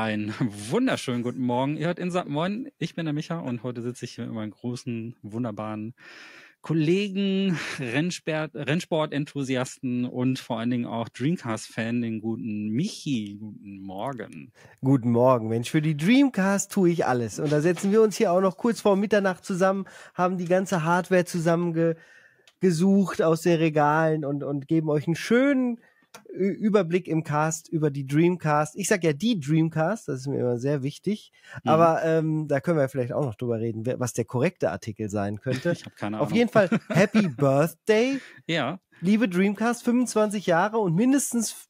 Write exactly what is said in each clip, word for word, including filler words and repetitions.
Einen wunderschönen guten Morgen. Ihr hört Insert Moin. Ich bin der Micha und heute sitze ich hier mit meinem großen, wunderbaren Kollegen, Rennsport, Rennsport-Enthusiasten und vor allen Dingen auch Dreamcast-Fan, den guten Michi. Guten Morgen. Guten Morgen, Mensch. Für die Dreamcast tue ich alles. Und da setzen wir uns hier auch noch kurz vor Mitternacht zusammen, haben die ganze Hardware zusammengesucht aus den Regalen und, und geben euch einen schönen Überblick im Cast über die Dreamcast. Ich sag ja die Dreamcast, das ist mir immer sehr wichtig. Mhm. Aber ähm, da können wir vielleicht auch noch drüber reden, was der korrekte Artikel sein könnte. Ich habe keine Ahnung. Auf jeden Fall Happy Birthday, ja. Liebe Dreamcast, fünfundzwanzig Jahre und mindestens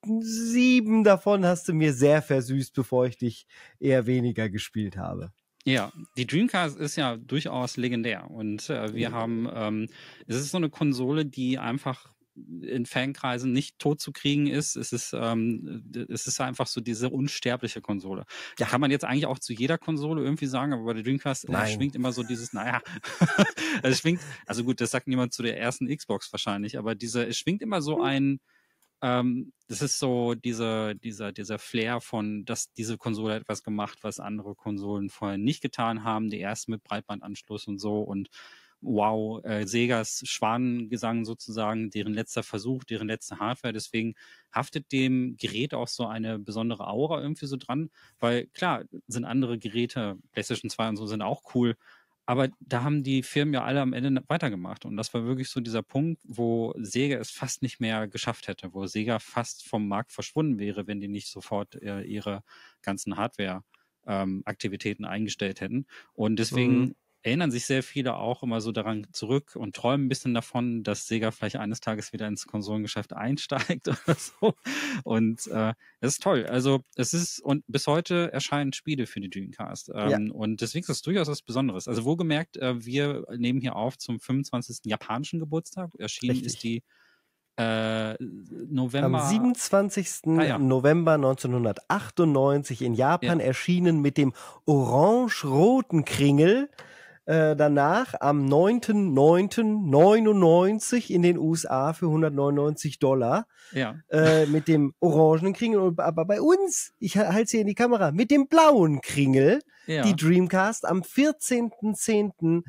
sieben davon hast du mir sehr versüßt, bevor ich dich eher weniger gespielt habe. Ja, die Dreamcast ist ja durchaus legendär und äh, wir haben, ähm, es ist so eine Konsole, die einfach in Fankreisen nicht tot zu kriegen ist. Es ist, ähm, es ist einfach so diese unsterbliche Konsole. Ja. Kann man jetzt eigentlich auch zu jeder Konsole irgendwie sagen, aber bei der Dreamcast äh, schwingt immer so dieses, naja, es schwingt, also gut, das sagt niemand zu der ersten Xbox wahrscheinlich, aber diese, es schwingt immer so ein, ähm, das ist so diese, dieser, dieser Flair von, dass diese Konsole etwas gemacht, was andere Konsolen vorher nicht getan haben, die erste mit Breitbandanschluss und so und wow, äh, Segas Schwanengesang sozusagen, deren letzter Versuch, deren letzte Hardware. Deswegen haftet dem Gerät auch so eine besondere Aura irgendwie so dran, weil klar, sind andere Geräte, PlayStation zwei und so sind auch cool, aber da haben die Firmen ja alle am Ende weitergemacht und das war wirklich so dieser Punkt, wo Sega es fast nicht mehr geschafft hätte, wo Sega fast vom Markt verschwunden wäre, wenn die nicht sofort äh, ihre ganzen Hardware-Aktivitäten ähm, eingestellt hätten. Und deswegen mhm. erinnern sich sehr viele auch immer so daran zurück und träumen ein bisschen davon, dass Sega vielleicht eines Tages wieder ins Konsolengeschäft einsteigt oder so. Und äh, es ist toll. Also es ist, und bis heute erscheinen Spiele für die Dreamcast. Ähm, ja. Und deswegen ist es durchaus was Besonderes. Also wohlgemerkt, äh, wir nehmen hier auf zum fünfundzwanzigsten japanischen Geburtstag. Erschienen Richtig. ist die äh, November... Am siebenundzwanzigsten Ah, ja. November neunzehnhundertachtundneunzig in Japan ja. erschienen mit dem orange-roten Kringel. Äh, danach am neunten neunten neunundneunzig in den U S A für hundertneunundneunzig Dollar. Ja. Äh, mit dem orangenen Kringel. Aber bei uns, ich halte es hier in die Kamera, mit dem blauen Kringel, ja. die Dreamcast am vierzehnten zehnten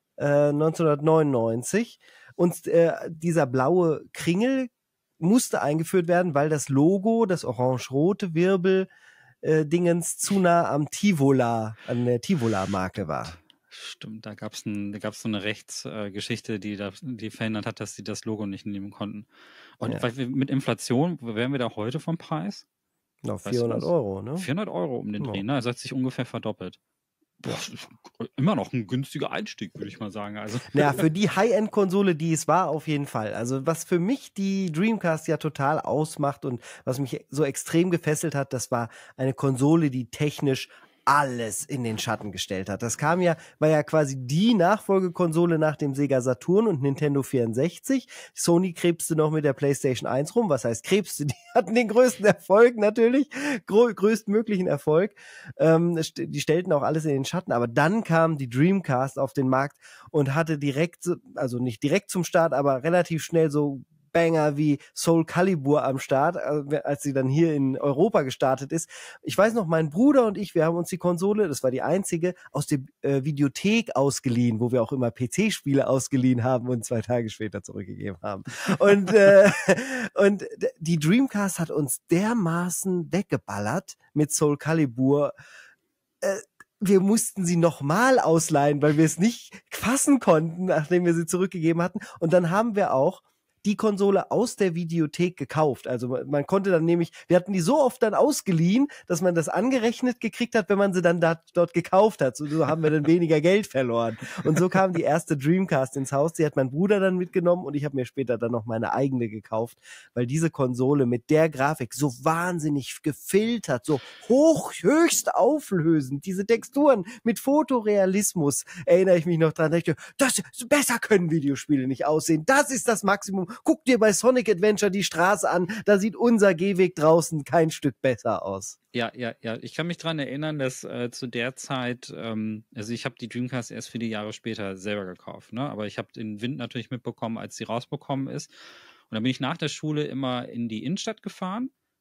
neunzehnhundertneunundneunzig. Und äh, dieser blaue Kringel musste eingeführt werden, weil das Logo, das orange-rote Wirbel äh, Dingens zu nah am Tivola, an der Tivola-Marke war. Stimmt, da gab es ein, da gab's so eine Rechtsgeschichte, äh, die, da, die verhindert hat, dass sie das Logo nicht nehmen konnten. Und ja. weil wir, mit Inflation, wo wären wir da heute vom Preis? Na, vierhundert Euro, ne? vierhundert Euro um den Dreh, ja. ne? Also hat sich ungefähr verdoppelt. Boah, das ist immer noch ein günstiger Einstieg, würde ich mal sagen. Also. Ja, für die High-End-Konsole, die es war, auf jeden Fall. Also was für mich die Dreamcast ja total ausmacht und was mich so extrem gefesselt hat, das war eine Konsole, die technisch alles in den Schatten gestellt hat. Das kam ja, war ja quasi die Nachfolgekonsole nach dem Sega Saturn und Nintendo vierundsechzig. Sony krebste noch mit der PlayStation eins rum. Was heißt krebste? Die hatten den größten Erfolg natürlich, grö- größtmöglichen Erfolg. Ähm, die stellten auch alles in den Schatten. Aber dann kam die Dreamcast auf den Markt und hatte direkt, also nicht direkt zum Start, aber relativ schnell so Banger wie Soul Calibur am Start, als sie dann hier in Europa gestartet ist. Ich weiß noch, mein Bruder und ich, wir haben uns die Konsole, das war die einzige, aus der äh, Videothek ausgeliehen, wo wir auch immer P C-Spiele ausgeliehen haben und zwei Tage später zurückgegeben haben. Und, äh, und die Dreamcast hat uns dermaßen weggeballert mit Soul Calibur. Äh, wir mussten sie nochmal ausleihen, weil wir es nicht fassen konnten, nachdem wir sie zurückgegeben hatten. Und dann haben wir auch die Konsole aus der Videothek gekauft. Also man, man konnte dann nämlich, wir hatten die so oft dann ausgeliehen, dass man das angerechnet gekriegt hat, wenn man sie dann da, dort gekauft hat. So, so haben wir dann weniger Geld verloren. Und so kam die erste Dreamcast ins Haus. Die hat mein Bruder dann mitgenommen und ich habe mir später dann noch meine eigene gekauft, weil diese Konsole mit der Grafik so wahnsinnig gefiltert, so hoch, höchst auflösend, diese Texturen mit Fotorealismus, erinnere ich mich noch dran. Da dachte ich, das, besser können Videospiele nicht aussehen. Das ist das Maximum. Guck dir bei Sonic Adventure die Straße an, da sieht unser Gehweg draußen kein Stück besser aus. Ja, ja, ja. Ich kann mich dran erinnern, dass äh, zu der Zeit, ähm, also ich habe die Dreamcast erst viele Jahre später selber gekauft, ne? Aber ich habe den Wind natürlich mitbekommen, als sie rausbekommen ist. Und dann bin ich nach der Schule immer in die Innenstadt gefahren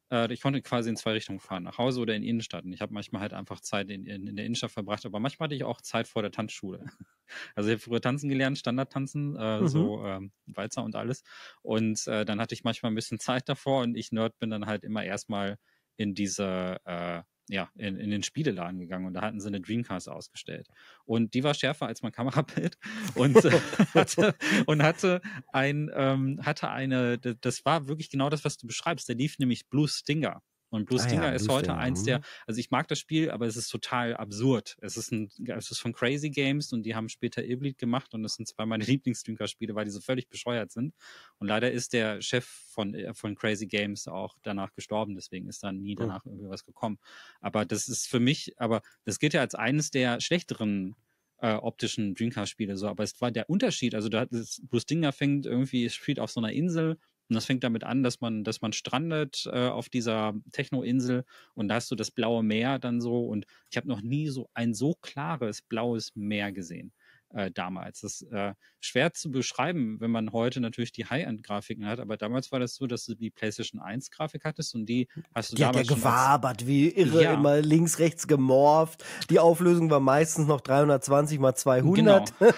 Äh, ich konnte quasi in zwei Richtungen fahren, nach Hause oder in die Innenstadt. Und ich habe manchmal halt einfach Zeit in, in, in der Innenstadt verbracht, aber manchmal hatte ich auch Zeit vor der Tanzschule. Also ich habe früher tanzen gelernt, Standardtanzen, äh, Mhm. so ähm, Walzer und alles. Und äh, dann hatte ich manchmal ein bisschen Zeit davor und ich Nerd bin dann halt immer erstmal in diese, äh, ja, in, in den Spieleladen gegangen und da hatten sie eine Dreamcast ausgestellt. Und die war schärfer als mein Kamerabild und äh, hatte, und hatte ein, ähm, hatte eine, d- das war wirklich genau das, was du beschreibst. Der lief nämlich Blue Stinger. Und Blue Ah ja, Stinger ist Blue heute Stinger. eins der, Mhm. also ich mag das Spiel, aber es ist total absurd. Es ist ein, es ist von Crazy Games und die haben später Ibleed gemacht und das sind zwei meiner Lieblings-Dreamcast-Spiele, weil die so völlig bescheuert sind. Und leider ist der Chef von, äh, von Crazy Games auch danach gestorben, deswegen ist dann nie Mhm. danach irgendwie was gekommen. Aber das ist für mich, aber das gilt ja als eines der schlechteren äh, optischen Dreamcast-Spiele so, aber es war der Unterschied, also da das Blue Stinger fängt irgendwie, es spielt auf so einer Insel und das fängt damit an, dass man, dass man strandet äh, auf dieser Techno-Insel und da hast du das blaue Meer dann so und ich habe noch nie so ein so klares blaues Meer gesehen äh, damals. Das ist äh, schwer zu beschreiben, wenn man heute natürlich die High-End-Grafiken hat, aber damals war das so, dass du die PlayStation eins Grafik hattest und die hast du Die hat ja damals schon als gewabert, wie irre, ja, immer links, rechts gemorpht. Die Auflösung war meistens noch dreihundertzwanzig mal zweihundert. genau.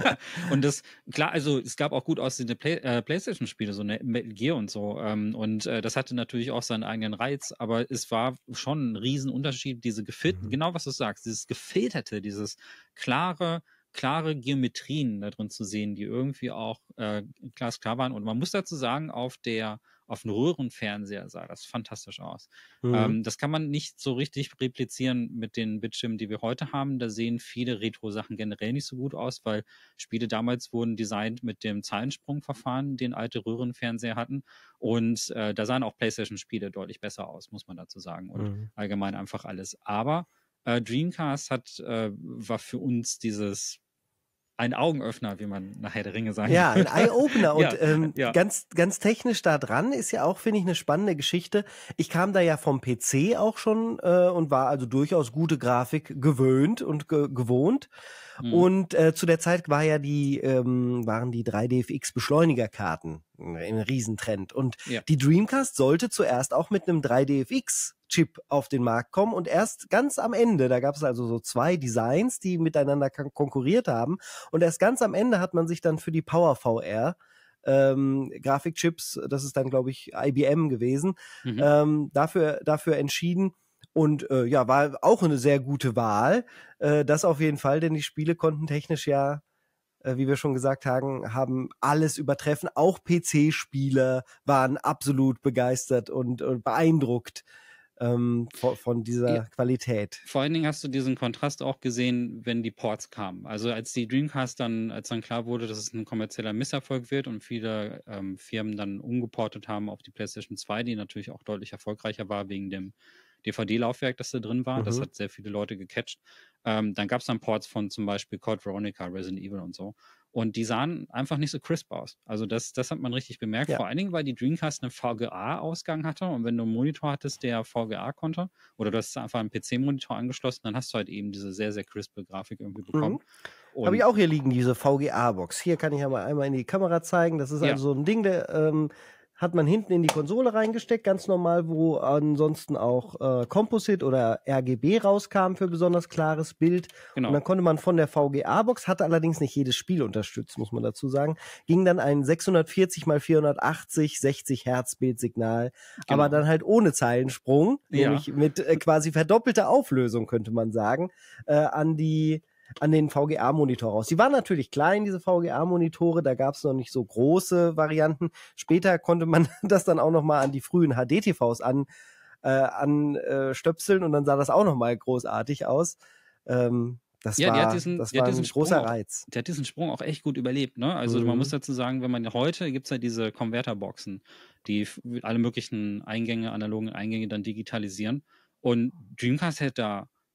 Und das, klar, also es gab auch gut aussehende Play, äh, PlayStation-Spiele, so eine Metal Gear und so. Ähm, und äh, das hatte natürlich auch seinen eigenen Reiz, aber es war schon ein Riesenunterschied, diese gefilterte, Mhm. genau was du sagst, dieses gefilterte, dieses klare, klare Geometrien da drin zu sehen, die irgendwie auch äh, glasklar waren. Und man muss dazu sagen, auf der auf einem Röhrenfernseher sah das fantastisch aus. Mhm. Ähm, das kann man nicht so richtig replizieren mit den Bildschirmen, die wir heute haben. Da sehen viele Retro-Sachen generell nicht so gut aus, weil Spiele damals wurden designt mit dem Zeilensprungverfahren, den alte Röhrenfernseher hatten. Und äh, da sahen auch PlayStation-Spiele deutlich besser aus, muss man dazu sagen. Und Mhm. allgemein einfach alles. Aber äh, Dreamcast hat, äh, war für uns dieses ein Augenöffner, wie man nachher der Ringe sagen Ja, ein würde. Eye-Opener. Und ja, ähm, ja. ganz, ganz technisch da dran ist ja auch, finde ich, eine spannende Geschichte. Ich kam da ja vom P C auch schon äh, und war also durchaus gute Grafik gewöhnt und ge gewohnt. Mhm. Und äh, zu der Zeit war ja die, ähm, waren die drei D F X-Beschleunigerkarten ein Riesentrend. Und Ja. die Dreamcast sollte zuerst auch mit einem drei D F X-Chip auf den Markt kommen. Und erst ganz am Ende, da gab es also so zwei Designs, die miteinander kon konkurriert haben. Und erst ganz am Ende hat man sich dann für die Power V R ähm, Grafikchips, das ist dann, glaube ich, I B M gewesen, Mhm. ähm, dafür, dafür entschieden. Und äh, ja, war auch eine sehr gute Wahl. Äh, das auf jeden Fall, denn die Spiele konnten technisch ja, äh, wie wir schon gesagt haben, haben alles übertreffen. Auch P C-Spieler waren absolut begeistert und, und beeindruckt ähm, von, von dieser Ja. Qualität. Vor allen Dingen hast du diesen Kontrast auch gesehen, wenn die Ports kamen. Also als die Dreamcast dann, als dann klar wurde, dass es ein kommerzieller Misserfolg wird und viele ähm, Firmen dann umgeportet haben auf die PlayStation zwei, die natürlich auch deutlich erfolgreicher war wegen dem D V D-Laufwerk, das da drin war. Das Mhm. hat sehr viele Leute gecatcht. Ähm, dann gab es dann Ports von zum Beispiel Code Veronica, Resident Evil und so. Und die sahen einfach nicht so crisp aus. Also das, das hat man richtig bemerkt. Ja. Vor allen Dingen, weil die Dreamcast einen V G A-Ausgang hatte. Und wenn du einen Monitor hattest, der V G A konnte, oder du hast einfach einen P C-Monitor angeschlossen, dann hast du halt eben diese sehr, sehr crispe Grafik irgendwie bekommen. Mhm. Habe ich Und auch hier liegen, diese V G A-Box. Hier kann ich ja mal einmal in die Kamera zeigen. Das ist Ja. also so ein Ding, der ähm, hat man hinten in die Konsole reingesteckt, ganz normal, wo ansonsten auch äh, Composite oder R G B rauskam für besonders klares Bild. genau. Und dann konnte man von der V G A-Box, hatte allerdings nicht jedes Spiel unterstützt, muss man dazu sagen, ging dann ein sechshundertvierzig mal vierhundertachtzig, sechzig Hertz Bildsignal, aber Genau. dann halt ohne Zeilensprung, Ja. nämlich mit äh, quasi verdoppelter Auflösung, könnte man sagen, äh, an die an den V G A-Monitor raus. Die waren natürlich klein, diese V G A-Monitore, da gab es noch nicht so große Varianten. Später konnte man das dann auch noch mal an die frühen H D T Vs an äh, anstöpseln und dann sah das auch noch mal großartig aus. Ähm, das Ja, die hat war, diesen, das die hat war diesen ein Sprung großer auch, Reiz. die hat diesen Sprung auch echt gut überlebt, ne? Also man muss Mhm. dazu sagen, wenn man heute gibt es ja diese Konverterboxen, die f- alle möglichen Eingänge, analogen Eingänge dann digitalisieren. Und Dreamcast hätte da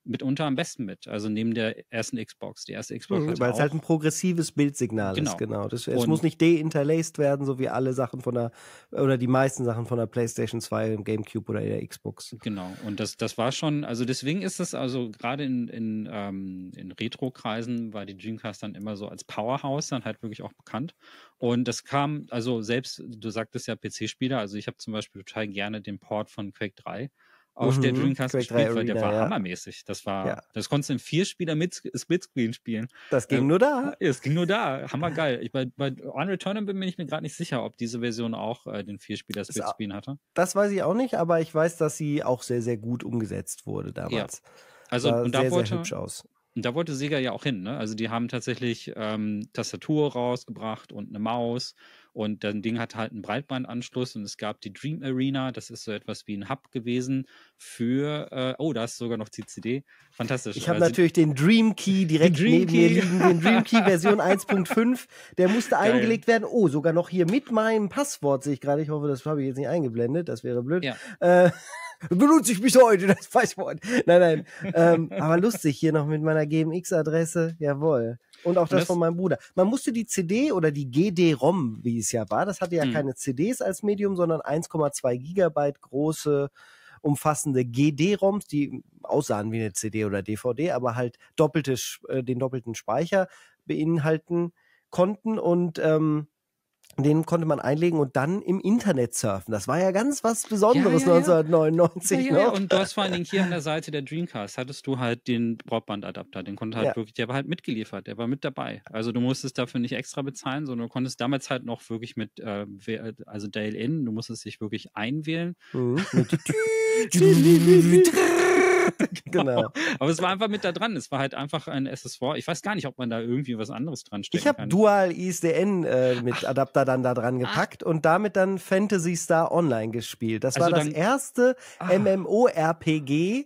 mitunter am besten mit. Also neben der ersten Xbox. Die erste Xbox Mhm, hatte weil es auch, halt ein progressives Bildsignal genau. ist, genau. Das, es Und muss nicht deinterlaced werden, so wie alle Sachen von der, oder die meisten Sachen von der PlayStation zwei, im GameCube oder der Xbox. Genau, und das, das war schon, also deswegen ist es also gerade in, in, ähm, in Retro-Kreisen war die Dreamcast dann immer so als Powerhouse dann halt wirklich auch bekannt. Und das kam, also selbst, du sagtest ja P C-Spieler, also ich habe zum Beispiel total gerne den Port von Quake drei auf der Mhm, Dreamcast Quake drei gespielt, weil der Arena, war ja. hammermäßig. Das war, Ja. das konntest du in vier Spieler mit Splitscreen spielen. Das ging Äh, nur da. Es ging nur da, hammergeil. Ich, bei, bei Unreal Tournament bin ich mir gerade nicht sicher, ob diese Version auch äh, den Vierspieler Ist au- Splitscreen hatte. Das weiß ich auch nicht, aber ich weiß, dass sie auch sehr, sehr gut umgesetzt wurde Ja, damals. also Sah und da sehr, sehr wollte, hübsch aus. Und da wollte Sega ja auch hin, ne? Also die haben tatsächlich ähm, Tastatur rausgebracht und eine Maus und das Ding hat halt einen Breitbandanschluss und es gab die Dream Arena, das ist so etwas wie ein Hub gewesen für, äh, oh, da ist sogar noch die C D, fantastisch. Ich habe Also, natürlich den Dream Key direkt Dream neben mir Key. liegen, den Dream Key Version eins Punkt fünf. Der musste Geil. eingelegt werden. Oh, sogar noch hier mit meinem Passwort sehe ich gerade. Ich hoffe, das habe ich jetzt nicht eingeblendet. Das wäre blöd. Ja. Äh, benutze ich bis heute das Passwort. Nein, nein. ähm, aber lustig, hier noch mit meiner G M X-Adresse. Jawohl. Und auch das, das- von meinem Bruder. Man musste die C D oder die G D-ROM, wie es ja war, das hatte ja Hm. keine C Ds als Medium, sondern eins Komma zwei Gigabyte große, umfassende G D-ROMs, die aussahen wie eine C D oder D V D, aber halt doppelte, Sch- äh, den doppelten Speicher beinhalten konnten und ähm, den konnte man einlegen und dann im Internet surfen. Das war ja ganz was Besonderes Ja, ja, ja. neunzehnhundertneunundneunzig Ja, ja, ja. noch. Und du hast vor allen Dingen hier an der Seite der Dreamcast hattest du halt den Broadband-Adapter, den konnte halt Ja. wirklich, der war halt mitgeliefert, der war mit dabei. Also du musstest dafür nicht extra bezahlen, sondern du konntest damals halt noch wirklich mit, äh, we- also Dial-In, du musstest dich wirklich einwählen. Mhm. Mit genau. Aber es war einfach mit da dran. Es war halt einfach ein Accessoire. Ich weiß gar nicht, ob man da irgendwie was anderes dran stecken Ich habe kann. Dual I S D N äh, mit Adapter dann da dran gepackt und damit dann Phantasy Star Online gespielt. Das Also war das dann- erste Ah. MMORPG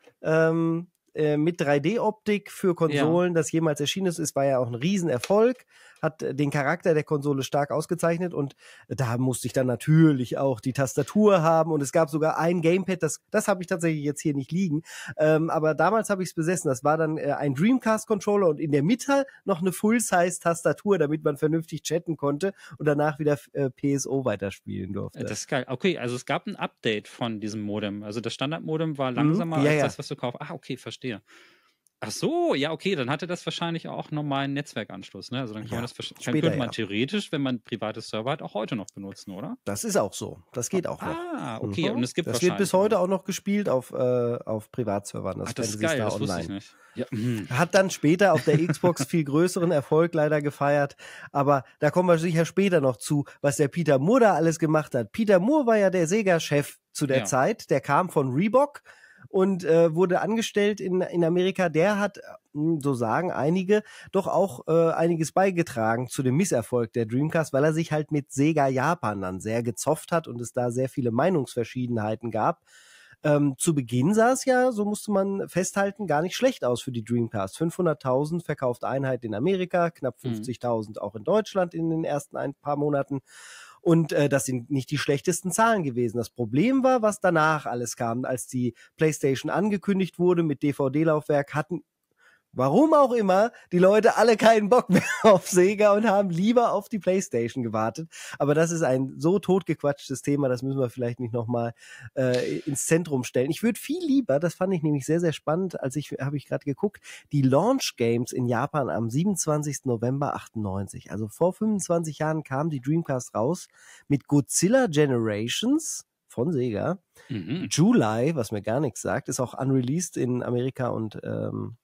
ähm, äh, mit drei D-Optik für Konsolen, das jemals erschienen ist. Es war ja auch ein Riesenerfolg, hat äh, den Charakter der Konsole stark ausgezeichnet und da musste ich dann natürlich auch die Tastatur haben und es gab sogar ein Gamepad, das, das habe ich tatsächlich jetzt hier nicht liegen, ähm, aber damals habe ich es besessen. Das war dann äh, ein Dreamcast-Controller und in der Mitte noch eine Full-Size-Tastatur, damit man vernünftig chatten konnte und danach wieder äh, P S O weiterspielen durfte. Das ist geil. Okay, also es gab ein Update von diesem Modem. Also das Standardmodem war langsamer Mhm, ja, als ja. das, was du kaufst. Ah, okay, verstehe. Ach so, ja, okay, dann hatte das wahrscheinlich auch einen normalen Netzwerkanschluss, ne? Also dann kann Ja, man das versch- kann, später, könnte man ja. theoretisch, wenn man private Server hat, auch heute noch benutzen, oder? Das ist auch so. Das geht auch noch. Ah, okay. Mhm. Und es gibt Das wird bis wahrscheinlich heute auch noch gespielt auf, äh, auf Privatservern. Das Ach, das ist Phantasy geil, Star das wusste ich Online. nicht. Ja, hm. Hat dann später auf der Xbox viel größeren Erfolg leider gefeiert. Aber da kommen wir sicher später noch zu, was der Peter Moore da alles gemacht hat. Peter Moore war ja der Sega-Chef zu der Ja. Zeit. Der kam von Reebok und äh, wurde angestellt in, in Amerika. Der hat, mh, so sagen einige, doch auch äh, einiges beigetragen zu dem Misserfolg der Dreamcast, weil er sich halt mit Sega Japan dann sehr gezofft hat und es da sehr viele Meinungsverschiedenheiten gab. Ähm, zu Beginn sah es ja, so musste man festhalten, gar nicht schlecht aus für die Dreamcast. fünfhunderttausend verkaufte Einheiten in Amerika, knapp Mhm. fünfzigtausend auch in Deutschland in den ersten ein paar Monaten. Und äh, das sind nicht die schlechtesten Zahlen gewesen. Das Problem war, was danach alles kam. Als die PlayStation angekündigt wurde mit D V D-Laufwerk, hatten warum auch immer, die Leute alle keinen Bock mehr auf Sega und haben lieber auf die PlayStation gewartet. Aber das ist ein so totgequatschtes Thema, das müssen wir vielleicht nicht nochmal äh, ins Zentrum stellen. Ich würde viel lieber, das fand ich nämlich sehr, sehr spannend, als ich, habe ich gerade geguckt, die Launch Games in Japan am siebenundzwanzigsten November achtundneunzig. Also vor fünfundzwanzig Jahren kam die Dreamcast raus mit Godzilla Generations von Sega. Mhm. July, was mir gar nichts sagt, ist auch unreleased in Amerika und ähm,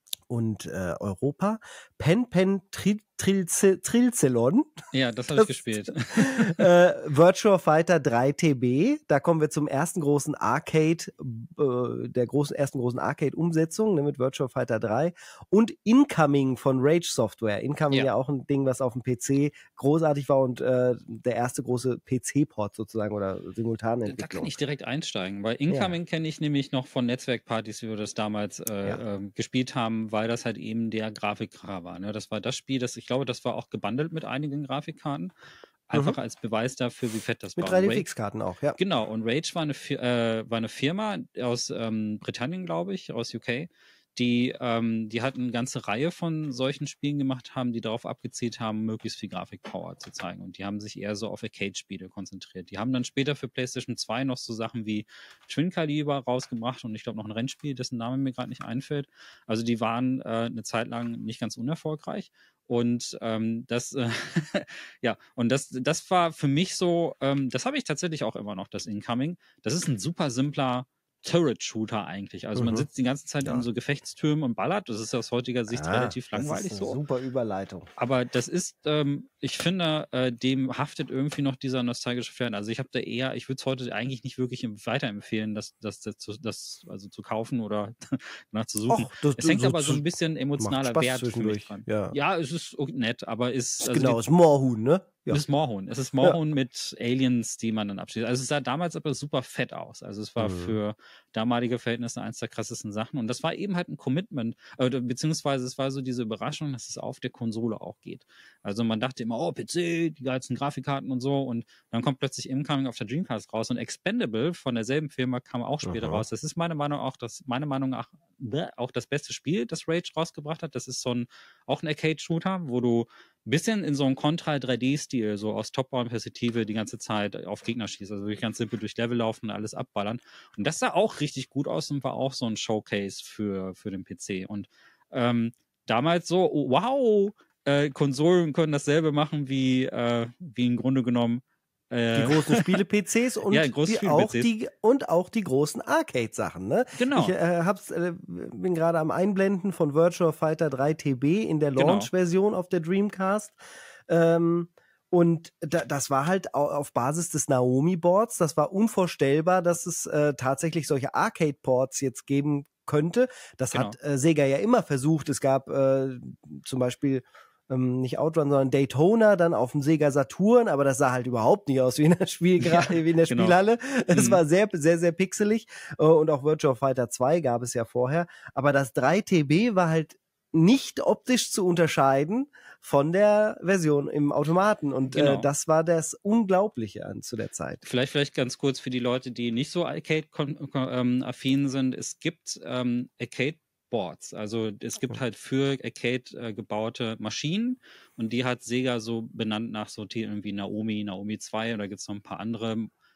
und äh, Europa. Pen Pen Tri Trilce Trilcelon, Ja, das habe Das- ich gespielt. äh, Virtua Fighter drei T B. Da kommen wir zum ersten großen Arcade, äh, der großen, ersten großen Arcade-Umsetzung, ne, mit Virtua Fighter drei. Und Incoming von Rage Software. Incoming ja, Ja. auch ein Ding, was auf dem P C großartig war und äh, der erste große P C-Port sozusagen oder simultane Da Entwicklung. kann ich direkt einsteigen, weil Incoming kenne ich nämlich noch von Netzwerkpartys, wie wir das damals äh, Ja. ähm, gespielt haben, weil das halt eben der Grafikkracher war. Ne? Das war das Spiel, das ich glaube, das war auch gebundelt mit einigen Grafikkarten. einfach Mhm. als Beweis dafür, wie fett das Mit war. drei Und D Rage, Fix-Karten auch, ja. genau, und Rage war eine, Fi- äh, war eine Firma aus ähm, Britannien, glaube ich, aus U K, die, ähm, die hatten eine ganze Reihe von solchen Spielen gemacht haben, die darauf abgezielt haben, möglichst viel Grafikpower zu zeigen. Und die haben sich eher so auf Arcade-Spiele konzentriert. Die haben dann später für PlayStation zwei noch so Sachen wie Twin Caliber rausgebracht und ich glaube noch ein Rennspiel, dessen Name mir gerade nicht einfällt. Also die waren äh, eine Zeit lang nicht ganz unerfolgreich. Und ähm, das, äh, ja, und das, das war für mich so, ähm, das habe ich tatsächlich auch immer noch, das Incoming. Das ist ein super simpler Turret-Shooter eigentlich. Also man Mhm. sitzt die ganze Zeit Ja. in so Gefechtstürmen und ballert. Das ist aus heutiger Sicht Ah, relativ das ist langweilig eine so. super Überleitung. Aber das ist, ähm, ich finde, äh, dem haftet irgendwie noch dieser nostalgische Flair. Also ich habe da eher, ich würde es heute eigentlich nicht wirklich weiterempfehlen, das, das, das, das, das also zu kaufen oder danach zu suchen. Och, das, Es hängt so, aber so so ein bisschen macht emotionaler Spaß Wert für mich zwischendurch. dran. Ja. Ja, es ist okay, nett, aber ist, also Genau, die, ist Moorhuhn, ne? Ja. es ist Moorhuhn. Es ist Ja. Moorhuhn mit Aliens, die man dann abschließt. Also es sah damals aber super fett aus. Also es war Mhm. für damalige Verhältnisse eins der krassesten Sachen. Und das war eben halt ein Commitment, äh, beziehungsweise es war so diese Überraschung, dass es auf der Konsole auch geht. Also man dachte immer, oh, P C, die geilsten Grafikkarten und so. Und dann kommt plötzlich Incoming auf der Dreamcast raus. Und Expendable von derselben Firma kam auch später Mhm. raus. Das ist meine Meinung auch, das, meine Meinung nach auch das beste Spiel, das Rage rausgebracht hat. Das ist so ein, auch ein Arcade-Shooter, wo du ein bisschen in so einem Contra drei D-Stil, so aus Top-Down-Perspektive die ganze Zeit auf Gegner schießt. Also wirklich ganz simpel durch Level laufen und alles abballern. Und das sah auch richtig gut aus und war auch so ein Showcase für, für den P C. Und ähm, damals so, oh, wow, äh, Konsolen können dasselbe machen wie, äh, wie im Grunde genommen Die äh, großen Spiele-P Cs und, ja, große die auch Spiele-P Cs. die, und auch die großen Arcade-Sachen. Ne? Genau. Ich äh, hab's, äh, bin gerade am Einblenden von Virtua Fighter drei T B in der Genau. Launch-Version auf der Dreamcast. Ähm, und da, das war halt au- auf Basis des Naomi-Boards. Das war unvorstellbar, dass es äh, tatsächlich solche Arcade-Ports jetzt geben könnte. Das Genau. hat äh, Sega ja immer versucht. Es gab äh, zum Beispiel ähm, nicht Outrun, sondern Daytona dann auf dem Sega Saturn, aber das sah halt überhaupt nicht aus wie in der, Spielgra Ja, wie in der genau. Spielhalle. Es Mhm. war sehr, sehr, sehr pixelig. Äh, und auch Virtua Fighter zwei gab es ja vorher. Aber das drei T B war halt nicht optisch zu unterscheiden von der Version im Automaten. Und Genau. äh, das war das Unglaubliche an zu der Zeit. Vielleicht, vielleicht ganz kurz für die Leute, die nicht so Arcade-affin sind. Es gibt ähm, Arcade-Boards. Also es gibt halt für Arcade äh, gebaute Maschinen und die hat Sega so benannt nach so Titeln wie Naomi, Naomi zwei oder gibt es noch ein paar andere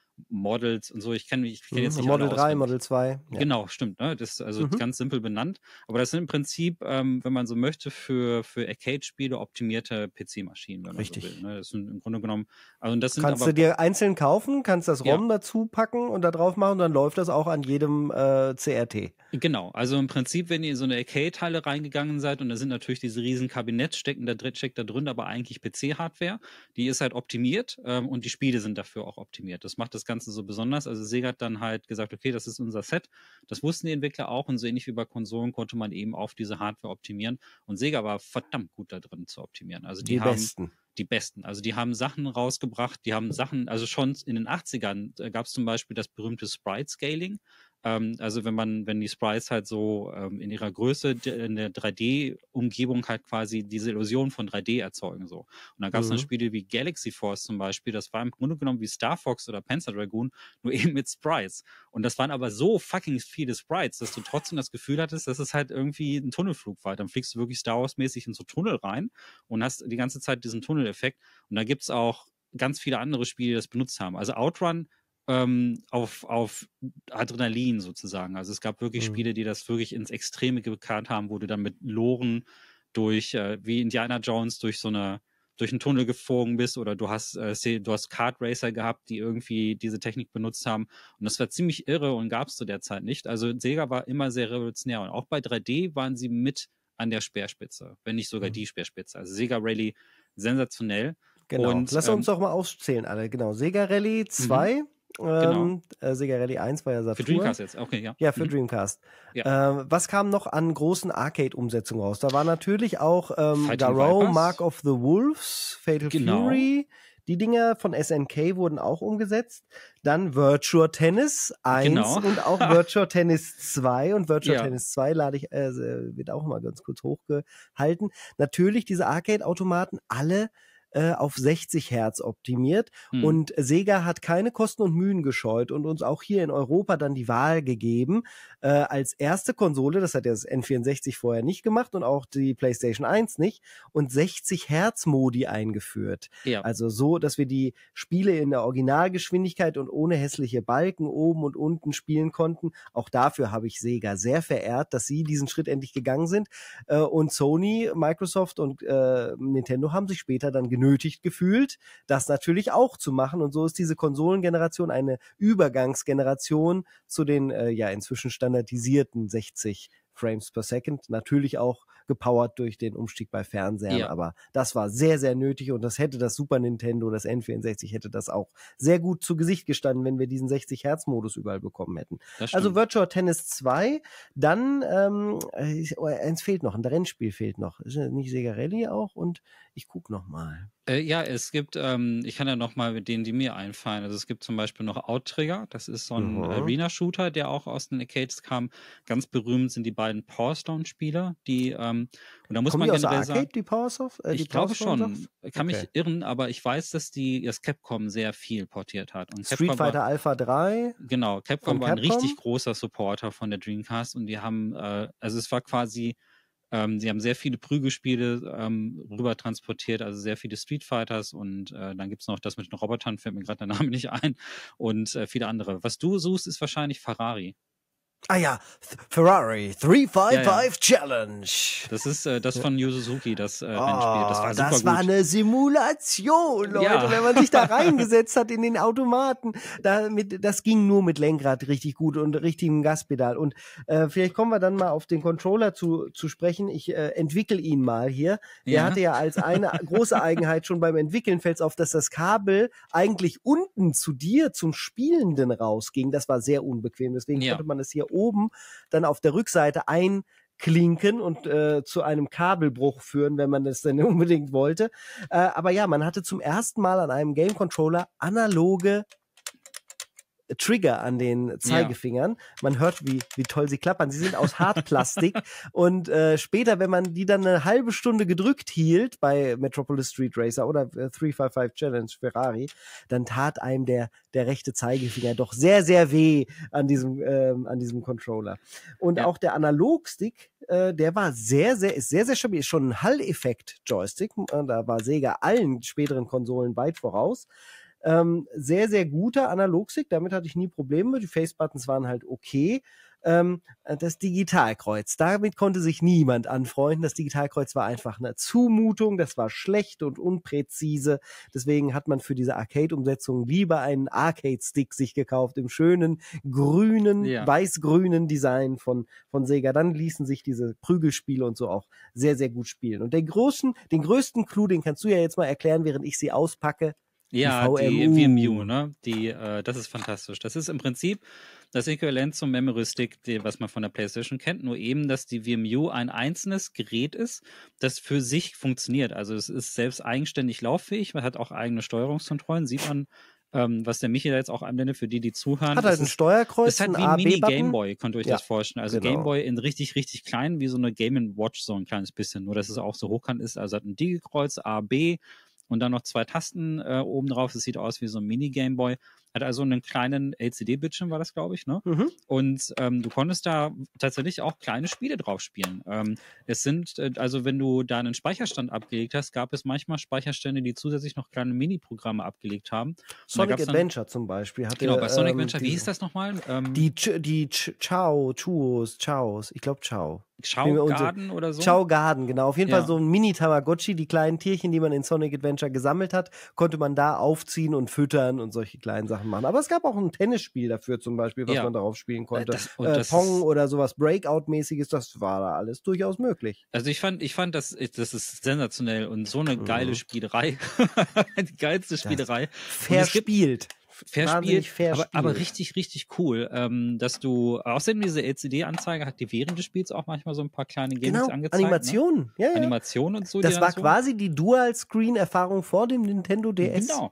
Models und so. Ich kenne ich kenn jetzt nicht Model alle drei, auswendig. Model zwei. Ja. Genau, stimmt. Ne? Das ist also Mhm. ganz simpel benannt. Aber das sind im Prinzip, ähm, wenn man so möchte, für, für Arcade-Spiele optimierte P C-Maschinen, wenn man Richtig. so will. Ne? Das sind im Grunde genommen, also das sind Kannst aber du dir einzeln kaufen, kannst das Ja. ROM dazu packen und da drauf machen, dann läuft das auch an jedem äh, C R T. Genau, also im Prinzip, wenn ihr in so eine Arcade-Halle reingegangen seid und da sind natürlich diese riesen Kabinett, stecken da drin, steckt da drin, aber eigentlich P C-Hardware, die ist halt optimiert ähm, und die Spiele sind dafür auch optimiert. Das macht das Ganze so besonders. Also Sega hat dann halt gesagt, okay, das ist unser Set. Das wussten die Entwickler auch und so ähnlich wie bei Konsolen konnte man eben auf diese Hardware optimieren und Sega war verdammt gut da drin zu optimieren. Also die, Die haben besten. die besten. Also die haben Sachen rausgebracht, die haben Sachen, also schon in den achtzigern äh, gab es zum Beispiel das berühmte Sprite-Scaling. Ähm, also wenn man, wenn die Sprites halt so ähm, in ihrer Größe d- in der drei D-Umgebung halt quasi diese Illusion von drei D erzeugen so. Und dann gab es dann Mhm. Spiele wie Galaxy Force zum Beispiel, das war im Grunde genommen wie Star Fox oder Panzer Dragoon, nur eben mit Sprites. Und das waren aber so fucking viele Sprites, dass du trotzdem das Gefühl hattest, dass es halt irgendwie ein Tunnelflug war. Dann fliegst du wirklich Star Wars-mäßig in so Tunnel rein und hast die ganze Zeit diesen Tunneleffekt. Und da gibt es auch ganz viele andere Spiele, die das benutzt haben. Also Outrun ähm, auf, auf Adrenalin sozusagen. Also es gab wirklich Mhm. Spiele, die das wirklich ins Extreme gekarrt haben, wo du dann mit Loren durch, äh, wie Indiana Jones, durch so eine, durch einen Tunnel geflogen bist oder du hast, äh, se- du hast Kart Racer gehabt, die irgendwie diese Technik benutzt haben. Und das war ziemlich irre und gab es zu der Zeit nicht. Also Sega war immer sehr revolutionär und auch bei drei D waren sie mit an der Speerspitze, wenn nicht sogar Mhm. die Speerspitze. Also Sega Rally sensationell. Genau. Und Lass ähm, uns doch mal aufzählen alle. Genau. Sega Rally zwei. Genau. Ähm, äh, Sega Rally eins war ja für Saturn. Dreamcast jetzt, okay, ja. Ja, für Mhm. Dreamcast. Ja. Ähm, was kam noch an großen Arcade-Umsetzungen raus? Da war natürlich auch ähm, Fighting Garou, Vipers. Mark of the Wolves, Fatal Genau. Fury. Die Dinger von S N K wurden auch umgesetzt. Dann Virtua Tennis eins Genau. und auch Virtua Tennis zwei. Und Virtua Ja. Tennis zwei lade ich, äh, wird auch mal ganz kurz hochgehalten. Natürlich diese Arcade-Automaten, alle äh, auf sechzig Hertz optimiert. Hm. Und Sega hat keine Kosten und Mühen gescheut und uns auch hier in Europa dann die Wahl gegeben, äh, als erste Konsole, das hat ja das N vierundsechzig vorher nicht gemacht und auch die PlayStation eins nicht, und sechzig Hertz Modi eingeführt. Ja. Also so, dass wir die Spiele in der Originalgeschwindigkeit und ohne hässliche Balken oben und unten spielen konnten. Auch dafür habe ich Sega sehr verehrt, dass sie diesen Schritt endlich gegangen sind. Äh, und Sony, Microsoft und äh, Nintendo haben sich später dann genötigt gefühlt, das natürlich auch zu machen. Und so ist diese Konsolengeneration eine Übergangsgeneration zu den äh, ja inzwischen standardisierten sechzig Frames per Second, natürlich auch gepowert durch den Umstieg bei Fernsehern, Ja. aber das war sehr, sehr nötig und das hätte das Super Nintendo, das N vierundsechzig hätte das auch sehr gut zu Gesicht gestanden, wenn wir diesen sechzig Hertz Modus überall bekommen hätten. Das Also stimmt. Virtua Tennis zwei, dann ähm, äh, oh, eins fehlt noch, ein Rennspiel fehlt noch. Ist das nicht Sega Rally auch? Und ich guck noch mal. Äh, ja, es gibt, ähm, ich kann ja noch mal mit denen, die mir einfallen. Also es gibt zum Beispiel noch Outtrigger, das ist so ein Mhm. Arena-Shooter, der auch aus den Arcades kam. Ganz berühmt sind die beiden Power Stone-Spieler, die, ähm, und da muss Kommen man die aus der generell Arcade, sagen, die Powersoft? Äh, die ich glaube Power Stone schon, Sachen? kann mich Okay. irren, aber ich weiß, dass die das Capcom sehr viel portiert hat. Und Street Capcom war, Fighter Alpha drei genau, Capcom von war ein richtig Capcom. großer Supporter von der Dreamcast und die haben, äh, also es war quasi, ähm, sie haben sehr viele Prügelspiele ähm, rüber transportiert, also sehr viele Street Fighters und äh, dann gibt's noch das mit den Robotern, fällt mir gerade der Name nicht ein, und äh, viele andere. Was du suchst, ist wahrscheinlich Ferrari. Ah ja, Th- Ferrari drei fünf Ja, ja. fünf Challenge. Das ist äh, das von Yu Suzuki, das äh, Rennspiel. Das Oh, war super das war gut. eine Simulation, Leute. Ja. Wenn man sich da reingesetzt hat in den Automaten, da mit, das ging nur mit Lenkrad richtig gut und richtigem Gaspedal. Und äh, vielleicht kommen wir dann mal auf den Controller zu, zu sprechen. Ich äh, entwickle ihn mal hier. Der Ja. hatte ja als eine große Eigenheit schon beim Entwickeln, fällt es auf, dass das Kabel eigentlich unten zu dir, zum Spielenden rausging. Das war sehr unbequem. Deswegen Ja. konnte man es hier oben dann auf der Rückseite einklinken und äh, zu einem Kabelbruch führen, wenn man das denn unbedingt wollte. Äh, aber ja, man hatte zum ersten Mal an einem Game Controller analoge Trigger an den Zeigefingern. Man hört, wie, wie toll sie klappern. Sie sind aus Hartplastik und äh, später, wenn man die dann eine halbe Stunde gedrückt hielt bei Metropolis Street Racer oder äh, drei fünf fünf Challenge Ferrari, dann tat einem der, der rechte Zeigefinger doch sehr, sehr weh an diesem, ähm, an diesem Controller. Und Ja. auch der Analogstick, äh, der war sehr, sehr, ist sehr, sehr stabil. Ist schon ein Hall-Effekt-Joystick. Äh, da war Sega allen späteren Konsolen weit voraus. Ähm, sehr, sehr guter Analogstick, damit hatte ich nie Probleme. Die Face-Buttons waren halt okay. Ähm, das Digitalkreuz, damit konnte sich niemand anfreunden. Das Digitalkreuz war einfach eine Zumutung, das war schlecht und unpräzise. Deswegen hat man für diese Arcade-Umsetzung lieber einen Arcade-Stick sich gekauft, im schönen grünen, Ja. weiß-grünen Design von, von Sega. Dann ließen sich diese Prügelspiele und so auch sehr, sehr gut spielen. Und den großen, den größten Clou, den kannst du ja jetzt mal erklären, während ich sie auspacke. Ja, die die V M U. V M U, ne? Die, äh, das ist fantastisch. Das ist im Prinzip das Äquivalent zum Memory Stick, die, was man von der PlayStation kennt, nur eben, dass die V M U ein einzelnes Gerät ist, das für sich funktioniert. Also es ist selbst eigenständig lauffähig, man hat auch eigene Steuerungskontrollen, sieht man, ähm, was der Michi da jetzt auch anwendet, für die, die zuhören. Hat halt Es ein ist, Steuerkreuz, ist halt ein wie A ein Mini B-Button. Gameboy, könnt ihr euch Ja, das vorstellen. Also genau. Gameboy in richtig, richtig klein, wie so eine Game and Watch so ein kleines bisschen, nur dass es auch so hochkant ist. Also hat ein Digi-Kreuz, A, B, und dann noch zwei Tasten äh, oben drauf. Das sieht aus wie so ein Mini-Gameboy. Hat also einen kleinen L C D-Bildschirm, war das, glaube ich, ne? Mhm. Und ähm, du konntest da tatsächlich auch kleine Spiele drauf spielen. Ähm, es sind, äh, also wenn du da einen Speicherstand abgelegt hast, gab es manchmal Speicherstände, die zusätzlich noch kleine Mini-Programme abgelegt haben. Und da Sonic gab's dann, Adventure zum Beispiel. Hatte, genau, bei Sonic ähm, Adventure, wie die, hieß das nochmal? Ähm, Die, Ch die Ch Ciao, Chuos, Chaos. Ich glaube Ciao. Bin mir Chao unsicher. Garden oder so? Ciao Garden, genau. Auf jeden Ja. Fall so ein Mini-Tamagotchi, die kleinen Tierchen, die man in Sonic Adventure gesammelt hat, konnte man da aufziehen und füttern und solche kleinen Sachen machen. Aber es gab auch ein Tennisspiel dafür zum Beispiel, was Ja. man darauf spielen konnte. Das- und äh, das Pong ist- oder sowas Breakout-mäßiges, das war da alles durchaus möglich. Also ich fand, ich fand das, das ist sensationell und so eine geile Mhm. Spielerei. Die geilste Spielerei. Und es gibt- Verspielt. Verspielt, Wahnsinnig aber, verspielt. aber richtig, richtig cool, ähm, dass du, außerdem diese L C D-Anzeige hat dir während des Spiels auch manchmal so ein paar kleine Gimmicks Genau, angezeigt. Animationen. Ja, Ne? ja. Animationen und so. die Das dann war so, quasi die Dual-Screen-Erfahrung vor dem Nintendo D S. Genau.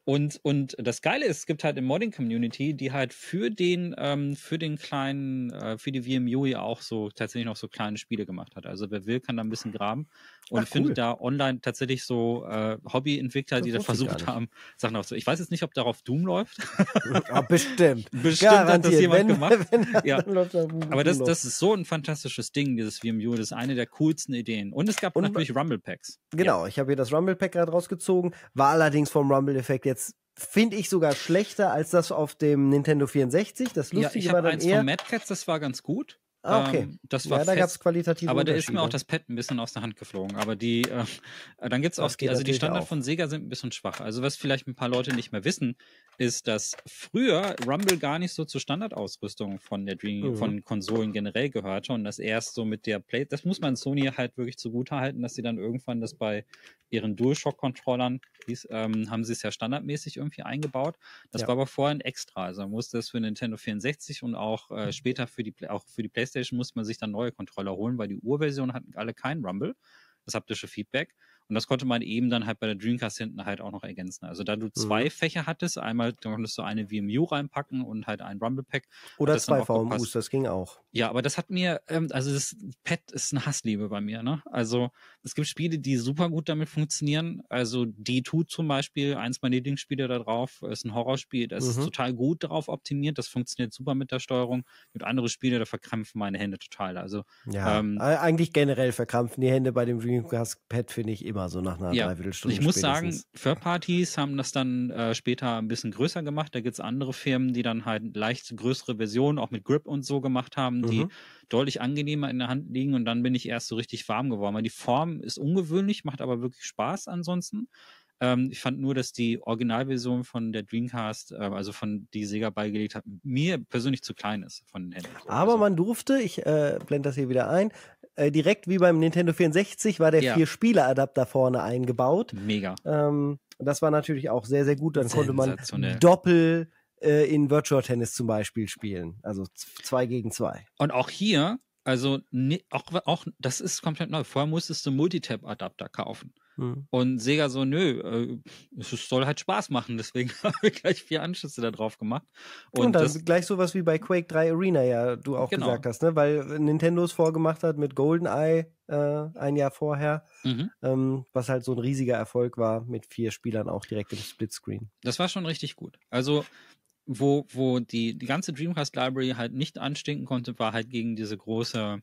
Und, und das Geile ist, es gibt halt eine Modding-Community, die halt für den, ähm, für den kleinen, äh, für die V M U ja auch so tatsächlich noch so kleine Spiele gemacht hat. Also wer will, kann da ein bisschen graben. Und Ach, ich finde cool. da online tatsächlich so äh, Hobbyentwickler, Das die da wusste ich gar versucht nicht. haben, Sachen aufzu. Ich weiß jetzt nicht, ob darauf Doom läuft. Ah, bestimmt. Bestimmt hat das Garantiert. jemand Wenn, gemacht. wenn, Ja. dann läuft da Doom Aber das, drauf. das ist so ein fantastisches Ding, dieses V M U. Das ist eine der coolsten Ideen. Und es gab Und- natürlich Rumble Packs. Genau, ich habe hier das Rumble Pack gerade rausgezogen, war allerdings vom Rumble-Effekt jetzt, finde ich, sogar schlechter als das auf dem Nintendo vierundsechzig. Das Ja, Lustige ich war habe dann eins eher... von Mad Cats, das war ganz gut. Ah, okay. Ähm, das war ja, da gab es fest, qualitative aber da ist mir auch Unterschiede. das Pad ein bisschen aus der Hand geflogen. Aber die, äh, dann gibt's auch Das die, geht also die natürlich Standard auch. von Sega sind ein bisschen schwach. Also was vielleicht ein paar Leute nicht mehr wissen, ist, dass früher Rumble gar nicht so zur Standardausrüstung von der Dream, Mhm. von Konsolen generell gehörte und das erst so mit der Play, das muss man Sony halt wirklich zugutehalten, dass sie dann irgendwann das bei ihren DualShock-Controllern, dies, ähm, haben sie es ja standardmäßig irgendwie eingebaut. Das Ja. war aber vorher ein Extra. Also man musste das für Nintendo vierundsechzig und auch äh, später für die, auch für die PlayStation musste man sich dann neue Controller holen, weil die Urversion hatten alle kein Rumble, das haptische Feedback. Und das konnte man eben dann halt bei der Dreamcast hinten halt auch noch ergänzen. Also da du zwei Mhm. Fächer hattest, einmal da konntest du eine V M U reinpacken und halt ein Rumble-Pack. Oder das dann zwei auch V M gepasst. Us, das ging auch. Ja, aber das hat mir, ähm, also das Pad ist eine Hassliebe bei mir, ne? Also es gibt Spiele, die super gut damit funktionieren. Also D zwei zum Beispiel, eins meiner Lieblingsspiele da drauf, ist ein Horrorspiel, das ist Mhm. total gut darauf optimiert, das funktioniert super mit der Steuerung. Mit andere Spiele, da verkrampfen meine Hände total. Also Ja, ähm, e- eigentlich generell verkrampfen die Hände bei dem Dreamcast-Pad, finde ich, immer so nach einer ja, Dreiviertelstunde ich muss spätestens. sagen, Third-Parties haben das dann äh, später ein bisschen größer gemacht. Da gibt es andere Firmen, die dann halt leicht größere Versionen auch mit Grip und so gemacht haben, die Mhm. deutlich angenehmer in der Hand liegen und dann bin ich erst so richtig warm geworden. Weil die Form ist ungewöhnlich, macht aber wirklich Spaß ansonsten. Ähm, ich fand nur, dass die Originalversion von der Dreamcast, äh, also von die Sega beigelegt hat, mir persönlich zu klein ist von den Händen. So. Aber Also, man durfte, ich äh, blende das hier wieder ein, äh, direkt wie beim Nintendo vierundsechzig war der Ja. Vier-Spieler-Adapter vorne eingebaut. mega. Ähm, das war natürlich auch sehr, sehr gut. Dann konnte man Sensationell. Doppel äh, in Virtual Tennis zum Beispiel spielen. Also z- zwei gegen zwei. Und auch hier, also ne, auch, auch das ist komplett neu. Vorher musstest du Multitap-Adapter kaufen. Hm. Und Sega so, nö, äh, es soll halt Spaß machen, deswegen haben wir gleich vier Anschlüsse da drauf gemacht. Und, Und, dann das, gleich sowas wie bei Quake drei Arena, ja, du auch Genau. gesagt hast, ne? Weil Nintendo es vorgemacht hat mit GoldenEye äh, ein Jahr vorher, mhm, ähm, was halt so ein riesiger Erfolg war mit vier Spielern auch direkt im Splitscreen. das war schon richtig gut. Also, wo, wo die, die ganze Dreamcast Library halt nicht anstinken konnte, war halt gegen diese große,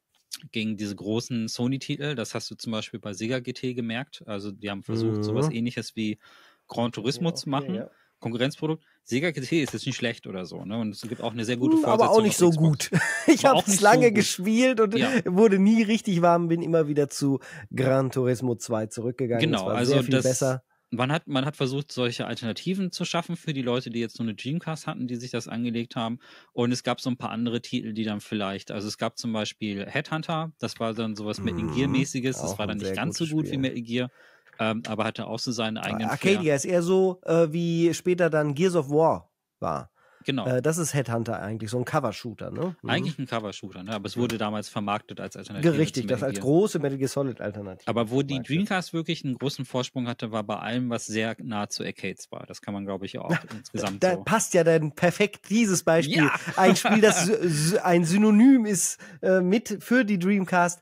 gegen diese großen Sony-Titel. Das hast du zum Beispiel bei Sega G T gemerkt. Also, die haben versucht, Mhm. sowas ähnliches wie Gran Turismo zu machen. Ja. Konkurrenzprodukt. Sega G T ist jetzt nicht schlecht oder so, ne? Und es gibt auch eine sehr gute Hm, Fortsetzung. aber auch nicht auf so Xbox. gut. Ich War habe auch es nicht lange so gut. gespielt und Ja. wurde nie richtig warm, bin immer wieder zu Gran Turismo zwei zurückgegangen. Genau, das war also sehr viel das, besser. Man hat, man hat versucht, solche Alternativen zu schaffen für die Leute, die jetzt nur eine Dreamcast hatten, die sich das angelegt haben. Und es gab so ein paar andere Titel, die dann vielleicht, also es gab zum Beispiel Headhunter, das war dann sowas Metal Mhm. Gear-mäßiges, das Auch war ein dann nicht sehr ganz so gutes gut wie Spiel. Metal Gear, ähm, aber hatte auch so seinen eigenen Arcadia Flair. ist eher so, äh, wie später dann Gears of War war. Genau. Äh, das ist Headhunter eigentlich, so ein Cover-Shooter, ne? Mhm. Eigentlich ein Cover-Shooter, ne? Aber es wurde damals vermarktet als Alternative Richtig, zu das Metal als Gear. große Metal Gear Solid-Alternative. Aber wo die vermarktet. Dreamcast wirklich einen großen Vorsprung hatte, war bei allem, was sehr nah zu Arcades war. Das kann man, glaube ich, auch insgesamt Da so. passt ja dann perfekt dieses Beispiel. Ja. Ein Spiel, das sy- sy- ein Synonym ist äh, mit für die Dreamcast.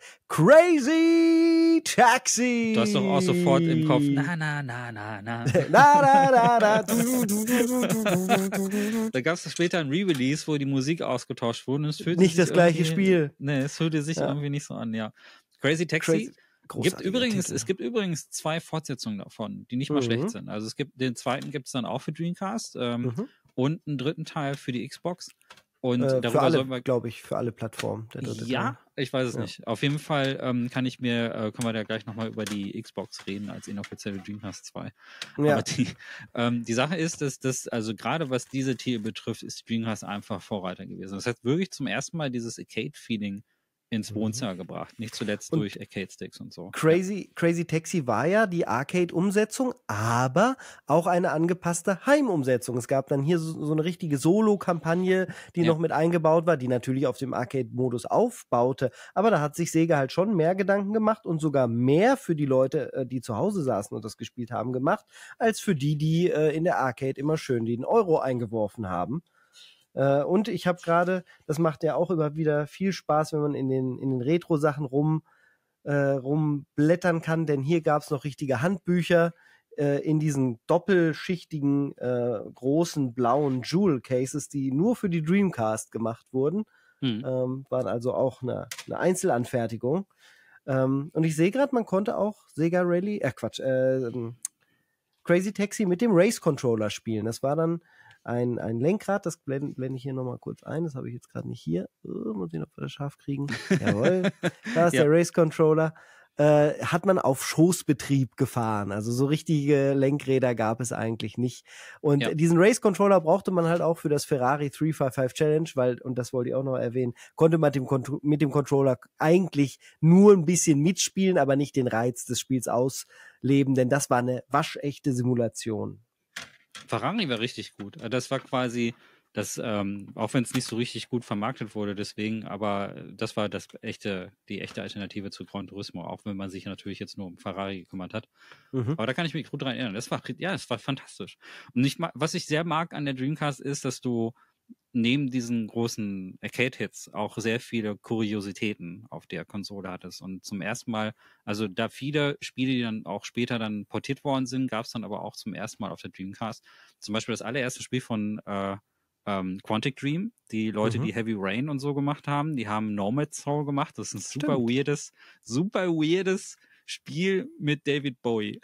Crazy Taxi! Du hast doch auch sofort im Kopf, na, na, na, na, na. na, na, na, na, du, du, du, du, du, du, du, du. Da gab es später ein Re-Release, wo die Musik ausgetauscht wurde. Und es fühlte Nicht sich das gleiche irgendwie- Spiel. Nee, es fühlte sich Ja. irgendwie nicht so an, ja. Crazy Taxi Crazy, gibt großartiger übrigens, Titel. es gibt übrigens zwei Fortsetzungen davon, die nicht mal Mhm. schlecht sind. Also es gibt den zweiten gibt es dann auch für Dreamcast ähm, Mhm. und einen dritten Teil für die Xbox. Und Äh, darüber für alle, sollen wir glaube ich, für alle Plattformen. Der dritte ja, Teil. ich weiß es Ja. nicht. Auf jeden Fall ähm, kann ich mir, äh, können wir da gleich nochmal über die Xbox reden als inoffizielle Dreamcast zwei. Ja. Aber die, ähm, die Sache ist, dass das, also gerade was diese Titel betrifft, ist Dreamcast einfach Vorreiter gewesen. Das heißt wirklich zum ersten Mal dieses Arcade-Feeling ins Wohnzimmer gebracht. Nicht zuletzt Und durch Arcade-Sticks und so. Crazy, Crazy Taxi war ja die Arcade-Umsetzung, aber auch eine angepasste Heimumsetzung. Es gab dann hier so, so eine richtige Solo-Kampagne, die Ja. noch mit eingebaut war, die natürlich auf dem Arcade-Modus aufbaute. Aber da hat sich Sega halt schon mehr Gedanken gemacht und sogar mehr für die Leute, äh, die zu Hause saßen und das gespielt haben, gemacht, als für die, die äh, in der Arcade immer schön den Euro eingeworfen haben. Äh, und ich habe gerade, das macht ja auch immer wieder viel Spaß, wenn man in den, in den Retro-Sachen rum Äh, rumblättern kann, denn hier gab es noch richtige Handbücher äh, in diesen doppelschichtigen, äh, großen blauen Jewel-Cases, die nur für die Dreamcast gemacht wurden. Hm. Ähm, waren also auch eine, eine Einzelanfertigung. Ähm, und ich sehe gerade, man konnte auch Sega Rally, äh Quatsch, äh, Crazy Taxi mit dem Race-Controller spielen. Das war dann ein, ein Lenkrad, das blende, blende ich hier nochmal kurz ein, das habe ich jetzt gerade nicht hier. Uh, muss ich noch das scharf kriegen. Jawohl, da ist Ja. der Race-Controller. Äh, hat man auf Schoßbetrieb gefahren. Also so richtige Lenkräder gab es eigentlich nicht. Und Ja. diesen Race-Controller brauchte man halt auch für das Ferrari drei fünf fünf Challenge, weil, und das wollte ich auch noch erwähnen, konnte man dem Contro- mit dem Controller eigentlich nur ein bisschen mitspielen, aber nicht den Reiz des Spiels ausleben, denn das war eine waschechte Simulation. Ferrari war richtig gut. Das war quasi das, ähm, auch wenn es nicht so richtig gut vermarktet wurde, deswegen, aber das war das echte, die echte Alternative zu Gran Turismo, auch wenn man sich natürlich jetzt nur um Ferrari gekümmert hat. Mhm. Aber da kann ich mich gut dran erinnern. Das war, ja, das war fantastisch. Und ich, ma- was ich sehr mag an der Dreamcast ist, dass du neben diesen großen Arcade-Hits auch sehr viele Kuriositäten auf der Konsole hattest. Und zum ersten Mal, also da viele Spiele, die dann auch später dann portiert worden sind, gab es dann aber auch zum ersten Mal auf der Dreamcast. Zum Beispiel das allererste Spiel von äh, ähm, Quantic Dream, die Leute, Mhm. die Heavy Rain und so gemacht haben, die haben Nomad Soul gemacht. Das ist ein super Stimmt. weirdes, super weirdes Spiel mit David Bowie.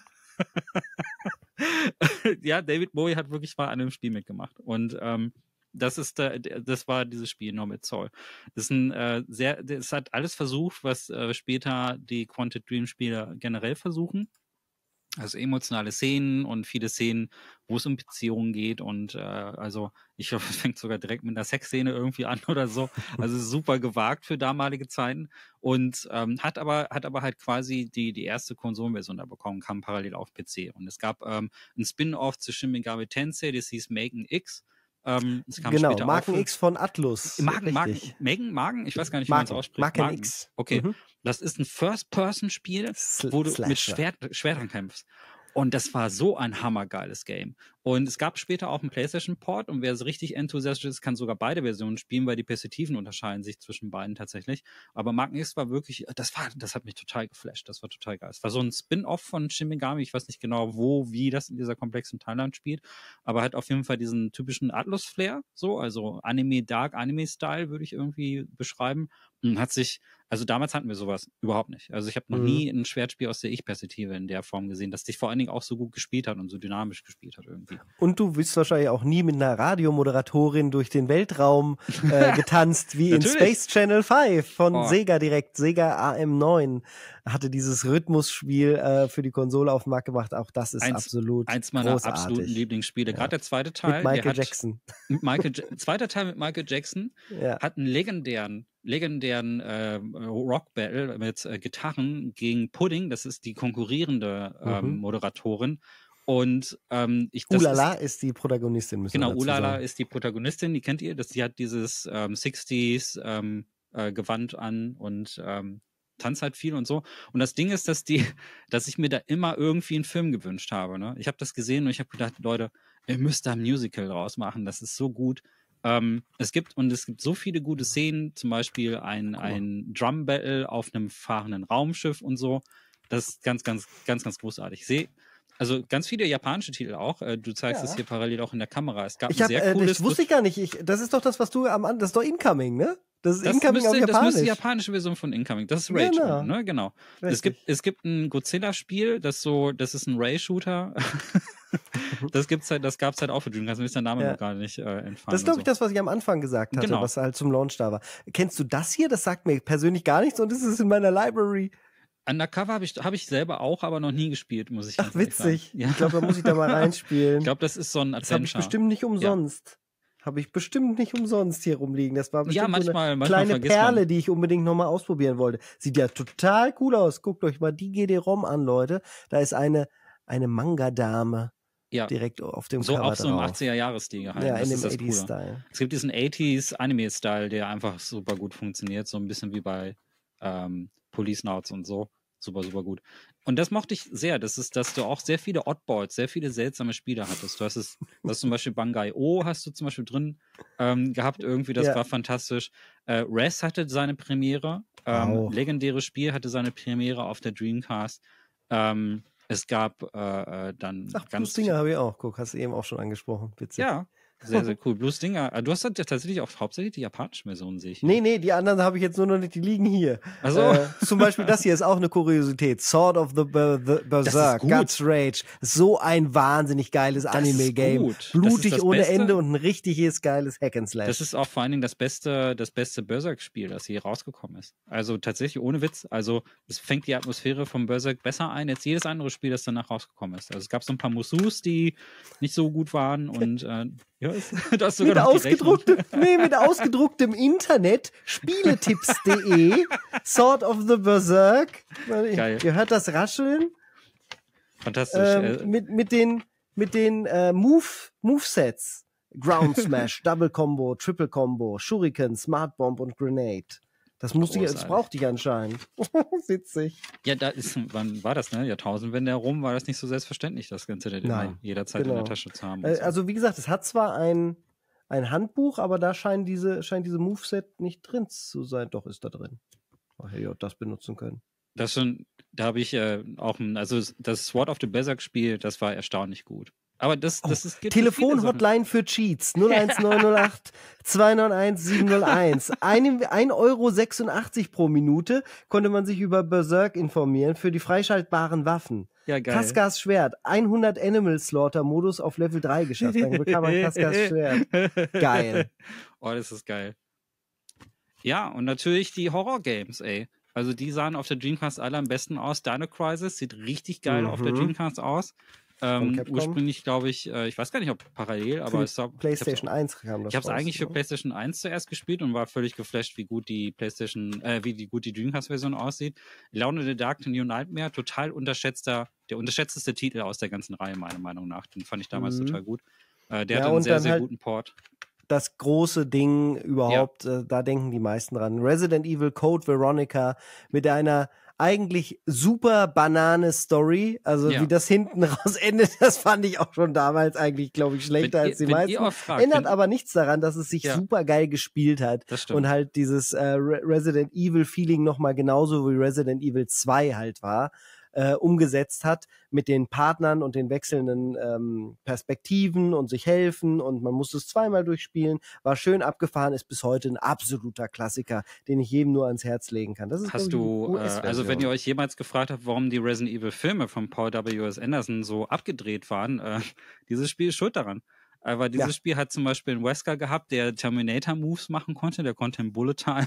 Ja, David Bowie hat wirklich mal an einem Spiel mitgemacht. Und ähm, das ist der, das war dieses Spiel Nomad Soul. Das ist ein äh, sehr, das hat alles versucht, was äh, später die Quantic Dream Spieler generell versuchen. Also emotionale Szenen und viele Szenen, wo es um Beziehungen geht und äh, also ich hoffe, es fängt sogar direkt mit einer Sexszene irgendwie an oder so. Also super gewagt für damalige Zeiten und ähm, hat aber hat aber halt quasi die die erste Konsolenversion da bekommen, kam parallel auf P C und es gab ähm, ein Spin-off zu Shin Megami Tensei, das hieß Magen X. Ähm, es kam Genau, später Marken auch für- X von Atlus. Magen, Magen, Richtig. Magen, Magen, ich weiß gar nicht, wie man es Marken, ausspricht. Marken Magen. X. Okay, Mhm. das ist ein First-Person-Spiel, Sl- wo du Slasher. mit Schwert, Schwertern kämpfst. Und das war so ein hammergeiles Game. Und es gab später auch einen PlayStation-Port und wer so richtig enthusiastisch ist, kann sogar beide Versionen spielen, weil die Perspektiven unterscheiden sich zwischen beiden tatsächlich. Aber Marken X war wirklich, das war, das hat mich total geflasht. Das war total geil. Es war so ein Spin-off von Shin Megami. Ich weiß nicht genau, wo, wie das in dieser komplexen Timeline spielt, aber hat auf jeden Fall diesen typischen Atlus-Flair, so, also Anime, Dark Anime-Style würde ich irgendwie beschreiben. Und hat sich, also damals hatten wir sowas überhaupt nicht. Also ich habe noch Mhm. nie ein Schwertspiel aus der Ich-Perspektive in der Form gesehen, das dich vor allen Dingen auch so gut gespielt hat und so dynamisch gespielt hat irgendwie. Und du bist wahrscheinlich auch nie mit einer Radiomoderatorin durch den Weltraum äh, getanzt, wie in Natürlich. Space Channel fünf von Oh. Sega direkt. Sega A M neun hatte dieses Rhythmusspiel äh, für die Konsole auf den Markt gebracht. Auch das ist Eins- absolut Eins meiner großartig. absoluten Lieblingsspiele. Ja. Gerade der zweite Teil, Mit Michael der hat, Jackson. Mit Michael, Ja- zweiter Teil mit Michael Jackson Ja. hat einen legendären, legendären äh, Rock-Battle mit äh, Gitarren gegen Pudding. Das ist die konkurrierende ähm, Mhm. Moderatorin. Und ähm, ich das Ulala ist, ist die Protagonistin, müssen Genau, wir dazu Ulala sagen. ist die Protagonistin, die kennt ihr. Das, die hat dieses ähm, sechziger ähm, äh, Gewand an und ähm, tanzt halt viel und so. Und das Ding ist, dass die, dass ich mir da immer irgendwie einen Film gewünscht habe. Ne? Ich habe das gesehen und ich habe gedacht, Leute, ihr müsst da ein Musical draus machen. Das ist so gut. Ähm, es gibt und es gibt so viele gute Szenen, zum Beispiel ein, ein Drum Battle auf einem fahrenden Raumschiff und so. Das ist ganz, ganz, ganz, ganz großartig. Ich sehe also ganz viele japanische Titel auch. Äh, Du zeigst Ja. es hier parallel auch in der Kamera. Es gab Ich ein hab, sehr äh, cooles. das wusste ich gar nicht. Ich, das ist doch das, was du am Anfang, das ist doch Incoming, ne? Das ist das Incoming müsste, auf das müsste Japanisch. die japanische Version von Incoming. Das ist Rage, Genau. ne? Genau. Es Richtig. gibt, es gibt ein Godzilla-Spiel, das so, das ist ein Ray-Shooter. das gibt's halt, das gab's halt auch für Dreamcast. Mir ist der Name Ja. nur gar nicht äh, entfallen. Das ist, glaube und ich, das, was ich am Anfang gesagt hatte, Genau. was halt zum Launch da war. Kennst du das hier? Das sagt mir persönlich gar nichts und das ist in meiner Library. Undercover habe ich, hab ich selber auch, aber noch nie gespielt, muss ich Ach, ganz ehrlich sagen. witzig. Ja. Ich glaube, da muss ich da mal reinspielen. Ich glaube, das ist so ein das habe ich Adventure. bestimmt nicht umsonst. Habe ich bestimmt nicht umsonst hier rumliegen. Das war bestimmt Ja, manchmal, so eine manchmal kleine vergisst Perle, man. die ich unbedingt nochmal ausprobieren wollte. Sieht ja total cool aus. Guckt euch mal die G D-ROM an, Leute. Da ist eine, eine Manga-Dame Ja, direkt auf dem so Cover auch so im drauf. achtziger-Jahres-Stil gehalten. Ja, in Das dem ist das Coole. achtziger-Style. Es gibt diesen achtziger-Anime-Style, der einfach super gut funktioniert. So ein bisschen wie bei ähm, Police Notes und so. Super, super gut. Und das mochte ich sehr. Das ist, dass du auch sehr viele Oddballs, sehr viele seltsame Spiele hattest. Du hast es, du hast zum Beispiel Bangai O hast du zum Beispiel drin ähm, gehabt irgendwie. Das Ja. war fantastisch. Äh, Res hatte seine Premiere. Ähm, Auch. legendäres Spiel hatte seine Premiere auf der Dreamcast. Ähm, es gab äh, äh, dann Ach, Blue ganz Stinger habe ich auch. Guck, hast du eben auch schon angesprochen. Witzig. ja, sehr, sehr cool. Blue Stinger. äh, Du hast halt ja tatsächlich auch hauptsächlich die japanische Version, sehe ich. Nee, nee, die anderen habe ich jetzt nur noch nicht, die liegen hier. Ach so. Äh, zum Beispiel das hier ist auch eine Kuriosität. Sword of the, Ber the Berserk, gut. Guts Rage. So ein wahnsinnig geiles Das ist Anime-Game. gut. Das ist Blutig das ohne Beste. Ende und ein richtiges geiles Hack and Slash. Das ist auch vor allen Dingen das beste, das beste Berserk-Spiel, das hier rausgekommen ist. Also tatsächlich ohne Witz. Also es fängt die Atmosphäre vom Berserk besser ein als jedes andere Spiel, das danach rausgekommen ist. Also es gab so ein paar Musus, die nicht so gut waren und äh, ja, du hast sogar mit, noch die Rechnung. ausgedrucktem, nee, mit ausgedrucktem Internet, spieletipps punkt de, Sword of the Berserk. Geil. Ihr hört das Rascheln. Fantastisch. Ähm, äh, mit, mit den, mit den äh, Move, Movesets. Ground Smash, Double Combo, Triple Combo, Shuriken, Smart Bomb und Grenade. Das musste ich, das Großartig. brauchte ich anscheinend. Witzig. Ja, da ist, wann war das, ne? Jahrtausendwende herum war das nicht so selbstverständlich, das Ganze immer Nein, jederzeit genau. in der Tasche zu haben. und Äh, so. also wie gesagt, es hat zwar ein, ein Handbuch, aber da scheint diese, scheint diese Moveset nicht drin zu sein. Doch, ist da drin. Ach, hätte ich auch das benutzen können. Das schon, da habe ich äh, auch, ein, also das Sword of the Berserk-Spiel, das war erstaunlich gut. Aber das, das ist gibt so viele Sachen. Telefon-Hotline für Cheats null eins neun null acht zwei neun eins sieben null eins. ein Euro sechsundachtzig pro Minute konnte man sich über Berserk informieren für die freischaltbaren Waffen. Ja, geil. Kaskas Schwert, hundert Animal Slaughter Modus auf Level drei geschafft. Dann bekam man Kaskas Schwert. Geil. Oh, das ist geil. Ja, und natürlich die Horror-Games, ey. Also die sahen auf der Dreamcast alle am besten aus. Dino Crisis sieht richtig geil Mhm. auf der Dreamcast aus. Ähm, Capcom? ursprünglich, glaube ich, äh, ich weiß gar nicht, ob parallel, aber Für es war, PlayStation eins kam das ich habe es raus, eigentlich für ne? PlayStation eins zuerst gespielt und war völlig geflasht, wie gut die PlayStation, äh, wie die, gut die Dreamcast-Version aussieht. Laune the Dark, The New Nightmare, total unterschätzter, der unterschätzteste Titel aus der ganzen Reihe, meiner Meinung nach. Den fand ich damals Mhm. total gut. Äh, der Ja, hat einen und sehr, dann sehr halt- guten Port. Das große Ding überhaupt, äh, da denken die meisten dran. Resident Evil Code Veronica mit einer eigentlich super banane Story. Also Ja. wie das hinten raus endet, das fand ich auch schon damals eigentlich, glaube ich, schlechter Wenn als ihr- die wenn meisten. ihr auch fragt, Ändert wenn- aber nichts daran, dass es sich Ja. super geil gespielt hat. Das stimmt. Und halt dieses äh, Re Resident Evil Feeling nochmal genauso wie Resident Evil zwei halt war. Äh, umgesetzt hat mit den Partnern und den wechselnden ähm, Perspektiven und sich helfen und man musste es zweimal durchspielen, war schön abgefahren, ist bis heute ein absoluter Klassiker, den ich jedem nur ans Herz legen kann. Das ist, Hast glaub du, ich, die äh, also U S-Version. wenn ihr euch jemals gefragt habt, warum die Resident Evil Filme von Paul W S. Anderson so abgedreht waren, äh, dieses Spiel ist schuld daran. Aber dieses Ja. Spiel hat zum Beispiel einen Wesker gehabt, der Terminator-Moves machen konnte, der konnte im Bullet Time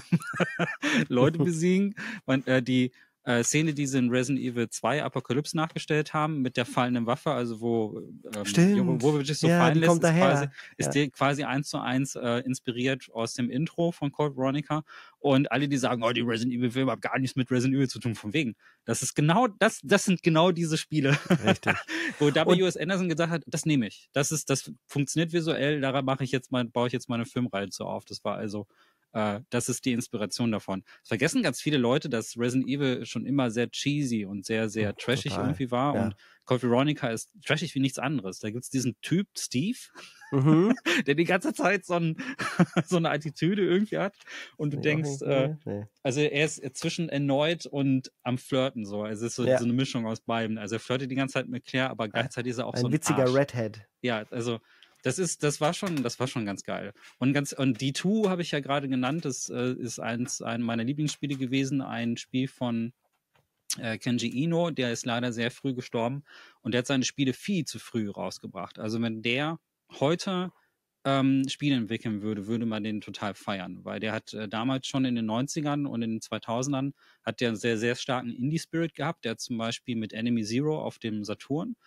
Leute besiegen. Und, äh, die äh, Szene, die sie in Resident Evil zwei Apocalypse nachgestellt haben, mit der fallenden Waffe, also wo ähm, Stimmt. Jovovich so Ja, fallen die lässt, kommt ist daher. quasi, ist Ja. die quasi eins zu eins äh, inspiriert aus dem Intro von Code Veronica. Und alle, die sagen, oh, die Resident Evil Filme haben gar nichts mit Resident Evil zu tun, von wegen. Das ist genau, das, das sind genau diese Spiele. Richtig. Wo W S. Anderson gesagt hat, das nehme ich. Das ist, das funktioniert visuell, daran mache ich jetzt mal, baue ich jetzt meine Filmreihe zu auf. Das war also, äh, das ist die Inspiration davon. Es vergessen ganz viele Leute, dass Resident Evil schon immer sehr cheesy und sehr, sehr Oh, trashig total. irgendwie war. Ja. Und Code Veronica ist trashig wie nichts anderes. Da gibt's diesen Typ, Steve, Mhm. der die ganze Zeit so, ein, so eine Attitüde irgendwie hat. Und du Nee, denkst, auch äh, nicht, nee. also er ist zwischen erneut und am Flirten so. Also es ist so, Ja. so eine Mischung aus beiden. Also er flirtet die ganze Zeit mit Claire, aber gleichzeitig ist er auch Ein so ein witziger Arsch. Redhead. Ja, also das ist, das war schon, das war schon ganz geil. Und ganz, und D zwei habe ich ja gerade genannt. Das äh, ist eins, ein meiner Lieblingsspiele gewesen. Ein Spiel von äh, Kenji Ino, der ist leider sehr früh gestorben und der hat seine Spiele viel zu früh rausgebracht. Also wenn der heute ähm, Spiele entwickeln würde, würde man den total feiern, weil der hat äh, damals schon in den neunzigern und in den zweitausendern hat der einen sehr, sehr starken Indie-Spirit gehabt. Der hat zum Beispiel mit Enemy Zero auf dem Saturn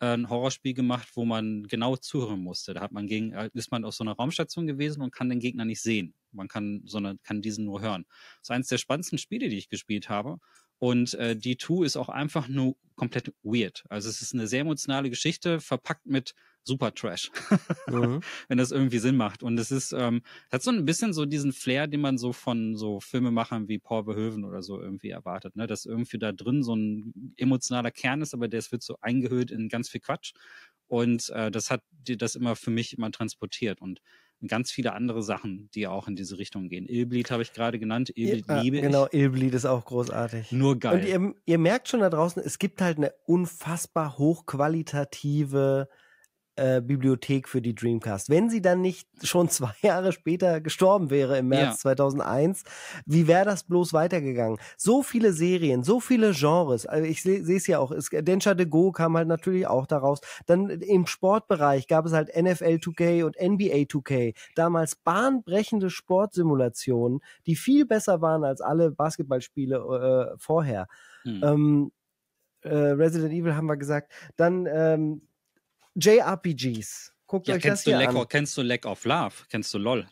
äh, ein Horrorspiel gemacht, wo man genau zuhören musste. Da hat man gegen, äh, ist man auf so einer Raumstation gewesen und kann den Gegner nicht sehen. Man kann, sondern kann diesen nur hören. Das ist eines der spannendsten Spiele, die ich gespielt habe. Und äh, D zwei ist auch einfach nur komplett weird. Also es ist eine sehr emotionale Geschichte, verpackt mit super Trash, mhm. wenn das irgendwie Sinn macht. Und es ist, ähm, hat so ein bisschen so diesen Flair, den man so von so Filmemachern wie Paul Verhoeven oder so irgendwie erwartet, ne? Dass irgendwie da drin so ein emotionaler Kern ist, aber der wird so eingehüllt in ganz viel Quatsch. Und äh, das hat die, das immer für mich immer transportiert. Und ganz viele andere Sachen, die auch in diese Richtung gehen. Illbleed habe ich gerade genannt. Illbleed ja, liebe genau, ich. Genau, Illbleed ist auch großartig. Nur geil. Und ihr, ihr merkt schon da draußen, es gibt halt eine unfassbar hochqualitative äh, Bibliothek für die Dreamcast. Wenn sie dann nicht schon zwei Jahre später gestorben wäre im März ja. zweitausendeins, wie wäre das bloß weitergegangen? So viele Serien, so viele Genres. Also ich sehe es ja auch. Es, Densha de Go kam halt natürlich auch daraus. Dann im Sportbereich gab es halt N F L zwei K und N B A zwei K. Damals bahnbrechende Sportsimulationen, die viel besser waren als alle Basketballspiele äh, vorher. Hm. Ähm, äh, Resident Evil haben wir gesagt. Dann ähm, J R P Gs. Guckt ja, euch das hier an. Of, kennst du Lack of Love? Kennst du LOL?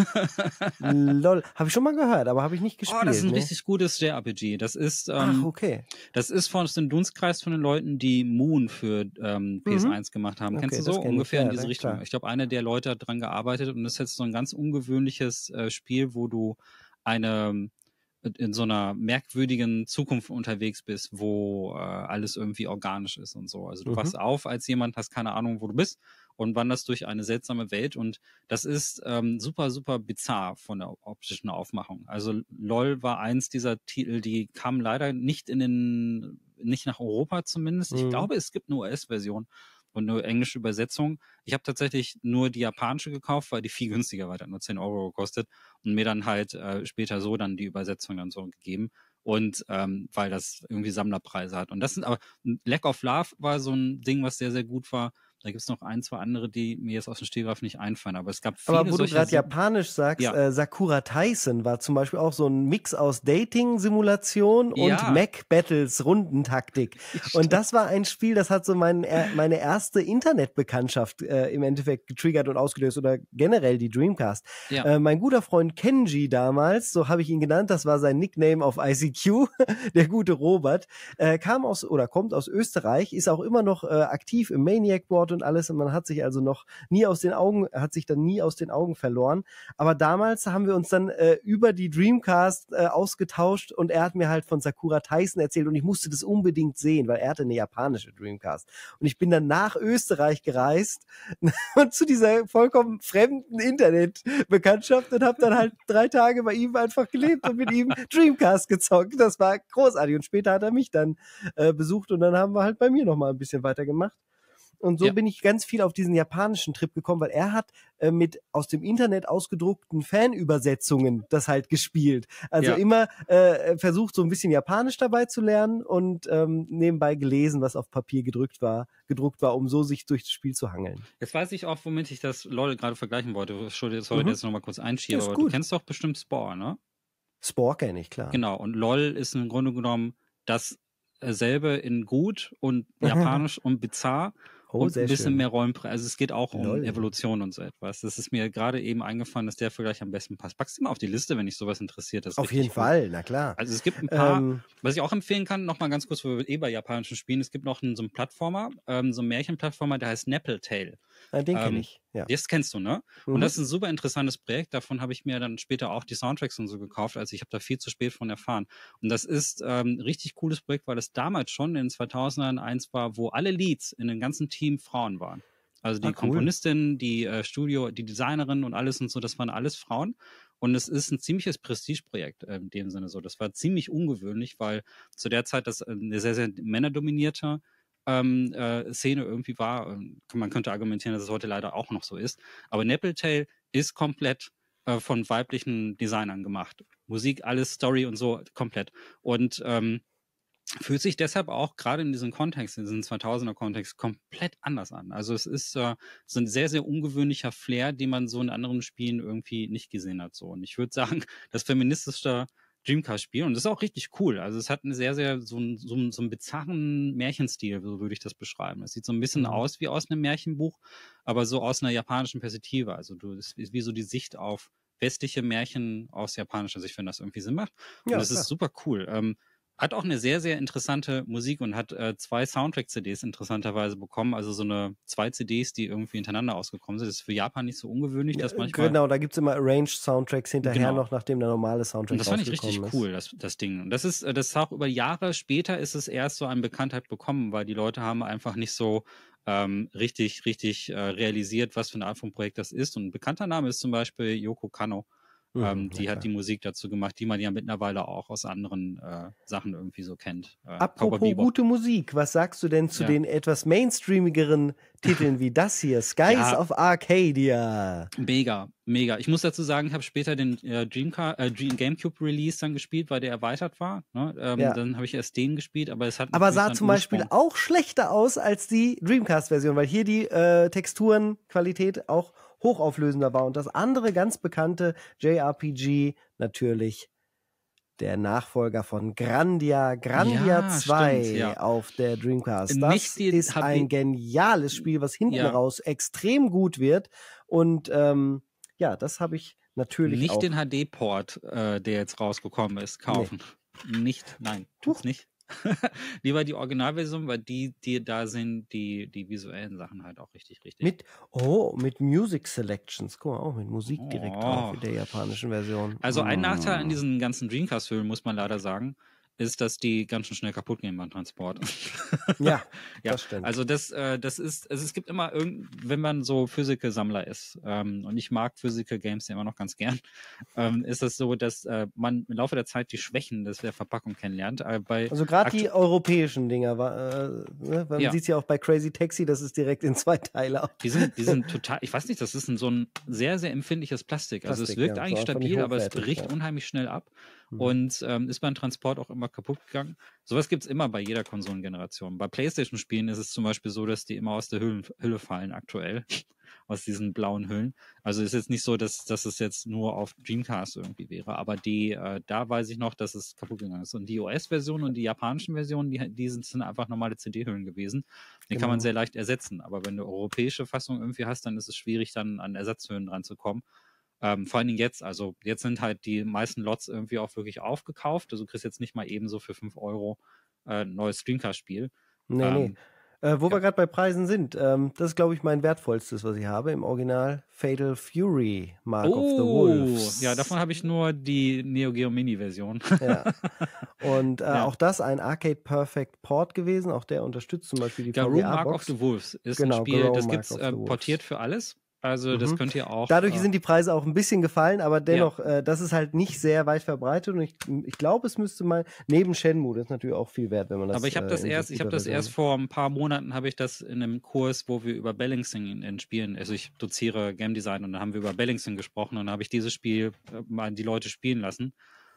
LOL. Habe ich schon mal gehört, aber habe ich nicht gespielt. Oh, das ist ein ne? richtig gutes J R P G. Das ist, ähm, Ach, okay. Das ist von dem Dunstkreis von den Leuten, die Moon für ähm, P S eins mhm. gemacht haben. Okay, Kennst du so? kenn Ungefähr ich. in Ja, diese dann, Richtung. klar. Ich glaube, einer der Leute hat dran gearbeitet und das ist jetzt so ein ganz ungewöhnliches äh, Spiel, wo du eine in so einer merkwürdigen Zukunft unterwegs bist, wo äh, alles irgendwie organisch ist und so. Also du mhm. wachst auf als jemand, hast keine Ahnung, wo du bist und wanderst durch eine seltsame Welt und das ist ähm, super, super bizarr von der optischen Aufmachung. Also LOL war eins dieser Titel, die kamen leider nicht in den, nicht nach Europa zumindest. Mhm. Ich glaube, es gibt eine U S-Version und eine englische Übersetzung. Ich habe tatsächlich nur die japanische gekauft, weil die viel günstiger war, die hat nur zehn Euro gekostet und mir dann halt äh, später so dann die Übersetzung dann so gegeben und ähm, weil das irgendwie Sammlerpreise hat. Und das sind aber, Lack of Love war so ein Ding, was sehr, sehr gut war. Da gibt es noch ein, zwei andere, die mir jetzt aus dem Stehgreif nicht einfallen, aber es gab viele Aber wo solche du gerade Japanisch sagst, ja. äh, Sakura Tyson war zum Beispiel auch so ein Mix aus Dating-Simulation und ja. Mac-Battles, Rundentaktik. Und das war ein Spiel, das hat so mein, äh, meine erste Internetbekanntschaft äh, im Endeffekt getriggert und ausgelöst oder generell die Dreamcast. Ja. Äh, mein guter Freund Kenji damals, so habe ich ihn genannt, das war sein Nickname auf I C Q, der gute Robert, äh, kam aus oder kommt aus Österreich, ist auch immer noch äh, aktiv im Maniac-Board und alles und man hat sich also noch nie aus den Augen, hat sich dann nie aus den Augen verloren. Aber damals haben wir uns dann äh, über die Dreamcast äh, ausgetauscht und er hat mir halt von Sakura Tyson erzählt und ich musste das unbedingt sehen, weil er hatte eine japanische Dreamcast. Und ich bin dann nach Österreich gereist und zu dieser vollkommen fremden Internetbekanntschaft und habe dann halt drei Tage bei ihm einfach gelebt und mit ihm Dreamcast gezockt. Das war großartig. Und später hat er mich dann äh, besucht und dann haben wir halt bei mir noch mal ein bisschen weitergemacht. Und so ja. bin ich ganz viel auf diesen japanischen Trip gekommen, weil er hat äh, mit aus dem Internet ausgedruckten Fanübersetzungen das halt gespielt. Also ja. immer äh, versucht, so ein bisschen Japanisch dabei zu lernen und ähm, nebenbei gelesen, was auf Papier gedrückt war, gedruckt war, um so sich durch das Spiel zu hangeln. Jetzt weiß ich auch, womit ich das LOL gerade vergleichen wollte. Sorry, sorry mhm. jetzt nochmal kurz einschieben, aber gut. du kennst doch bestimmt Spore, ne? Spore kenne ich, klar. Genau, und LOL ist im Grunde genommen dasselbe in gut und japanisch und bizarr. Oh, und ein bisschen schön. Mehr Räumpreis. Also es geht auch um Lol. Evolution und so etwas. Das ist mir gerade eben eingefallen, dass der Vergleich am besten passt. Packst du mal auf die Liste, wenn dich sowas interessiert. Das auf jeden gut. Fall, na klar. Also es gibt ein paar, ähm, was ich auch empfehlen kann, nochmal ganz kurz, wo wir eh bei japanischen Spielen, es gibt noch einen, so einen Plattformer, ähm, so einen Märchenplattformer, der heißt Nepple Tale. Ja, den ähm, kenne ich, ja. Das kennst du, ne? Mhm. Und das ist ein super interessantes Projekt. Davon habe ich mir dann später auch die Soundtracks und so gekauft. Also ich habe da viel zu spät von erfahren. Und das ist ähm, ein richtig cooles Projekt, weil es damals schon in den zweitausendern eins war, wo alle Leads in dem ganzen Team Frauen waren. Also die ah, cool. Komponistin, die äh, Studio, die Designerin und alles und so, das waren alles Frauen. Und es ist ein ziemliches Prestigeprojekt äh, in dem Sinne so. Das war ziemlich ungewöhnlich, weil zu der Zeit das eine sehr, sehr männerdominierte ähm, äh, Szene irgendwie war. Man könnte argumentieren, dass es heute leider auch noch so ist. Aber Nepple Tale ist komplett äh, von weiblichen Designern gemacht. Musik, alles, Story und so, komplett. Und ähm, fühlt sich deshalb auch gerade in diesem Kontext, in diesem zweitausender-Kontext komplett anders an. Also es ist äh, so ein sehr, sehr ungewöhnlicher Flair, den man so in anderen Spielen irgendwie nicht gesehen hat. So. Und ich würde sagen, das feministischste Dreamcast-Spiel und das ist auch richtig cool. Also es hat eine sehr, sehr so, ein, so, ein, so einen bizarren Märchenstil, so würde ich das beschreiben. Es sieht so ein bisschen Mhm. aus wie aus einem Märchenbuch, aber so aus einer japanischen Perspektive. Also du, es ist wie so die Sicht auf westliche Märchen aus japanischer Sicht, wenn das irgendwie Sinn macht. Und Ja, das klar. ist super cool. Ähm, hat auch eine sehr, sehr interessante Musik und hat äh, zwei Soundtrack-C Ds interessanterweise bekommen. Also so eine zwei C Ds, die irgendwie hintereinander ausgekommen sind. Das ist für Japan nicht so ungewöhnlich, Ja, dass manchmal. genau, da gibt es immer Arranged-Soundtracks hinterher Genau. noch, nachdem der normale Und Soundtrack das fand ich rausgekommen richtig ist. cool, das, das Ding. Und das ist, äh, das ist auch über Jahre später ist es erst so an Bekanntheit bekommen, weil die Leute haben einfach nicht so ähm, richtig, richtig äh, realisiert, was für eine Art von Projekt das ist. Und ein bekannter Name ist zum Beispiel Yoko Kanno. Mhm, Ähm, na die klar. hat die Musik dazu gemacht, die man ja mittlerweile auch aus anderen äh, Sachen irgendwie so kennt. Äh, Cowboy Apropos Bebop. gute Musik, was sagst du denn zu Ja. den etwas mainstreamigeren Titeln wie das hier, Skies Ja. of Arcadia? Mega, mega. Ich muss dazu sagen, ich habe später den äh, Dreamcast, äh, Dream Gamecube Release dann gespielt, weil der erweitert war. Ne? Ähm, Ja. Dann habe ich erst den gespielt, aber es hat Aber natürlich sah seinen zum Beispiel Ursprung. auch schlechter aus als die Dreamcast-Version, weil hier die äh, Texturenqualität auch hochauflösender war. Und das andere ganz bekannte J R P G natürlich der Nachfolger von Grandia, Grandia Ja, zwei stimmt, ja. auf der Dreamcast. Nicht Das die ist H D ein geniales Spiel, was hinten Ja. raus extrem gut wird. Und ähm, ja, das habe ich natürlich Nicht auch. den H D-Port, äh, der jetzt rausgekommen ist, kaufen. Nicht, nein, tut's Huch. nicht. Lieber die Originalversion, weil die, die da sind, die, die visuellen Sachen halt auch richtig, richtig. Mit, oh, mit Music Selections. Guck mal, auch mit Musik direkt Oh. drauf in der japanischen Version. Also ein Mm. Nachteil an diesen ganzen Dreamcast-Filmen, muss man leider sagen, ist, dass die ganz schön schnell kaputt gehen beim Transport. Ja, ja, das stimmt. also das, äh, das ist, also es gibt immer irgend, wenn man so Physical-Sammler ist, ähm, und ich mag Physical-Games ja immer noch ganz gern, ähm, ist das so, dass äh, man im Laufe der Zeit die Schwächen des der Verpackung kennenlernt. Äh, bei Also gerade aktu- die europäischen Dinger, wa- äh, ne? Man Ja. sieht es ja auch bei Crazy Taxi, das ist direkt in zwei Teile auf. Die sind, die sind total, ich weiß nicht, das ist ein, so ein sehr, sehr empfindliches Plastik. Also Plastik, es wirkt ja, eigentlich so einfach nicht stabil, aber es hochwertig, bricht ja. unheimlich schnell ab Mhm. und ähm, ist beim Transport auch immer kaputt gegangen. Sowas gibt's immer bei jeder Konsolengeneration. Bei PlayStation-Spielen ist es zum Beispiel so, dass die immer aus der Hülle, Hülle fallen aktuell, aus diesen blauen Hüllen. Also ist jetzt nicht so, dass, dass es jetzt nur auf Dreamcast irgendwie wäre, aber die, äh, da weiß ich noch, dass es kaputt gegangen ist. Und die O S-Version und die japanischen Versionen, die, die sind, sind einfach normale C D-Hüllen gewesen. Die Genau. kann man sehr leicht ersetzen. Aber wenn du europäische Fassung irgendwie hast, dann ist es schwierig, dann an Ersatzhüllen dran zu kommen. Ähm, vor allen Dingen jetzt, also jetzt sind halt die meisten Lots irgendwie auch wirklich aufgekauft. Also du kriegst jetzt nicht mal eben so für fünf Euro äh, ein neues Dreamcast-Spiel. Nee, ähm, nee. Äh, wo ja. wir gerade bei Preisen sind, ähm, das ist, glaube ich, mein wertvollstes, was ich habe. Im Original Fatal Fury, Mark of the Oh, Wolves. ja, davon habe ich nur die Neo Geo Mini-Version. Ja. Und äh, Ja. auch das ein Arcade Perfect Port gewesen. Auch der unterstützt zum Beispiel die Garou V Mark of R-Box. the Wolves ist Genau, ein Spiel, Garou das Mark gibt's of äh, the Wolves. portiert für alles. Also das Mhm. könnt ihr auch. Dadurch äh, sind die Preise auch ein bisschen gefallen, aber dennoch, äh, das ist halt nicht sehr weit verbreitet. Und ich, ich glaube, es müsste mal neben Shenmue, das ist natürlich auch viel wert, wenn man das. Aber ich habe äh, das in so erst, ich habe guter das Version erst vor ein paar Monaten habe ich das in einem Kurs, wo wir über Balancing in, in Spielen, also ich doziere Game Design und dann haben wir über Balancing gesprochen und dann habe ich dieses Spiel äh, mal die Leute spielen lassen,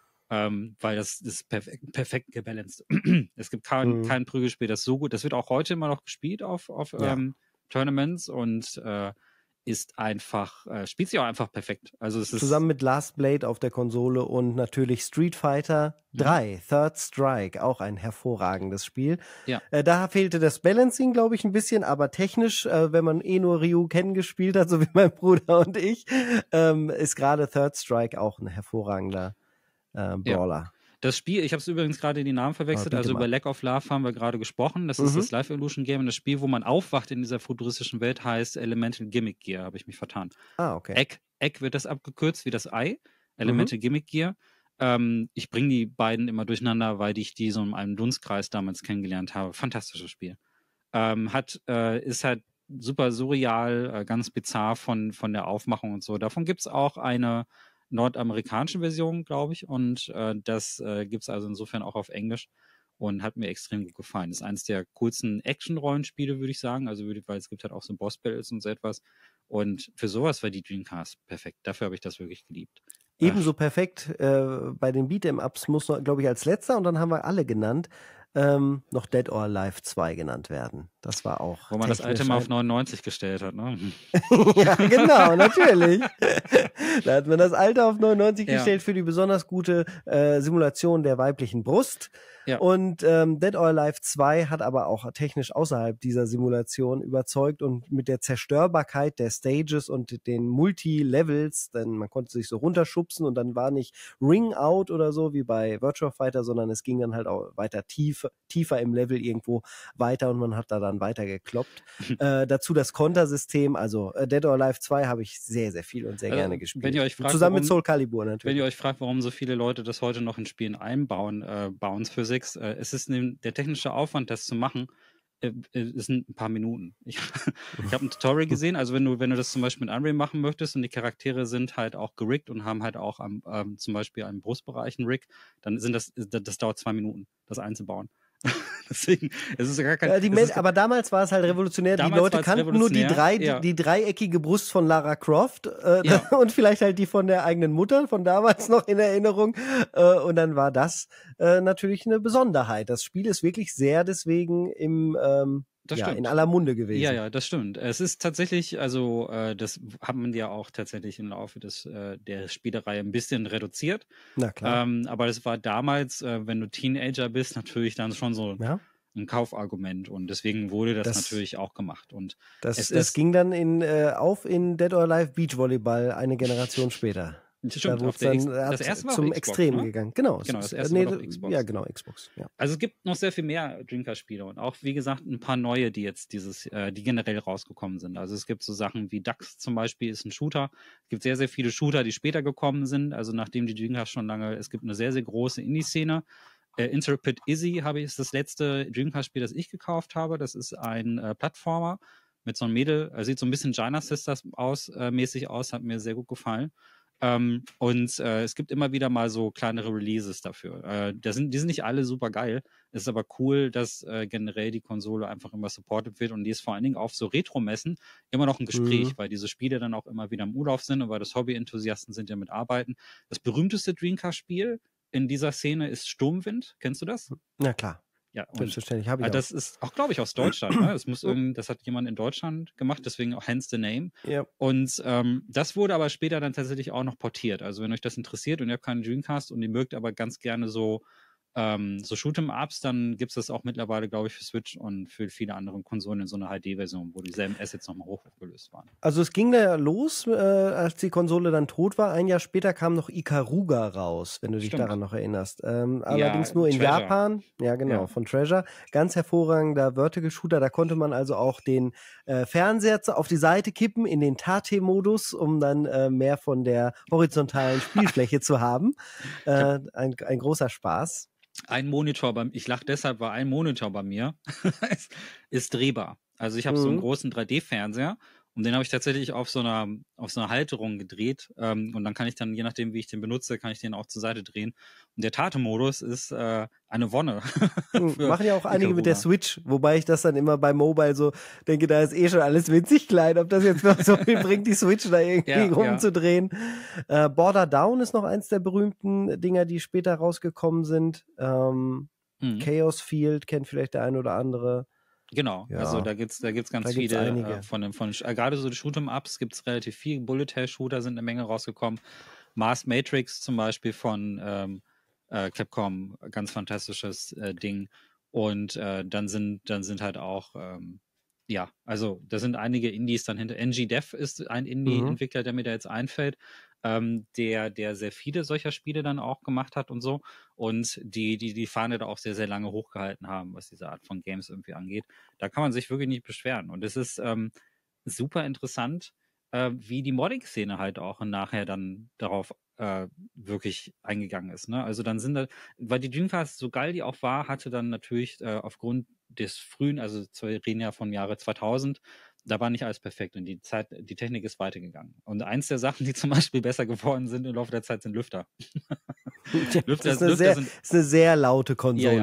ähm, weil das ist perfekt, perfekt gebalanced. Es gibt kein, Mhm. kein Prügelspiel, das so gut, das wird auch heute immer noch gespielt auf, auf Ja. ähm, Tournaments und äh, ist einfach, äh, spielt sich auch einfach perfekt. Also es ist Zusammen mit Last Blade auf der Konsole und natürlich Street Fighter drei, Third Strike, auch ein hervorragendes Spiel. Ja. Äh, da fehlte das Balancing, glaube ich, ein bisschen, aber technisch, äh, wenn man eh nur Ryu Ken gespielt hat, so wie mein Bruder und ich, ähm, ist gerade Third Strike auch ein hervorragender äh, Brawler. Das Spiel, ich habe es übrigens gerade die Namen verwechselt, bitte also mal. über Lack of Love haben wir gerade gesprochen. Das Mhm. ist das Live Evolution Game und das Spiel, wo man aufwacht in dieser futuristischen Welt, heißt Elemental Gimmick Gear, habe ich mich vertan. Ah, okay. Egg, Egg wird das abgekürzt wie das Ei, Elemental Mhm. Gimmick Gear. Ähm, ich bringe die beiden immer durcheinander, weil ich die so in einem Dunstkreis damals kennengelernt habe. Fantastisches Spiel. Ähm, hat, äh, ist halt super surreal, äh, ganz bizarr von, von der Aufmachung und so. Davon gibt es auch eine nordamerikanische Version, glaube ich. Und äh, das äh, gibt es also insofern auch auf Englisch und hat mir extrem gut gefallen. Das ist eines der coolsten Action-Rollenspiele, würde ich sagen. Also, weil es gibt halt auch so Boss-Battles und so etwas. Und für sowas war die Dreamcast perfekt. Dafür habe ich das wirklich geliebt. Ebenso perfekt äh, bei den Beat'em-Ups muss noch, glaube ich, als letzter, und dann haben wir alle genannt, ähm, noch Dead or Alive zwei genannt werden. Das war auch Wo man das alte technisch mal auf ein- neunundneunzig gestellt hat, ne? Ja, genau, natürlich. Da hat man das alte auf neunundneunzig Ja. gestellt für die besonders gute äh, Simulation der weiblichen Brust. Ja. Und ähm, Dead or Alive zwei hat aber auch technisch außerhalb dieser Simulation überzeugt und mit der Zerstörbarkeit der Stages und den Multi-Levels, denn man konnte sich so runterschubsen und dann war nicht Ring Out oder so wie bei Virtua Fighter, sondern es ging dann halt auch weiter tief, tiefer im Level irgendwo weiter und man hat da dann weiter gekloppt. äh, dazu das Kontersystem, also äh, Dead or Alive zwei habe ich sehr, sehr viel und sehr Also, gerne gespielt. wenn ihr euch fragt, Zusammen mit warum- Soul Calibur natürlich. Wenn ihr euch fragt, warum so viele Leute das heute noch in Spielen einbauen, äh, Bounce Physics, äh, es ist ne, der technische Aufwand, das zu machen, äh, äh, sind ein paar Minuten. Ich, ich habe ein Tutorial gesehen, also wenn du, wenn du das zum Beispiel mit Unreal machen möchtest und die Charaktere sind halt auch geriggt und haben halt auch am, ähm, zum Beispiel am Brustbereich einen Rig, dann sind das, das, das dauert zwei Minuten, das einzubauen. Deswegen, es ist gar kein... Ja, die es Men ist, aber damals war es halt revolutionär. Die Damals Leute war es kannten nur die, revolutionär, drei, ja. die dreieckige Brust von Lara Croft äh, Ja. und vielleicht halt die von der eigenen Mutter von damals noch in Erinnerung. Äh, und dann war das äh, natürlich eine Besonderheit. Das Spiel ist wirklich sehr deswegen im ähm, Das ja, stimmt. in aller Munde gewesen. Ja, ja, das stimmt. Es ist tatsächlich, also äh, das hat man ja auch tatsächlich im Laufe des, äh, der Spielereihe ein bisschen reduziert. Na klar. Ähm, aber das war damals, äh, wenn du Teenager bist, natürlich dann schon so Ja. ein Kaufargument und deswegen wurde das, Das- natürlich auch gemacht. Und Das, es das ist- ging dann in, äh, auf in Dead or Alive Beachvolleyball eine Generation später. stimmt, da auf wurde der dann X- äh, das erste war auf zum Xbox, Extrem ne? gegangen. Genau. es Genau, das ist- erste nee, war auf Xbox. Ja, genau, Xbox. Ja. Also es gibt noch sehr viel mehr Dreamcast-Spiele und auch, wie gesagt, ein paar neue, die jetzt dieses, äh, die generell rausgekommen sind. Also es gibt so Sachen wie Dux zum Beispiel, ist ein Shooter. Es gibt sehr, sehr viele Shooter, die später gekommen sind, also nachdem die Dreamcast schon lange, es gibt eine sehr, sehr große Indie-Szene. Äh, Intrepid Izzy habe ich, ist das letzte Dreamcast-Spiel, das ich gekauft habe. Das ist ein äh, Plattformer mit so einem Mädel, äh, sieht so ein bisschen Gina Sisters aus, äh, mäßig aus, hat mir sehr gut gefallen. Ähm, und äh, es gibt immer wieder mal so kleinere Releases dafür. Äh, das sind, die sind nicht alle super geil. Es ist aber cool, dass äh, generell die Konsole einfach immer supported wird und die ist vor allen Dingen auf so Retro-Messen immer noch ein Gespräch, Mhm. weil diese Spiele dann auch immer wieder im Umlauf sind und weil das Hobby-Enthusiasten sind, die damit arbeiten. Das berühmteste Dreamcast-Spiel in dieser Szene ist Sturmwind. Kennst du das? Na klar, Ja, und selbstverständlich. Habe ich äh, auch. das ist auch, glaube ich, aus Deutschland. Ne? Das, muss irgend, das hat jemand in Deutschland gemacht, deswegen auch hence the name. Ja. Und ähm, das wurde aber später dann tatsächlich auch noch portiert. Also wenn euch das interessiert und ihr habt keinen Dreamcast und ihr mögt aber ganz gerne so, ähm, so Shoot'em-Ups, dann gibt es das auch mittlerweile, glaube ich, für Switch und für viele andere Konsolen in so einer H D-Version, wo dieselben Assets nochmal hoch aufgelöst waren. Also es ging da ja los, äh, als die Konsole dann tot war. Ein Jahr später kam noch Ikaruga raus, wenn du dich Stimmt. daran noch erinnerst. Ähm, allerdings Ja, nur in Treasure. Japan. Ja, genau, Ja. von Treasure. Ganz hervorragender Vertical Shooter. Da konnte man also auch den äh, Fernseher zu- auf die Seite kippen in den Tate-Modus, um dann äh, mehr von der horizontalen Spielfläche zu haben. Äh, ein, ein großer Spaß. Ein Monitor, bei, ich lache deshalb, weil ein Monitor bei mir ist, ist drehbar. Also ich habe so einen Mhm. großen drei D-Fernseher und den habe ich tatsächlich auf so einer, auf so einer Halterung gedreht ähm, und dann kann ich dann, je nachdem wie ich den benutze, kann ich den auch zur Seite drehen. Und der Tate-Modus ist äh, eine Wonne. Hm, für Machen ja auch einige mit der Ikaruga. Switch, wobei ich das dann immer bei Mobile so denke, da ist eh schon alles winzig klein, ob das jetzt noch so viel bringt, die Switch da irgendwie Ja, ja. rumzudrehen. Äh, Border Down ist noch eins der berühmten Dinger, die später rausgekommen sind. Ähm, Mhm. Chaos Field kennt vielleicht der ein oder andere. Genau, Ja. also da gibt's da gibt's ganz Da gibt's viele einige. äh, von dem von äh, gerade so die Shoot'em-Ups gibt's relativ viel. Bullet Hell Shooter sind eine Menge rausgekommen. Mars Matrix zum Beispiel von ähm, äh, Capcom, ganz fantastisches äh, Ding. Und äh, dann sind dann sind halt auch ähm, ja, also da sind einige Indies dann hinter. N G Dev ist ein Indie-Entwickler, der mir da jetzt einfällt, ähm, der der sehr viele solcher Spiele dann auch gemacht hat und so. Und die, die die Fahne da auch sehr, sehr lange hochgehalten haben, was diese Art von Games irgendwie angeht. Da kann man sich wirklich nicht beschweren. Und es ist ähm, super interessant, äh, wie die Modding-Szene halt auch nachher dann darauf äh, wirklich eingegangen ist. Ne? Also dann sind da, weil die Dreamcast, so geil die auch war, hatte dann natürlich äh, aufgrund des frühen, also wir reden ja von Jahre zweitausend, da war nicht alles perfekt und die Zeit, die Technik ist weitergegangen. Und eins der Sachen, die zum Beispiel besser geworden sind im Laufe der Zeit, sind Lüfter. das Lüfter, ist eine, Lüfter sehr, sind ist eine sehr laute Konsole. ja, ja.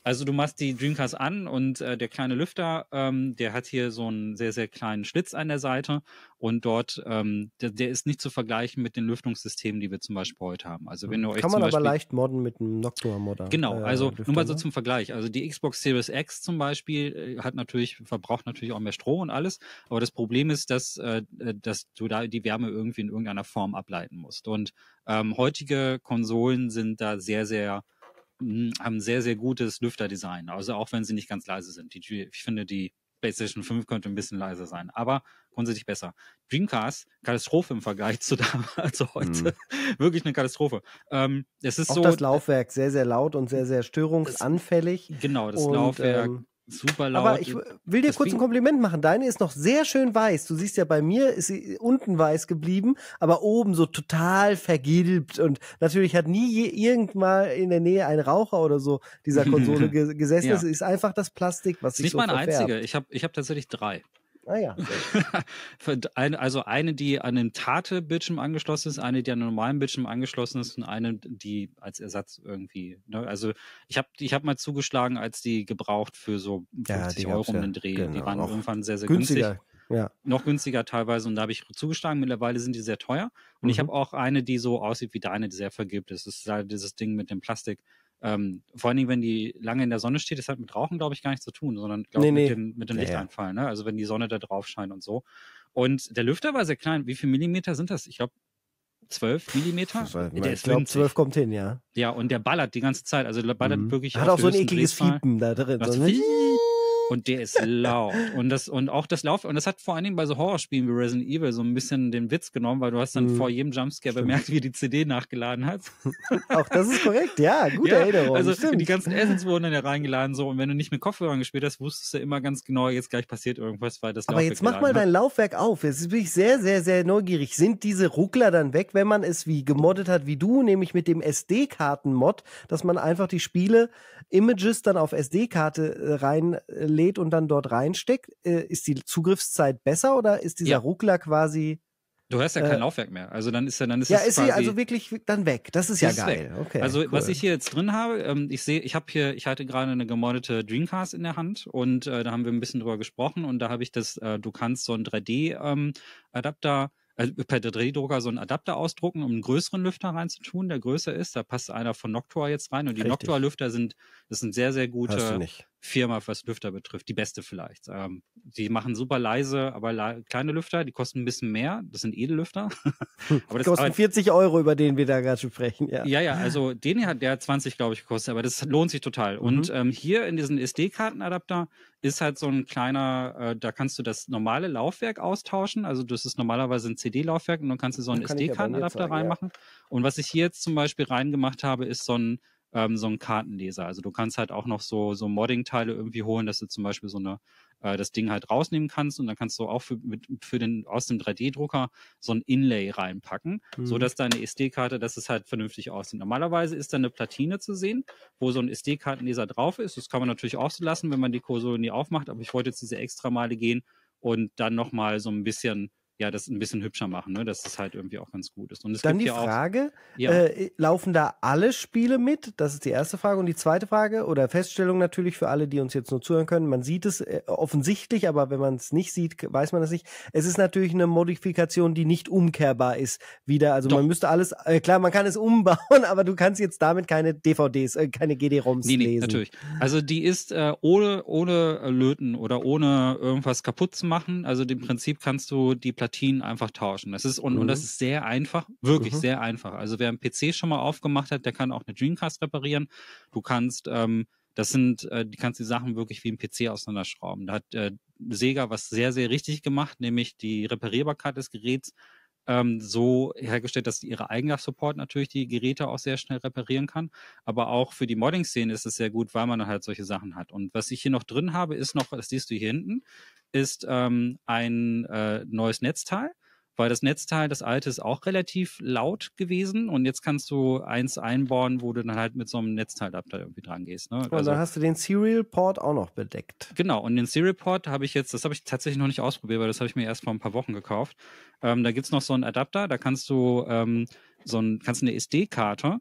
Also du machst die Dreamcast an und äh, der kleine Lüfter, ähm, der hat hier so einen sehr, sehr kleinen Schlitz an der Seite und dort, ähm, der, der ist nicht zu vergleichen mit den Lüftungssystemen, die wir zum Beispiel heute haben. Also wenn ihr euch Kann zum man aber Beispiel leicht modden mit einem Noctua-Modder. Genau, äh, also Lüfter, nur mal so ne? zum Vergleich. Also die Xbox Series X zum Beispiel äh, hat natürlich, verbraucht natürlich auch mehr Strom und alles, aber das Problem ist, dass, äh, dass du da die Wärme irgendwie in irgendeiner Form ableiten musst. Und ähm, heutige Konsolen sind da sehr, sehr, mh, haben sehr, sehr gutes Lüfterdesign. Also auch wenn sie nicht ganz leise sind. Die, ich finde, die PlayStation fünf könnte ein bisschen leiser sein, aber grundsätzlich besser. Dreamcast, Katastrophe im Vergleich zu damals, zu heute. Hm. Wirklich eine Katastrophe. Ähm, es ist Auch so, das Laufwerk sehr, sehr laut und sehr, sehr das, störungsanfällig. genau, das Und Laufwerk ähm, super aber laut. ich w- will dir kurz ein Deswegen, Kompliment machen. Deine ist noch sehr schön weiß. Du siehst ja, bei mir ist sie unten weiß geblieben, aber oben so total vergilbt. Und natürlich hat nie je, irgendwann in der Nähe ein Raucher oder so dieser Konsole ge gesessen. Es ja, ist einfach das Plastik, was ist sich nicht so meine einzige. verfärbt. Ich habe ich hab tatsächlich drei. Ah ja, sehr gut. Für eine, also eine, die an einem Tate-Bildschirm angeschlossen ist, eine, die an einem normalen Bildschirm angeschlossen ist und eine, die als Ersatz irgendwie. Ne? Also ich habe ich hab mal zugeschlagen, als die gebraucht für so Ja, fünfzig die Euro gab's um ja. den Dreh. Die Genau. waren Noch irgendwann sehr, sehr günstig. günstiger. Ja. Noch günstiger teilweise und da habe ich zugeschlagen. Mittlerweile sind die sehr teuer. Und ich Mhm. habe auch eine, die so aussieht wie deine, die sehr vergilbt ist. Das ist halt dieses Ding mit dem Plastik. Ähm, vor allen Dingen, wenn die lange in der Sonne steht, das hat mit Rauchen, glaube ich, gar nichts zu tun, sondern glaube Nee, mit nee. den, mit den Ja, ja. Lichteinfallen. Ne? Also wenn die Sonne da drauf scheint und so. Und der Lüfter war sehr klein. Wie viel Millimeter sind das? Ich glaube, zwölf Millimeter? Das war- Der Ich ist glaube, winzig. zwölf kommt hin, ja. Ja, und der ballert die ganze Zeit. Also der ballert Mhm. wirklich Hat auf auch so ein höchsten ekliges Drehzahl. Fiepen da drin. Was So ein- und der ist laut. Und das, und auch das Lauf, und das hat vor allen Dingen bei so Horrorspielen wie Resident Evil so ein bisschen den Witz genommen, weil du hast dann Mhm. vor jedem Jumpscare Stimmt. bemerkt, wie die C D nachgeladen hat. Auch das ist korrekt, ja, gute Ja, Erinnerung. also Stimmt. die ganzen Assets wurden dann ja reingeladen so und wenn du nicht mit Kopfhörern gespielt hast, wusstest du immer ganz genau, jetzt gleich passiert irgendwas, weil das Aber Laufwerk jetzt mach mal geladen hat. dein Laufwerk auf. Jetzt bin ich sehr, sehr, sehr neugierig. Sind diese Ruckler dann weg, wenn man es wie gemoddet hat wie du, nämlich mit dem S D-Karten-Mod, dass man einfach die Spiele-Images dann auf S D-Karte äh, reinlädt und dann dort reinsteckt? Äh, ist die Zugriffszeit besser oder ist dieser Ja. Ruckler quasi... Du hast ja Äh, kein Laufwerk mehr. Also dann ist ja dann ist Ja, es ist sie quasi also wirklich dann weg? Das ist ja ist geil. weg. Okay, Also cool. was ich hier jetzt drin habe, ähm, ich sehe, ich habe hier, ich hatte gerade eine gemoddete Dreamcast in der Hand und äh, da haben wir ein bisschen drüber gesprochen und da habe ich das, äh, du kannst so einen drei D-Adapter, äh, per drei D-Drucker so einen Adapter ausdrucken, um einen größeren Lüfter reinzutun, der größer ist. Da passt einer von Noctua jetzt rein und die Richtig. Noctua-Lüfter sind, das sind sehr, sehr Hast du gute nicht. Firma, was Lüfter betrifft. Die beste vielleicht. Ähm, die machen super leise, aber le kleine Lüfter, die kosten ein bisschen mehr. Das sind Edellüfter. aber das Kosten aber, vierzig Euro, über den wir da gerade sprechen, ja. ja, ja, also den hier hat der hat zwanzig, glaube ich, gekostet, aber das lohnt sich total. Mhm. Und ähm, hier in diesem S D-Kartenadapter ist halt so ein kleiner, äh, da kannst du das normale Laufwerk austauschen. Also das ist normalerweise ein C D-Laufwerk und dann kannst du so einen Kann ich ja bei mir S D-Kartenadapter zeigen, ja. reinmachen. Und was ich hier jetzt zum Beispiel reingemacht habe, ist so ein ähm, so ein Kartenleser. Also du kannst halt auch noch so, so Modding-Teile irgendwie holen, dass du zum Beispiel so eine, äh, das Ding halt rausnehmen kannst und dann kannst du auch für, mit, für den, aus dem drei D-Drucker so ein Inlay reinpacken, Mhm. so dass deine S D-Karte, dass es halt vernünftig aussieht. Normalerweise ist da eine Platine zu sehen, wo so ein S D-Kartenleser drauf ist. Das kann man natürlich auch so lassen, wenn man die Konsole nie aufmacht, aber ich wollte jetzt diese extra Male gehen und dann nochmal so ein bisschen, ja, das ein bisschen hübscher machen, ne? Dass das halt irgendwie auch ganz gut ist. Und es Dann gibt die hier Frage, auch, ja. äh, laufen da alle Spiele mit? Das ist die erste Frage. Und die zweite Frage oder Feststellung natürlich für alle, die uns jetzt nur zuhören können. Man sieht es äh, offensichtlich, aber wenn man es nicht sieht, weiß man es nicht. Es ist natürlich eine Modifikation, die nicht umkehrbar ist. Wieder, also Doch. man müsste alles, äh, klar, man kann es umbauen, aber du kannst jetzt damit keine D V Ds, äh, keine G D-ROMs Nee, nee, lesen. natürlich. Also die ist äh, ohne, ohne äh, Löten oder ohne irgendwas kaputt zu machen. Also im Prinzip kannst du die Platinen einfach tauschen. Das ist, und, Mhm. und das ist sehr einfach, wirklich Mhm. sehr einfach. Also wer einen P C schon mal aufgemacht hat, der kann auch eine Dreamcast reparieren. Du kannst, ähm, das sind, äh, die kannst die Sachen wirklich wie ein P C auseinanderschrauben. Da hat äh, Sega was sehr, sehr richtig gemacht, nämlich die Reparierbarkeit des Geräts ähm, so hergestellt, dass ihre eigener Support natürlich die Geräte auch sehr schnell reparieren kann. Aber auch für die Modding-Szene ist es sehr gut, weil man dann halt solche Sachen hat. Und was ich hier noch drin habe, ist noch, das siehst du hier hinten, ist ähm, ein äh, neues Netzteil. Weil das Netzteil, das alte, ist auch relativ laut gewesen und jetzt kannst du eins einbauen, wo du dann halt mit so einem Netzteiladapter irgendwie dran gehst. Ne? Und Also, dann hast du den Serial-Port auch noch bedeckt. genau, und den Serial Port habe ich jetzt, das habe ich tatsächlich noch nicht ausprobiert, weil das habe ich mir erst vor ein paar Wochen gekauft. Ähm, da gibt's noch so einen Adapter, da kannst du ähm, so ein, kannst eine S D-Karte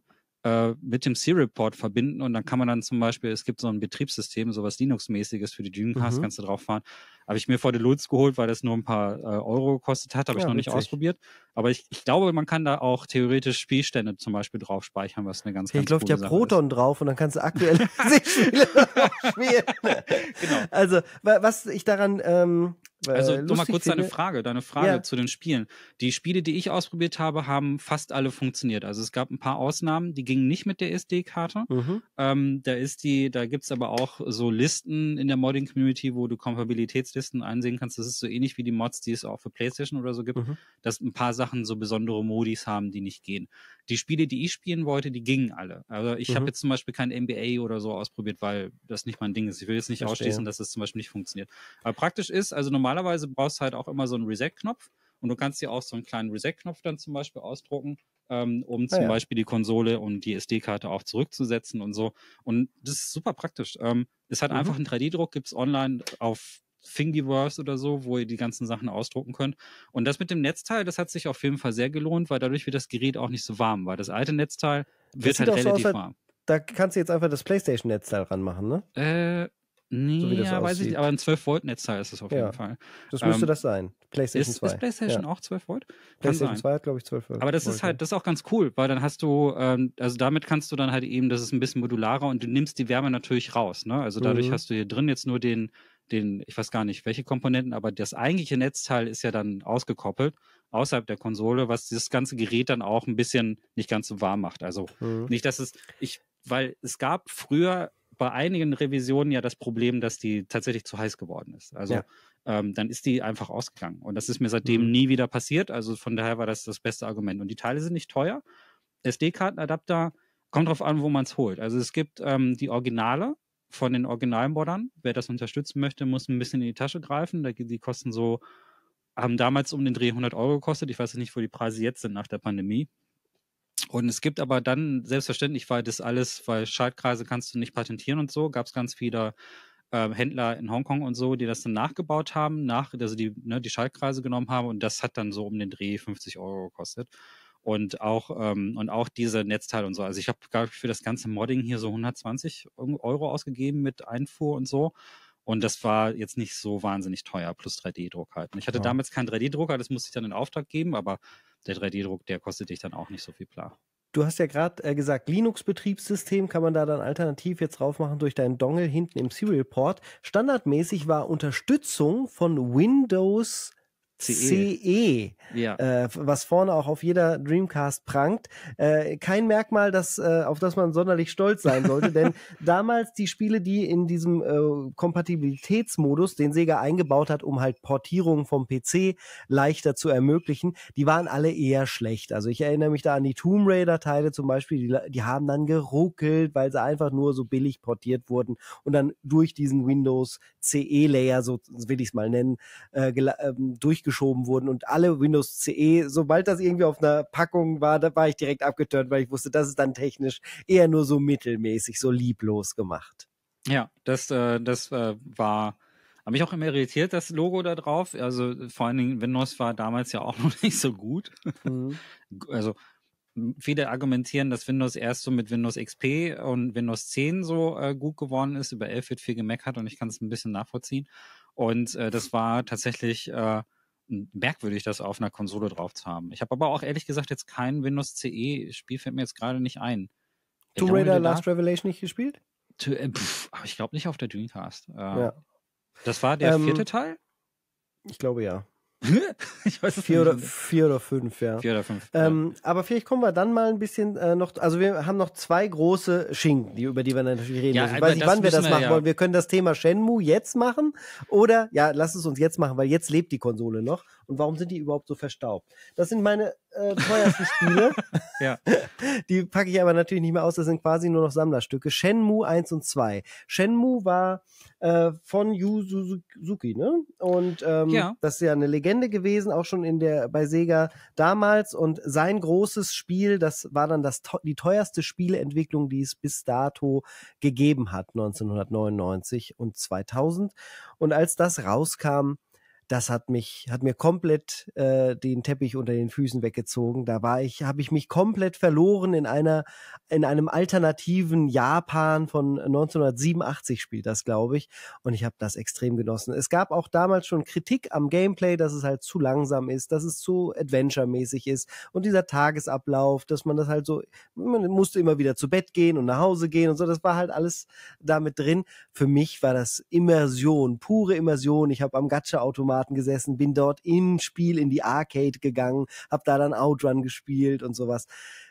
äh, mit dem Serial Port verbinden und dann kann man dann zum Beispiel, es gibt so ein Betriebssystem, sowas Linux-mäßiges für die Dreamcast, Mhm. kannst du drauf fahren. Habe ich mir vor der Lutz geholt, weil das nur ein paar äh, Euro gekostet hat, habe ich Ja, noch nicht witzig. ausprobiert. Aber ich, ich glaube, man kann da auch theoretisch Spielstände zum Beispiel drauf speichern, was eine ganz, Vielleicht ganz läuft coole ja Sache Proton ist. drauf und dann kannst du aktuelle Spiele drauf spielen. Genau. Also, wa- was ich daran ähm, äh, Also nochmal lustig kurz finde, deine Frage, deine Frage ja, zu den Spielen. Die Spiele, die ich ausprobiert habe, haben fast alle funktioniert. Also es gab ein paar Ausnahmen, die gingen nicht mit der S D-Karte. mhm. Ähm, da ist die, da gibt's aber auch so Listen in der Modding-Community, wo du Kompatibilitätslisten einsehen kannst. Das ist so ähnlich wie die Mods, die es auch für PlayStation oder so gibt, Mhm. dass ein paar Sachen so besondere Modis haben, die nicht gehen. Die Spiele, die ich spielen wollte, die gingen alle. Also ich Mhm. habe jetzt zum Beispiel kein N B A oder so ausprobiert, weil das nicht mein Ding ist. Ich will jetzt nicht Verstehe. ausschließen, dass das zum Beispiel nicht funktioniert. Aber praktisch ist, also normalerweise brauchst du halt auch immer so einen Reset-Knopf und du kannst dir auch so einen kleinen Reset-Knopf dann zum Beispiel ausdrucken, ähm, um zum Ah ja. Beispiel die Konsole und die S D-Karte auch zurückzusetzen und so. Und das ist super praktisch. Ähm, es hat Mhm. einfach einen drei D-Druck, gibt's online auf Thingiverse oder so, wo ihr die ganzen Sachen ausdrucken könnt. Und das mit dem Netzteil, das hat sich auf jeden Fall sehr gelohnt, weil dadurch wird das Gerät auch nicht so warm, weil das alte Netzteil Das wird sieht halt auch so aus, relativ als warm. da kannst du jetzt einfach das PlayStation-Netzteil ranmachen, ne? Äh, nee, So wie das ja, weiß ich aussieht. nicht, aber ein zwölf Volt Netzteil ist es auf Ja. jeden Fall. Das müsste Ähm, das sein. PlayStation Ist, zwei. ist PlayStation Ja. auch zwölf Volt? Kann PlayStation sein. zwei hat, glaube ich, zwölf Volt. Aber das ist halt, das ist auch ganz cool, weil dann hast du, ähm, also damit kannst du dann halt eben, das ist ein bisschen modularer und du nimmst die Wärme natürlich raus, ne? Also dadurch Mhm. hast du hier drin jetzt nur den, den, ich weiß gar nicht, welche Komponenten, aber das eigentliche Netzteil ist ja dann ausgekoppelt, außerhalb der Konsole, was dieses ganze Gerät dann auch ein bisschen nicht ganz so warm macht. Also Mhm. nicht, dass es, ich, weil es gab früher bei einigen Revisionen ja das Problem, dass die tatsächlich zu heiß geworden ist. Also Ja. ähm, dann ist die einfach ausgegangen. Und das ist mir seitdem Mhm. nie wieder passiert. Also von daher war das das beste Argument. Und die Teile sind nicht teuer. S D-Kartenadapter, kommt drauf an, wo man es holt. Also es gibt ähm, die Originale von den Originalmodern. Wer das unterstützen möchte, muss ein bisschen in die Tasche greifen. Da, die kosten so, haben damals um den Dreh hundert Euro gekostet. Ich weiß nicht, wo die Preise jetzt sind nach der Pandemie. Und es gibt aber dann, selbstverständlich, weil das alles, weil Schaltkreise kannst du nicht patentieren und so, gab es ganz viele äh, Händler in Hongkong und so, die das dann nachgebaut haben, nach, also die, ne, die Schaltkreise genommen haben und das hat dann so um den Dreh fünfzig Euro gekostet. Und auch, ähm, und auch diese Netzteile und so. Also ich habe, glaube ich, für das ganze Modding hier so hundertzwanzig Euro ausgegeben mit Einfuhr und so. Und das war jetzt nicht so wahnsinnig teuer, plus drei D-Druck halt. Und ich hatte Ja. damals keinen drei D-Drucker, das musste ich dann in Auftrag geben, aber der drei D-Druck, der kostet dich dann auch nicht so viel klar. Du hast ja gerade äh, gesagt, Linux-Betriebssystem kann man da dann alternativ jetzt drauf machen durch deinen Dongle hinten im Serial Port. Standardmäßig war Unterstützung von Windows C E. C E, Ja. äh, was vorne auch auf jeder Dreamcast prangt. Äh, kein Merkmal, das, äh, auf das man sonderlich stolz sein sollte, denn damals die Spiele, die in diesem äh, Kompatibilitätsmodus, den Sega eingebaut hat, um halt Portierungen vom P C leichter zu ermöglichen, die waren alle eher schlecht. Also ich erinnere mich da an die Tomb Raider-Teile zum Beispiel, die, die haben dann geruckelt, weil sie einfach nur so billig portiert wurden und dann durch diesen Windows C E-Layer, so will ich es mal nennen, äh, ähm, durchgeschoben wurden und alle Windows C E, sobald das irgendwie auf einer Packung war, da war ich direkt abgeturnt, weil ich wusste, das ist dann technisch eher nur so mittelmäßig, so lieblos gemacht. Ja, das, äh, das äh, war, hat mich auch immer irritiert, das Logo da drauf. Also vor allen Dingen Windows war damals ja auch noch nicht so gut. Mhm. Also viele argumentieren, dass Windows erst so mit Windows X P und Windows zehn so äh, gut geworden ist, über elf wird viel gemeckert und ich kann es ein bisschen nachvollziehen. Und äh, das war tatsächlich äh, merkwürdig, das auf einer Konsole drauf zu haben. Ich habe aber auch ehrlich gesagt jetzt kein Windows C E-Spiel, fällt mir jetzt gerade nicht ein. Tomb Raider Last Revelation nicht gespielt? To, äh, pff, aber ich glaube nicht auf der Dreamcast. Äh, Ja. Das war der Ähm, vierte Teil? Ich glaube ja. Ich weiß es Vier nicht. oder, vier oder fünf, ja. Vier oder fünf. Ähm, aber vielleicht kommen wir dann mal ein bisschen äh, noch, also wir haben noch zwei große Schinken, die, über die wir natürlich reden Ja, müssen. Ich aber weiß nicht, das wann wir das müssen wir machen ja- wollen. Wir können das Thema Shenmue jetzt machen oder, ja, lass es uns jetzt machen, weil jetzt lebt die Konsole noch. Und warum sind die überhaupt so verstaubt? Das sind meine äh, teuersten Spiele. Ja. Die packe ich aber natürlich nicht mehr aus. Das sind quasi nur noch Sammlerstücke. Shenmue eins und zwei. Shenmue war äh, von Yu Suzuki, ne? Und ähm, Ja. das ist ja eine Legende gewesen, auch schon in der bei Sega damals. Und sein großes Spiel, das war dann das die teuerste Spieleentwicklung, die es bis dato gegeben hat, neunzehnhundertneunundneunzig und zweitausend. Und als das rauskam, das hat mich, hat mir komplett äh, den Teppich unter den Füßen weggezogen. Da war ich, habe ich mich komplett verloren in einer, in einem alternativen Japan von neunzehnhundertsiebenundachtzig spielt das, glaube ich. Und ich habe das extrem genossen. Es gab auch damals schon Kritik am Gameplay, dass es halt zu langsam ist, dass es zu Adventure-mäßig ist und dieser Tagesablauf, dass man das halt so, man musste immer wieder zu Bett gehen und nach Hause gehen und so. Das war halt alles damit drin. Für mich war das Immersion, pure Immersion. Ich habe am Gacha-Automaten gesessen, bin dort im Spiel in die Arcade gegangen, habe da dann Outrun gespielt und sowas.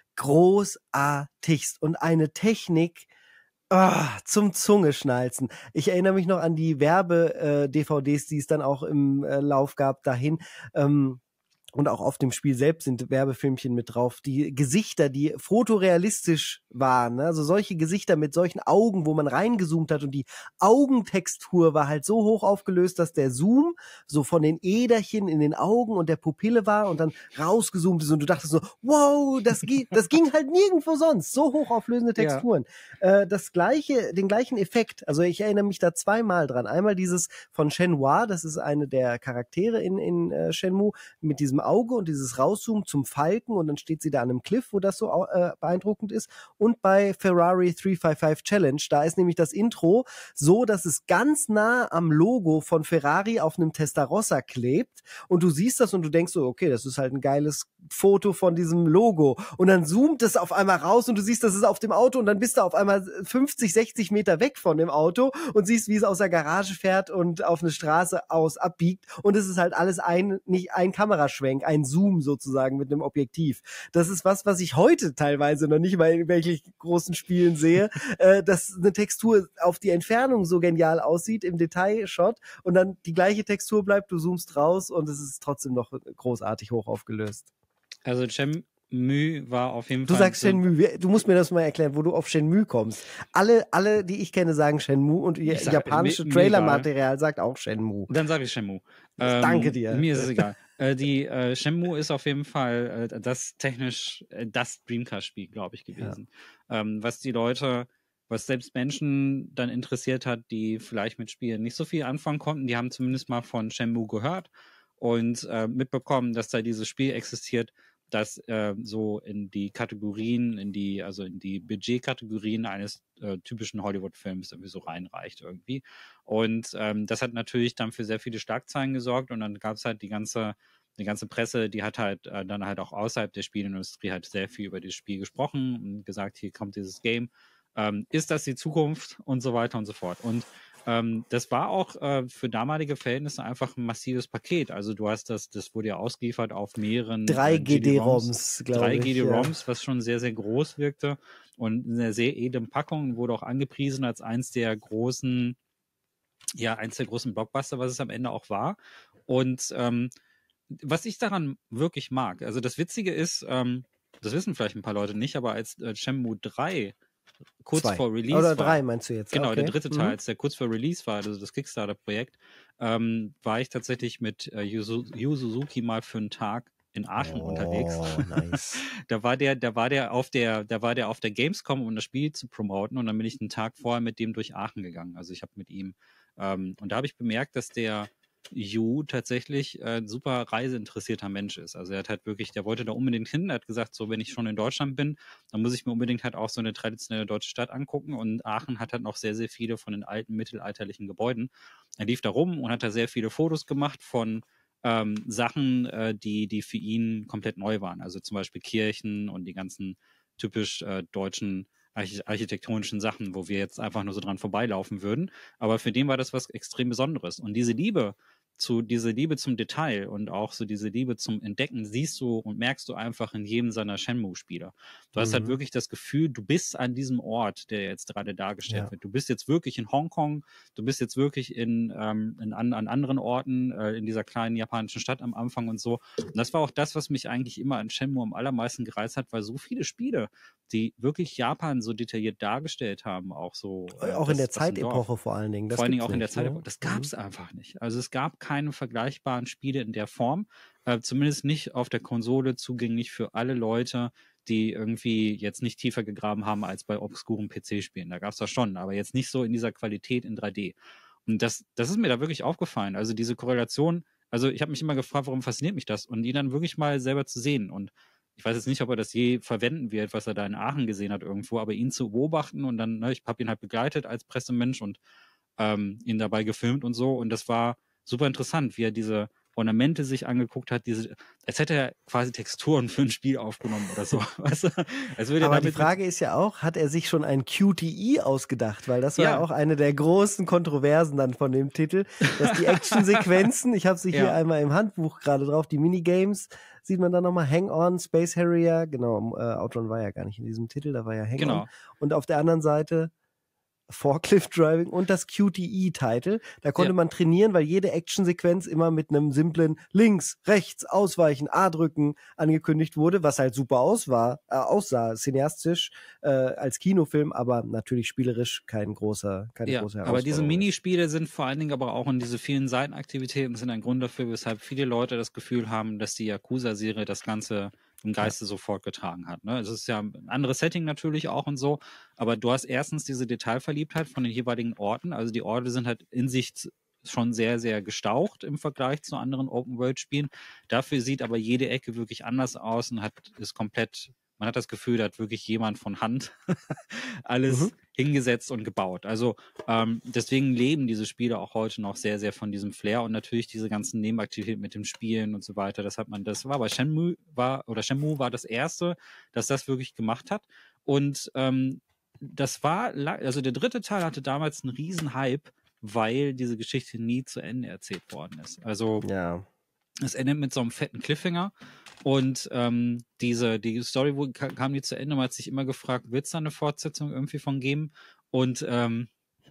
Großartigst und eine Technik ah, zum Zungeschnalzen. Ich erinnere mich noch an die Werbe-D V Ds, die es dann auch im äh, Lauf gab dahin. Ähm, Und auch auf dem Spiel selbst sind Werbefilmchen mit drauf. Die Gesichter, die fotorealistisch waren, ne? Also solche Gesichter mit solchen Augen, wo man reingezoomt hat und die Augentextur war halt so hoch aufgelöst, dass der Zoom so von den Äderchen in den Augen und der Pupille war und dann rausgezoomt ist und du dachtest so, wow, das, ging, das ging halt nirgendwo sonst. So hochauflösende Texturen. Ja. Äh, das gleiche, den gleichen Effekt, also ich erinnere mich da zweimal dran. Einmal dieses von Shenhua, das ist eine der Charaktere in, in äh, Shenmue, mit diesem Auge und dieses Rauszoomen zum Falken und dann steht sie da an einem Cliff, wo das so äh, beeindruckend ist. Und bei Ferrari drei fünf fünf Challenge, da ist nämlich das Intro so, dass es ganz nah am Logo von Ferrari auf einem Testarossa klebt und du siehst das und du denkst so, okay, das ist halt ein geiles Foto von diesem Logo und dann zoomt es auf einmal raus und du siehst, das ist auf dem Auto und dann bist du auf einmal fünfzig, sechzig Meter weg von dem Auto und siehst, wie es aus der Garage fährt und auf eine Straße aus abbiegt und es ist halt alles ein, nicht ein Kameraschwenk, ein Zoom sozusagen mit einem Objektiv. Das ist was, was ich heute teilweise noch nicht mal in welchen großen Spielen sehe, äh, dass eine Textur auf die Entfernung so genial aussieht im Detailshot und dann die gleiche Textur bleibt, du zoomst raus und es ist trotzdem noch großartig hoch aufgelöst. Also Shenmue war auf jeden du Fall... Du sagst so Shenmue, du musst mir das mal erklären, wo du auf Shenmue kommst. Alle, alle, die ich kenne, sagen Shenmue und sag, japanische Trailermaterial sagt auch Shenmue. Dann sage ich Shenmue. Ähm, Danke dir. Mir ist es egal. äh, die äh, Shenmue ist auf jeden Fall äh, das technisch, äh, das Dreamcast-Spiel, glaube ich, gewesen. Ja. Ähm, was die Leute, was selbst Menschen dann interessiert hat, die vielleicht mit Spielen nicht so viel anfangen konnten, die haben zumindest mal von Shenmue gehört und äh, mitbekommen, dass da dieses Spiel existiert, das äh, so in die Kategorien, in die, also in die Budgetkategorien eines äh, typischen Hollywood-Films irgendwie so reinreicht irgendwie. Und ähm, das hat natürlich dann für sehr viele Schlagzeilen gesorgt und dann gab es halt die ganze, die ganze Presse, die hat halt äh, dann halt auch außerhalb der Spielindustrie halt sehr viel über dieses Spiel gesprochen und gesagt, hier kommt dieses Game. Ähm, ist das die Zukunft und so weiter und so fort. Und ähm, das war auch äh, für damalige Verhältnisse einfach ein massives Paket. Also du hast das, das wurde ja ausgeliefert auf mehreren drei G D-ROMs, glaube ich. drei G D-ROMs, ja. Was schon sehr, sehr groß wirkte und in einer sehr edlen Packung, wurde auch angepriesen als eins der großen, ja, eins der großen Blockbuster, was es am Ende auch war. Und ähm, was ich daran wirklich mag, also das Witzige ist, ähm, das wissen vielleicht ein paar Leute nicht, aber als äh, Shenmue drei kurz Zwei. vor Release Oder war. drei meinst du jetzt? Genau, okay. Der dritte Teil, mhm. als der kurz vor Release war, also das Kickstarter-Projekt, ähm, war ich tatsächlich mit äh, Yu, Yu Suzuki mal für einen Tag in Aachen oh, unterwegs. Nice. da war der, da war der auf der, da war der auf der Gamescom, um das Spiel zu promoten und dann bin ich einen Tag vorher mit dem durch Aachen gegangen. Also ich habe mit ihm ähm, und da habe ich bemerkt, dass der Yu tatsächlich äh, ein super reiseinteressierter Mensch ist. Also er hat halt wirklich, der wollte da unbedingt hin, er hat gesagt, so wenn ich schon in Deutschland bin, dann muss ich mir unbedingt halt auch so eine traditionelle deutsche Stadt angucken und Aachen hat halt noch sehr, sehr viele von den alten mittelalterlichen Gebäuden. Er lief da rum und hat da sehr viele Fotos gemacht von ähm, Sachen, äh, die, die für ihn komplett neu waren. Also zum Beispiel Kirchen und die ganzen typisch äh, deutschen architektonischen Sachen, wo wir jetzt einfach nur so dran vorbeilaufen würden. Aber für den war das was extrem Besonderes. Und diese Liebe zu, diese Liebe zum Detail und auch so diese Liebe zum Entdecken siehst du und merkst du einfach in jedem seiner Shenmue-Spieler. Du mhm. hast halt wirklich das Gefühl, du bist an diesem Ort, der jetzt gerade dargestellt ja. wird. Du bist jetzt wirklich in Hongkong, du bist jetzt wirklich in, ähm, in an, an anderen Orten, äh, in dieser kleinen japanischen Stadt am Anfang und so. Und das war auch das, was mich eigentlich immer an Shenmue am allermeisten gereizt hat, weil so viele Spiele, die wirklich Japan so detailliert dargestellt haben, auch so. Äh, auch das, in der Zeitepoche vor allen Dingen. Das vor allen Dingen auch in der Zeitepoche. Das gab es mhm. einfach nicht. Also es gab keine vergleichbaren Spiele in der Form, äh, zumindest nicht auf der Konsole zugänglich für alle Leute, die irgendwie jetzt nicht tiefer gegraben haben als bei obskuren P C-Spielen. Da gab es das schon, aber jetzt nicht so in dieser Qualität in drei D. Und das, das ist mir da wirklich aufgefallen. Also diese Korrelation, Also ich habe mich immer gefragt, warum fasziniert mich das? Und die dann wirklich mal selber zu sehen. Und ich weiß jetzt nicht, ob er das je verwenden wird, was er da in Aachen gesehen hat irgendwo, aber ihn zu beobachten und dann, ne, ich habe ihn halt begleitet als Pressemensch und ähm, ihn dabei gefilmt und so. Und das war super interessant, wie er diese Ornamente sich angeguckt hat, diese, als hätte er quasi Texturen für ein Spiel aufgenommen oder so. Weißt du? Als würde er Aber die damit Frage ist ja auch, hat er sich schon ein Q T E ausgedacht? Weil das war ja Ja. auch eine der großen Kontroversen dann von dem Titel, dass die Actionsequenzen, ich habe sie hier Ja. einmal im Handbuch gerade drauf, die Minigames, sieht man da nochmal, Hang On, Space Harrier, genau, äh, Outrun war ja gar nicht in diesem Titel, da war ja Hang Genau. On. Und auf der anderen Seite Forklift Driving und das Q T E-Title. Da konnte Ja. man trainieren, weil jede Actionsequenz immer mit einem simplen links, rechts, ausweichen, A drücken angekündigt wurde, was halt super aus war, äh, aussah, cineastisch äh, als Kinofilm, aber natürlich spielerisch kein großer, keine Ja, große aber Herausforderung. diese Minispiele sind vor allen Dingen aber auch in diese vielen Seitenaktivitäten sind ein Grund dafür, weshalb viele Leute das Gefühl haben, dass die Yakuza-Serie das Ganze im Geiste ja. sofort getragen hat. Ne? Es ist ja ein anderes Setting natürlich auch und so, aber du hast erstens diese Detailverliebtheit von den jeweiligen Orten. Also die Orte sind halt in sich schon sehr, sehr gestaucht im Vergleich zu anderen Open-World-Spielen. Dafür sieht aber jede Ecke wirklich anders aus und hat ist komplett, man hat das Gefühl, da hat wirklich jemand von Hand alles mhm. hingesetzt und gebaut. Also ähm, deswegen leben diese Spiele auch heute noch sehr, sehr von diesem Flair und natürlich diese ganzen Nebenaktivitäten mit dem Spielen und so weiter. Das hat man, das war bei Shenmue war oder Shenmue war das erste, das das wirklich gemacht hat. Und ähm, das war, also der dritte Teil hatte damals einen riesen Hype, weil diese Geschichte nie zu Ende erzählt worden ist. Also ja. es endet mit so einem fetten Cliffhanger und ähm, diese die Story wo, kam nie zu Ende. Man hat sich immer gefragt, wird es da eine Fortsetzung irgendwie von geben? Und ähm,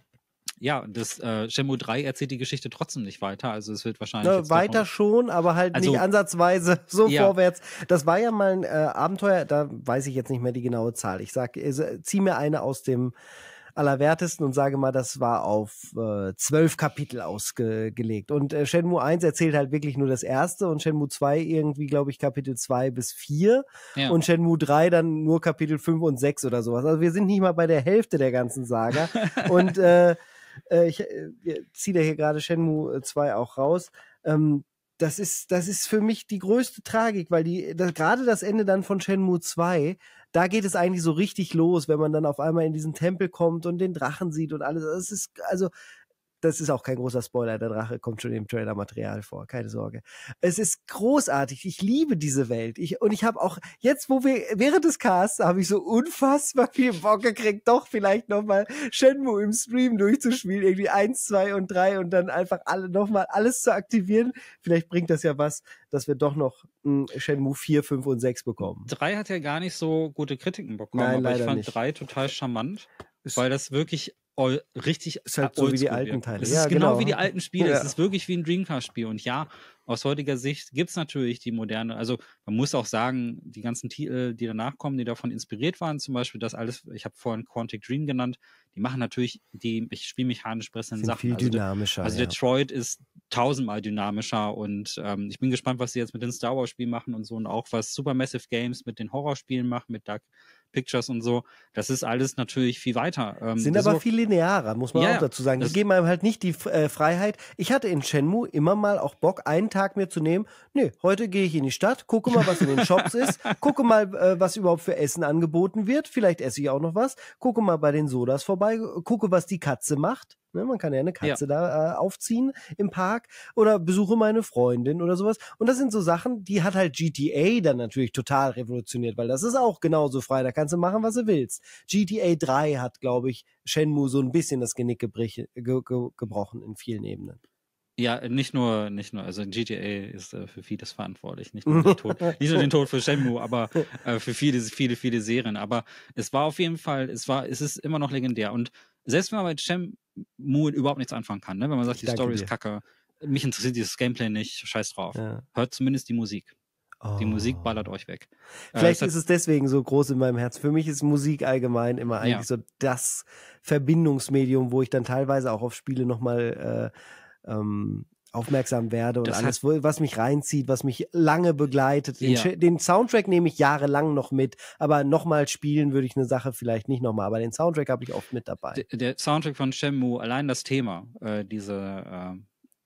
ja, das äh, Shenmue drei erzählt die Geschichte trotzdem nicht weiter. Also es wird wahrscheinlich Na, jetzt weiter noch, schon, aber halt also, nicht ansatzweise so ja. vorwärts. Das war ja mal ein äh, Abenteuer, da weiß ich jetzt nicht mehr die genaue Zahl. Ich sag, äh, zieh mir eine aus dem Allerwertesten und sage mal, das war auf äh, zwölf Kapitel ausgelegt. Und äh, Shenmue eins erzählt halt wirklich nur das erste und Shenmue zwei irgendwie, glaube ich, Kapitel zwei bis vier Ja. und Shenmue drei dann nur Kapitel fünf und sechs oder sowas. Also wir sind nicht mal bei der Hälfte der ganzen Saga. und äh, äh, ich äh, ziehe da hier gerade Shenmue zwei auch raus. Ähm, das ist, das ist für mich die größte Tragik, weil die, das, gerade das Ende dann von Shenmue zwei, da geht es eigentlich so richtig los, wenn man dann auf einmal in diesen Tempel kommt und den Drachen sieht und alles. Das ist, also, das ist auch kein großer Spoiler, der Drache kommt schon im Trailer-Material vor, keine Sorge. Es ist großartig, ich liebe diese Welt. Ich, und ich habe auch, jetzt wo wir, während des Casts, habe ich so unfassbar viel Bock gekriegt, doch vielleicht nochmal Shenmue im Stream durchzuspielen, irgendwie eins, zwei und drei und dann einfach alle nochmal alles zu aktivieren. Vielleicht bringt das ja was, dass wir doch noch mh, Shenmue vier, fünf und sechs bekommen. drei hat ja gar nicht so gute Kritiken bekommen, Nein, aber leider ich fand nicht. drei total charmant, Ist weil das wirklich all, richtig ist halt so wie die alten wirkt. Teile. Es Ja, ist genau, genau wie die alten Spiele. Ja. Es ist wirklich wie ein Dreamcast-Spiel. Und ja, aus heutiger Sicht gibt es natürlich die moderne, also man muss auch sagen, die ganzen Titel, die danach kommen, die davon inspiriert waren, zum Beispiel das alles, ich habe vorhin Quantic Dream genannt, die machen natürlich die spielmechanisch besseren Sachen. Viel also dynamischer. Also ja. Detroit ist tausendmal dynamischer und ähm, ich bin gespannt, was sie jetzt mit den Star Wars Spielen machen und so und auch was Supermassive Games mit den Horrorspielen macht, mit Dark Pictures und so. Das ist alles natürlich viel weiter. Ähm, Sind aber viel linearer, muss man ja, auch dazu sagen. Die das- geben einem halt nicht die äh, Freiheit. Ich hatte in Shenmue immer mal auch Bock, einen Tag mir zu nehmen. Nee, heute gehe ich in die Stadt, gucke mal, was in den Shops ist, gucke mal, äh, was überhaupt für Essen angeboten wird. Vielleicht esse ich auch noch was. Gucke mal bei den Sodas vorbei, gucke, was die Katze macht. Ne, man kann ja eine Katze Ja. da äh, aufziehen im Park oder besuche meine Freundin oder sowas. Und das sind so Sachen, die hat halt G T A dann natürlich total revolutioniert, weil das ist auch genauso frei. Da kannst du machen, was du willst. G T A drei hat, glaube ich, Shenmue so ein bisschen das Genick gebrich, ge, ge, gebrochen in vielen Ebenen. Ja, nicht nur, nicht nur, also G T A ist äh, für vieles verantwortlich, nicht nur, den Tod, nicht nur den Tod für Shenmue, aber äh, für viele, viele, viele Serien. Aber es war auf jeden Fall, es war, es ist immer noch legendär. Und selbst wenn man mit Shenmue überhaupt nichts anfangen kann, ne? Wenn man sagt, Ich die danke Story dir. ist kacke, mich interessiert dieses Gameplay nicht, scheiß drauf. Ja. Hört zumindest die Musik. Die Oh. Musik ballert euch weg. Vielleicht äh, ist es deswegen so groß in meinem Herz. Für mich ist Musik allgemein immer eigentlich Ja. so das Verbindungsmedium, wo ich dann teilweise auch auf Spiele nochmal äh, ähm, aufmerksam werde und Das alles, wo, was mich reinzieht, was mich lange begleitet. Den, Ja. Sch- den Soundtrack nehme ich jahrelang noch mit, aber nochmal spielen würde ich eine Sache vielleicht nicht nochmal, aber den Soundtrack habe ich oft mit dabei. Der, der Soundtrack von Shenmue, allein das Thema, äh, diese, äh,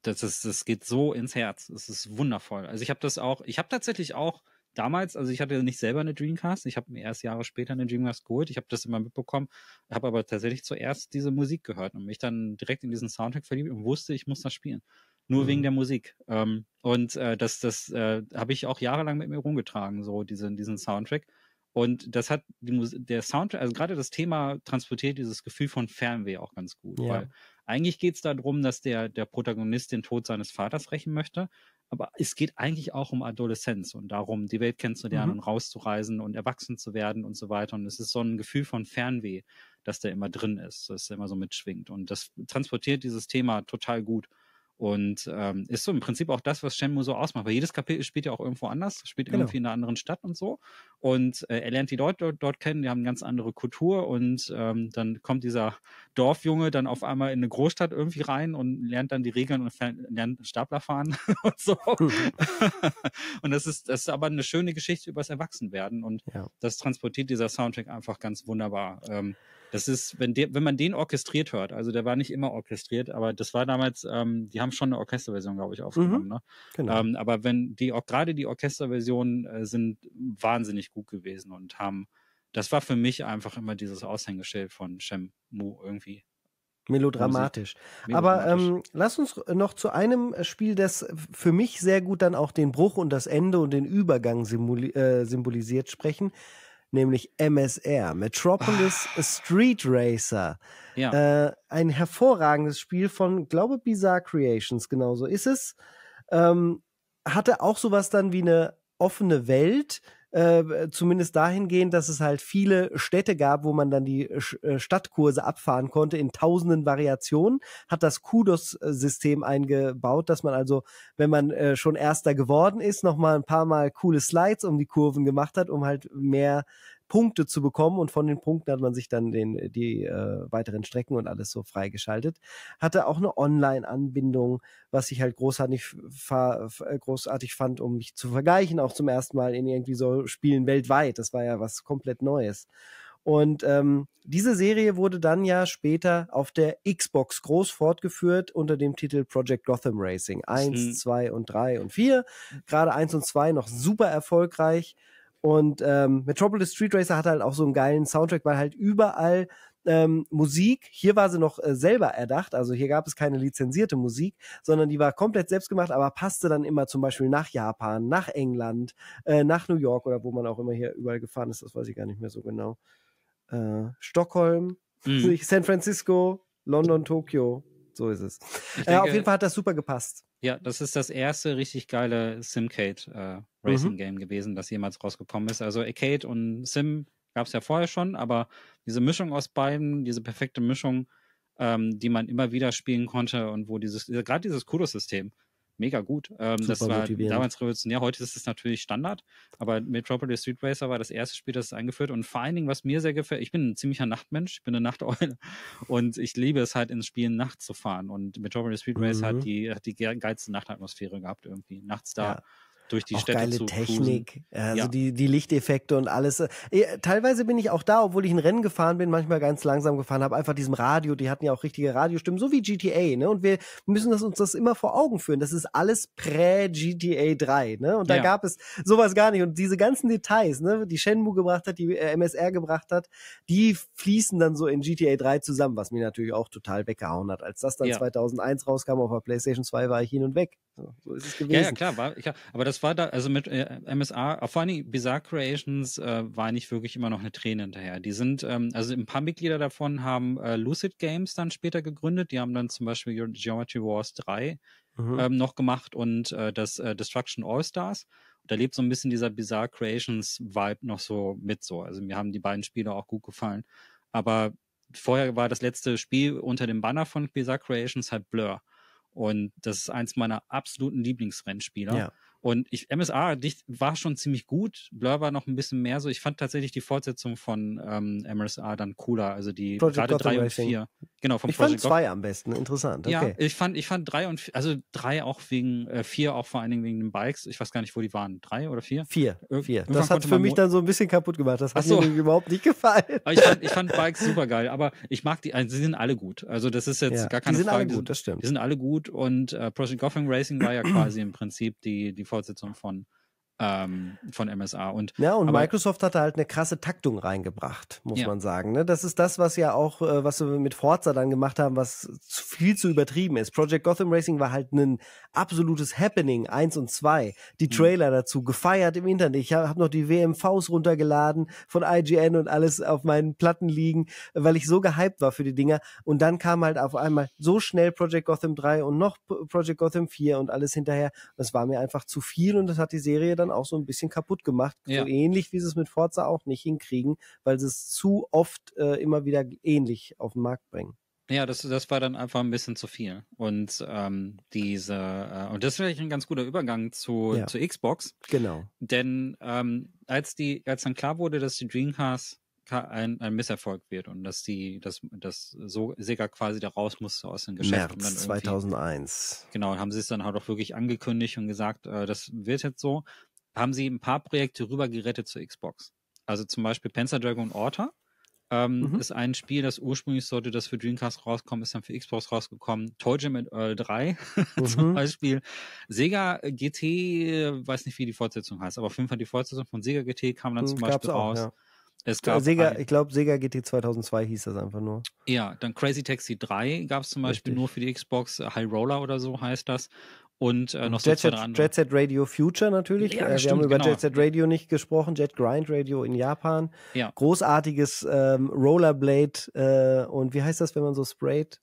das ist, das geht so ins Herz. Es ist wundervoll. Also ich habe das auch, ich habe tatsächlich auch damals, also ich hatte nicht selber eine Dreamcast, ich habe mir erst Jahre später eine Dreamcast geholt, ich habe das immer mitbekommen, habe aber tatsächlich zuerst diese Musik gehört und mich dann direkt in diesen Soundtrack verliebt und wusste, ich muss das spielen. Nur mhm. wegen der Musik. Ähm, und äh, das, das äh, habe ich auch jahrelang mit mir rumgetragen, so diesen, diesen Soundtrack. Und das hat die Musik, der Soundtrack, also gerade das Thema transportiert dieses Gefühl von Fernweh auch ganz gut, ja. Weil eigentlich geht es darum, dass der, der Protagonist den Tod seines Vaters rächen möchte, aber es geht eigentlich auch um Adoleszenz und darum, die Welt kennenzulernen mhm. und rauszureisen und erwachsen zu werden und so weiter. Und es ist so ein Gefühl von Fernweh, das da immer drin ist, das immer so mitschwingt. Und das transportiert dieses Thema total gut. Und ähm, ist so im Prinzip auch das, was Shenmue so ausmacht. Weil jedes Kapitel spielt ja auch irgendwo anders, spielt genau. irgendwie in einer anderen Stadt und so. Und äh, er lernt die Leute dort, dort kennen, die haben eine ganz andere Kultur. Und ähm, dann kommt dieser Dorfjunge dann auf einmal in eine Großstadt irgendwie rein und lernt dann die Regeln und lernt Stapler fahren und so. Und das ist, das ist aber eine schöne Geschichte über das Erwachsenwerden. Und ja. das transportiert dieser Soundtrack einfach ganz wunderbar. Ähm, Das ist, wenn, der, wenn man den orchestriert hört, also der war nicht immer orchestriert, aber das war damals, ähm, die haben schon eine Orchesterversion, glaube ich, aufgenommen. Mhm, ne? Genau. Ähm, aber wenn die auch gerade die Orchesterversionen äh, sind wahnsinnig gut gewesen und haben, das war für mich einfach immer dieses Aushängeschild von Shenmue irgendwie. Melodramatisch. Aber ähm, lass uns noch zu einem Spiel, das für mich sehr gut dann auch den Bruch und das Ende und den Übergang symboli- äh, symbolisiert, sprechen. Nämlich M S R, Metropolis ah. Street Racer. Ja. Äh, ein hervorragendes Spiel von, glaube Bizarre Creations, genauso ist es. Ähm, hatte auch sowas dann wie eine offene Welt, äh, zumindest dahingehend, dass es halt viele Städte gab, wo man dann die äh, Stadtkurse abfahren konnte in tausenden Variationen, hat das Kudos-System eingebaut, dass man also, wenn man äh, schon Erster geworden ist, nochmal ein paar Mal coole Slides um die Kurven gemacht hat, um halt mehr Punkte zu bekommen, und von den Punkten hat man sich dann den, die äh, weiteren Strecken und alles so freigeschaltet. Hatte auch eine Online-Anbindung, was ich halt großartig, fa- großartig fand, um mich zu vergleichen, auch zum ersten Mal in irgendwie so Spielen weltweit. Das war ja was komplett Neues. Und ähm, diese Serie wurde dann ja später auf der Xbox groß fortgeführt unter dem Titel Project Gotham Racing. Eins, zwei und drei und vier. Gerade eins und zwei noch super erfolgreich. Und ähm, Metropolis Street Racer hatte halt auch so einen geilen Soundtrack, weil halt überall ähm, Musik, hier war sie noch äh, selber erdacht, also hier gab es keine lizenzierte Musik, sondern die war komplett selbst gemacht, aber passte dann immer zum Beispiel nach Japan, nach England, äh, nach New York oder wo man auch immer hier überall gefahren ist, das weiß ich gar nicht mehr so genau. Äh, Stockholm, mhm. San Francisco, London, Tokio, so ist es. Denke, äh, auf jeden Fall hat das super gepasst. Ja, das ist das erste richtig geile Simcade äh, Racing mhm. Game gewesen, das jemals rausgekommen ist. Also Arcade und Sim gab es ja vorher schon, aber diese Mischung aus beiden, diese perfekte Mischung, ähm, die man immer wieder spielen konnte und wo dieses, gerade dieses Kudos-System, mega gut. Ähm, das war damals revolutionär. Heute ist es natürlich Standard, aber Metropolis Street Racer war das erste Spiel, das es eingeführt. Und vor allen Dingen, was mir sehr gefällt, ich bin ein ziemlicher Nachtmensch, ich bin eine Nachteule und ich liebe es halt, ins Spiel nachts zu fahren. Und Metropolis Street Racer mhm. hat die, hat die geilste Nachtatmosphäre gehabt irgendwie. Nachts da. Ja. Durch die auch Städte geile zu Technik, cruisen. also ja. die, die Lichteffekte und alles. Teilweise bin ich auch da, obwohl ich ein Rennen gefahren bin, manchmal ganz langsam gefahren habe, einfach diesem Radio, die hatten ja auch richtige Radiostimmen, so wie G T A, ne? Und wir müssen das, uns das immer vor Augen führen. Das ist alles prä-G T A drei, ne? Und da ja. gab es sowas gar nicht. Und diese ganzen Details, ne, die Shenmue gebracht hat, die äh, M S R gebracht hat, die fließen dann so in G T A drei zusammen, was mir natürlich auch total weggehauen hat. Als das dann ja. zweitausendeins rauskam auf der PlayStation zwei, war ich hin und weg. So, so ist es gewesen. Ja, ja, klar, war, klar. Aber das war da, also mit äh, M S R, vor allem Bizarre Creations, äh, war nicht wirklich immer noch eine Träne hinterher. Die sind, ähm, also ein paar Mitglieder davon haben äh, Lucid Games dann später gegründet. Die haben dann zum Beispiel Geometry Wars drei mhm. ähm, noch gemacht und äh, das äh, Destruction All-Stars. Und da lebt so ein bisschen dieser Bizarre Creations Vibe noch so mit so. Also mir haben die beiden Spiele auch gut gefallen. Aber vorher war das letzte Spiel unter dem Banner von Bizarre Creations halt Blur. Und das ist eins meiner absoluten Lieblingsrennspieler. Ja. Und ich, M S A die war schon ziemlich gut, Blur war noch ein bisschen mehr so. Ich fand tatsächlich die Fortsetzung von ähm, M S A dann cooler, also die Project gerade Gotham drei und Racing. vier. Genau, vom Ich fand Project Gotham. zwei am besten, interessant, Ja, okay. ich fand, ich fand drei und vier, also drei auch wegen, äh, vier auch vor allen Dingen wegen den Bikes. Ich weiß gar nicht, wo die waren. Drei oder vier? Vier, Ir vier. irgendwann Das hat konnte für man mich Mo dann so ein bisschen kaputt gemacht. Das Ach hat so. mir nämlich überhaupt nicht gefallen. Aber ich fand, ich fand Bikes super geil, aber ich mag die, also sie sind alle gut. Also das ist jetzt Ja, gar die keine sind Frage. alle Die gut, sind, das die stimmt. sind alle gut und äh, Project Gotham Racing war ja quasi im Prinzip die, die Fortsetzung von, ähm, von M S A. Und, Ja, und aber, Microsoft hat da halt eine krasse Taktung reingebracht, muss Ja. man sagen. Ne? Das ist das, was ja auch, äh, was wir mit Forza dann gemacht haben, was zu viel zu übertrieben ist. Project Gotham Racing war halt ein absolutes Happening, eins und zwei. Die Trailer dazu, gefeiert im Internet. Ich habe hab noch die W M Vs runtergeladen von I G N und alles auf meinen Platten liegen, weil ich so gehypt war für die Dinger. Und dann kam halt auf einmal so schnell Project Gotham drei und noch P- Project Gotham vier und alles hinterher. Das war mir einfach zu viel und das hat die Serie dann auch so ein bisschen kaputt gemacht. Ja. So ähnlich, wie sie es mit Forza auch nicht hinkriegen, weil sie es zu oft äh, immer wieder ähnlich auf den Markt bringen. Ja, das, das war dann einfach ein bisschen zu viel. Und ähm, diese, äh, und das ist vielleicht ein ganz guter Übergang zu, Ja. zu Xbox. Genau. Denn ähm, als die, als dann klar wurde, dass die Dreamcast ein, ein Misserfolg wird und dass die, dass, dass so Sega quasi da raus musste aus dem Geschäft. und dann März irgendwie, zweitausendeins. Genau, haben sie es dann halt auch wirklich angekündigt und gesagt, äh, das wird jetzt so. Haben sie ein paar Projekte rüber gerettet zur Xbox. Also zum Beispiel Panzer Dragoon Orta. Ähm, Mhm. ist ein Spiel, das ursprünglich sollte das für Dreamcast rauskommen, ist dann für Xbox rausgekommen. Toy Jam and Earl drei zum Mhm. Beispiel. Sega G T, weiß nicht, wie die Fortsetzung heißt, aber auf jeden Fall die Fortsetzung von Sega G T kam dann zum Gab's Beispiel auch, raus. ja. Es gab Sega, ein, ich glaube, Sega G T zweitausendzwei hieß das einfach nur. ja, dann Crazy Taxi drei gab es zum Beispiel Richtig. nur für die Xbox, äh, High Roller oder so heißt das. Und äh, noch so Jet zwei, Set, drei andere. Jet Set Radio Future natürlich. Ja, äh, wir stimmt, haben über genau. Jet Set Radio nicht gesprochen. Jet Grind Radio in Japan. Ja. Großartiges ähm, Rollerblade äh, und wie heißt das, wenn man so sprayt?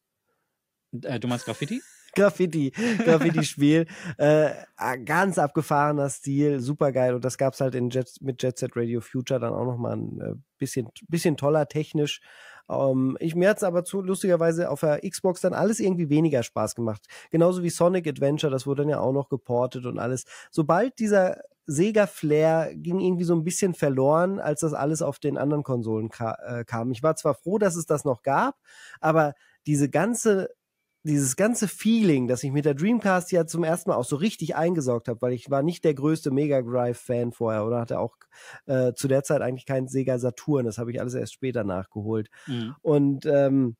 Äh, du meinst Graffiti? Graffiti, Graffiti-Spiel. äh, ganz abgefahrener Stil, super geil. Und das gab's halt in Jet, mit Jet Set Radio Future dann auch nochmal ein äh, bisschen, bisschen toller technisch. Ähm, ich, mir hat's aber zu lustigerweise auf der Xbox dann alles irgendwie weniger Spaß gemacht. Genauso wie Sonic Adventure, das wurde dann ja auch noch geportet und alles. Sobald dieser Sega-Flair ging irgendwie so ein bisschen verloren, als das alles auf den anderen Konsolen ka äh, kam. Ich war zwar froh, dass es das noch gab, aber diese ganze dieses ganze Feeling, das ich mit der Dreamcast ja zum ersten Mal auch so richtig eingesaugt habe, weil ich war nicht der größte Mega Drive-Fan vorher oder hatte auch äh, zu der Zeit eigentlich keinen Sega Saturn. Das habe ich alles erst später nachgeholt. Mhm. Und ähm,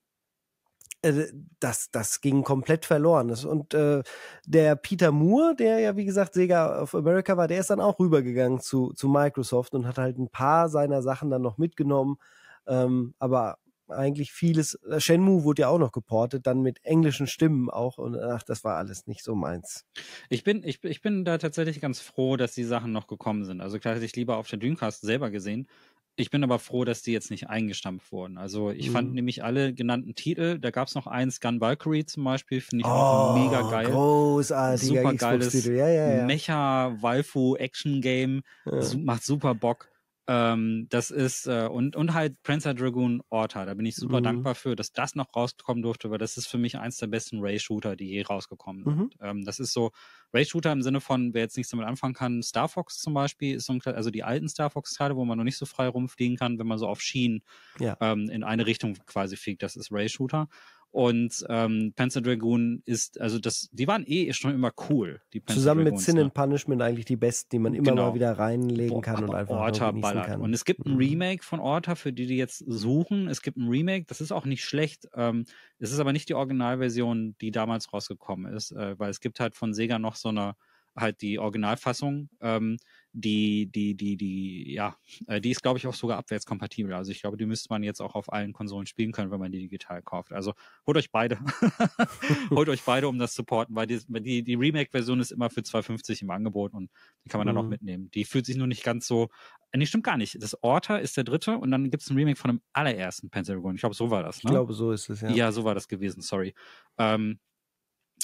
äh, das, das ging komplett verloren. Das, und äh, der Peter Moore, der ja wie gesagt Sega of America war, der ist dann auch rübergegangen zu, zu Microsoft und hat halt ein paar seiner Sachen dann noch mitgenommen. Ähm, aber eigentlich vieles, Shenmue wurde ja auch noch geportet, dann mit englischen Stimmen auch und ach, das war alles nicht so meins. Ich bin, ich, ich bin da tatsächlich ganz froh, dass die Sachen noch gekommen sind. Also klar hätte ich lieber auf der Dreamcast selber gesehen. Ich bin aber froh, dass die jetzt nicht eingestampft wurden. Also ich Mhm. fand nämlich alle genannten Titel, da gab es noch eins, Gun Valkyrie zum Beispiel, finde ich Oh, auch mega geil. großartiger Super geiles Xbox-Titel, ja, ja, ja. Mecha-Waifu-Action-Game, Ja. Su- macht super Bock. Ähm, das ist, äh, und, und halt Panzer Dragoon Orta, da bin ich super Mhm. dankbar für, dass das noch rauskommen durfte, weil das ist für mich eins der besten Ray-Shooter, die je rausgekommen sind. Mhm. Ähm, das ist so Ray-Shooter im Sinne von, wer jetzt nichts damit anfangen kann, Star Fox zum Beispiel, ist so ein, Kle- also die alten Star Fox-Teile, wo man noch nicht so frei rumfliegen kann, wenn man so auf Schienen Ja. ähm, in eine Richtung quasi fliegt, das ist Ray-Shooter. Und ähm, Panzer Dragoon ist, also das, die waren eh schon immer cool, die Panzer Zusammen mit Dragoons, Sin ne? and Punishment eigentlich die besten, die man immer Genau. mal wieder reinlegen Boah, kann und aber einfach nur Orta genießen ballert. kann. Und es gibt ein Mhm. Remake von Orta, für die, die jetzt suchen. Es gibt ein Remake, das ist auch nicht schlecht. Ähm, es ist aber nicht die Originalversion, die damals rausgekommen ist, äh, weil es gibt halt von Sega noch so eine, halt die Originalfassung, ähm, die, die, die, die, ja, äh, die ist, glaube ich, auch sogar abwärtskompatibel. Also ich glaube, die müsste man jetzt auch auf allen Konsolen spielen können, wenn man die digital kauft. Also holt euch beide. Holt euch beide, um das zu supporten, weil die, die, die Remake-Version ist immer für zwei fünfzig im Angebot und die kann man dann auch Mhm. mitnehmen. Die fühlt sich nur nicht ganz so, äh, nee, stimmt gar nicht. Das Orta ist der dritte und dann gibt es ein Remake von dem allerersten Panzer Dragoon. Ich glaube, so war das, Ich ne? glaube, so ist es, ja. Ja, so war das gewesen, sorry. Ähm,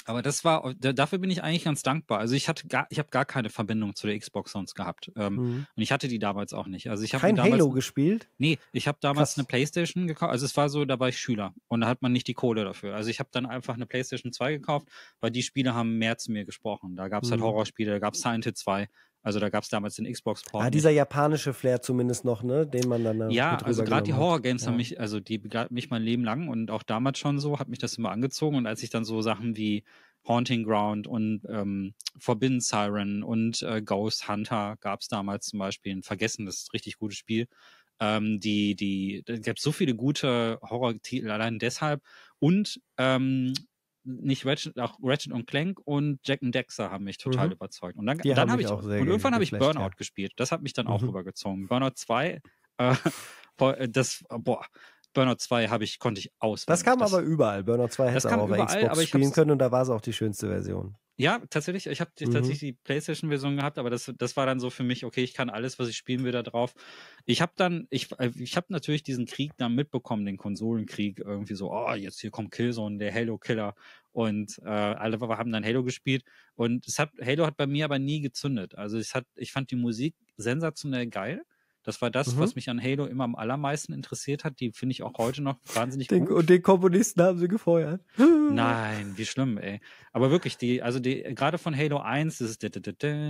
Aber das war, da- dafür bin ich eigentlich ganz dankbar. Also ich hatte gar, ich habe gar keine Verbindung zu der Xbox sonst gehabt. Ähm, Mhm. und ich hatte die damals auch nicht. Also ich habe mir Kein damals, Halo gespielt? nee, ich habe damals eine Krass. PlayStation gekauft. Also es war so, da war ich Schüler und da hat man nicht die Kohle dafür. Also ich habe dann einfach eine PlayStation zwei gekauft, weil die Spiele haben mehr zu mir gesprochen. Da gab es halt Mhm. Horrorspiele, da gab es Silent Hill zwei. Also da gab es damals den Xbox-Port Ah, nicht. dieser japanische Flair zumindest noch, ne? Den man dann da Ja, mit also gerade die rübergenommen hat. Horror-Games haben Ja. mich, also die begleiten mich mein Leben lang und auch damals schon so, hat mich das immer angezogen. Und als ich dann so Sachen wie Haunting Ground und ähm, Forbidden Siren und äh, Ghost Hunter gab es damals zum Beispiel, ein vergessenes, richtig gutes Spiel. Ähm, die, die, da gab es so viele gute Horror-Titel allein deshalb. Und ähm, nicht Ratchet, auch Ratchet und Clank und Jack and Dexter haben mich total Mhm. überzeugt. Und dann, Die dann haben habe mich ich, auch sehr und irgendwann habe ich geflasht, Burnout ja. gespielt. Das hat mich dann auch Mhm. rübergezogen. Burnout zwei, äh, boah, das, boah, Burnout zwei habe ich, konnte ich auswendig. Das kam aber überall. Burnout zwei das hätte kam auch auf der überall, Xbox aber ich spielen hab's, können und da war es auch die schönste Version. ja, tatsächlich, ich habe Mhm. tatsächlich die PlayStation-Version gehabt, aber das, das war dann so für mich, okay, ich kann alles, was ich spielen will, da drauf. Ich habe dann, ich, äh, ich habe natürlich diesen Krieg dann mitbekommen, den Konsolenkrieg, irgendwie so, oh, jetzt hier kommt Killzone, der Halo-Killer. Und äh, alle haben dann Halo gespielt. Und es hat, Halo hat bei mir aber nie gezündet. Also es hat, ich fand die Musik sensationell geil. Das war das, Mhm. was mich an Halo immer am allermeisten interessiert hat. Die finde ich auch heute noch wahnsinnig Den, gut. und den Komponisten haben sie gefeuert. Nein, wie schlimm, ey. Aber wirklich, die, also die, gerade von Halo eins, das ist, das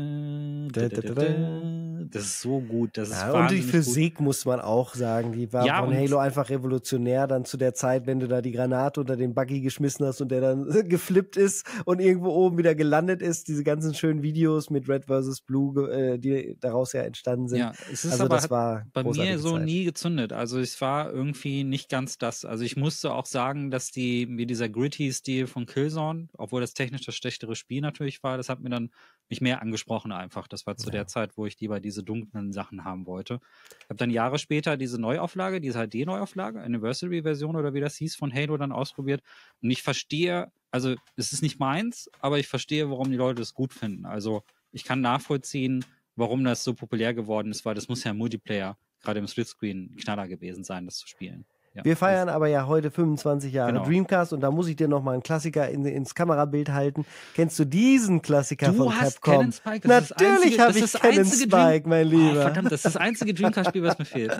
ist so gut, das ist Ja, und die wahnsinnig gut. Physik muss man auch sagen, die war Ja, von und- Halo einfach revolutionär dann zu der Zeit, wenn du da die Granate unter den Buggy geschmissen hast und der dann geflippt ist und irgendwo oben wieder gelandet ist. Diese ganzen schönen Videos mit Red versus. Blue, äh, die daraus ja entstanden sind. Ja, es ist Also aber das hat war bei mir großartige so Zeit. nie gezündet. Also es war irgendwie nicht ganz das. Also ich musste auch sagen, dass die mir dieser Gritty-Stil von Killzone, obwohl das technisch das schlechtere Spiel natürlich war, das hat mir dann nicht mehr angesprochen einfach. Das war zu Ja. der Zeit, wo ich lieber diese dunklen Sachen haben wollte. Ich habe dann Jahre später diese Neuauflage, diese H D-Neuauflage, Anniversary-Version oder wie das hieß, von Halo dann ausprobiert. Und ich verstehe, also es ist nicht meins, aber ich verstehe, warum die Leute es gut finden. Also ich kann nachvollziehen, warum das so populär geworden ist, weil das muss ja im Multiplayer, gerade im Splitscreen, Knaller gewesen sein, das zu spielen. Ja, Wir feiern aber ja heute fünfundzwanzig Jahre Genau. Dreamcast und da muss ich dir noch mal einen Klassiker in, ins Kamerabild halten. Kennst du diesen Klassiker Du von hast Capcom? Cannon Spike, das ist das Natürlich einzige- habe das ich ist das Cannon einzige Spike, Dream- mein Oh, Lieber. verdammt, das ist das einzige Dreamcast-Spiel, was mir fehlt.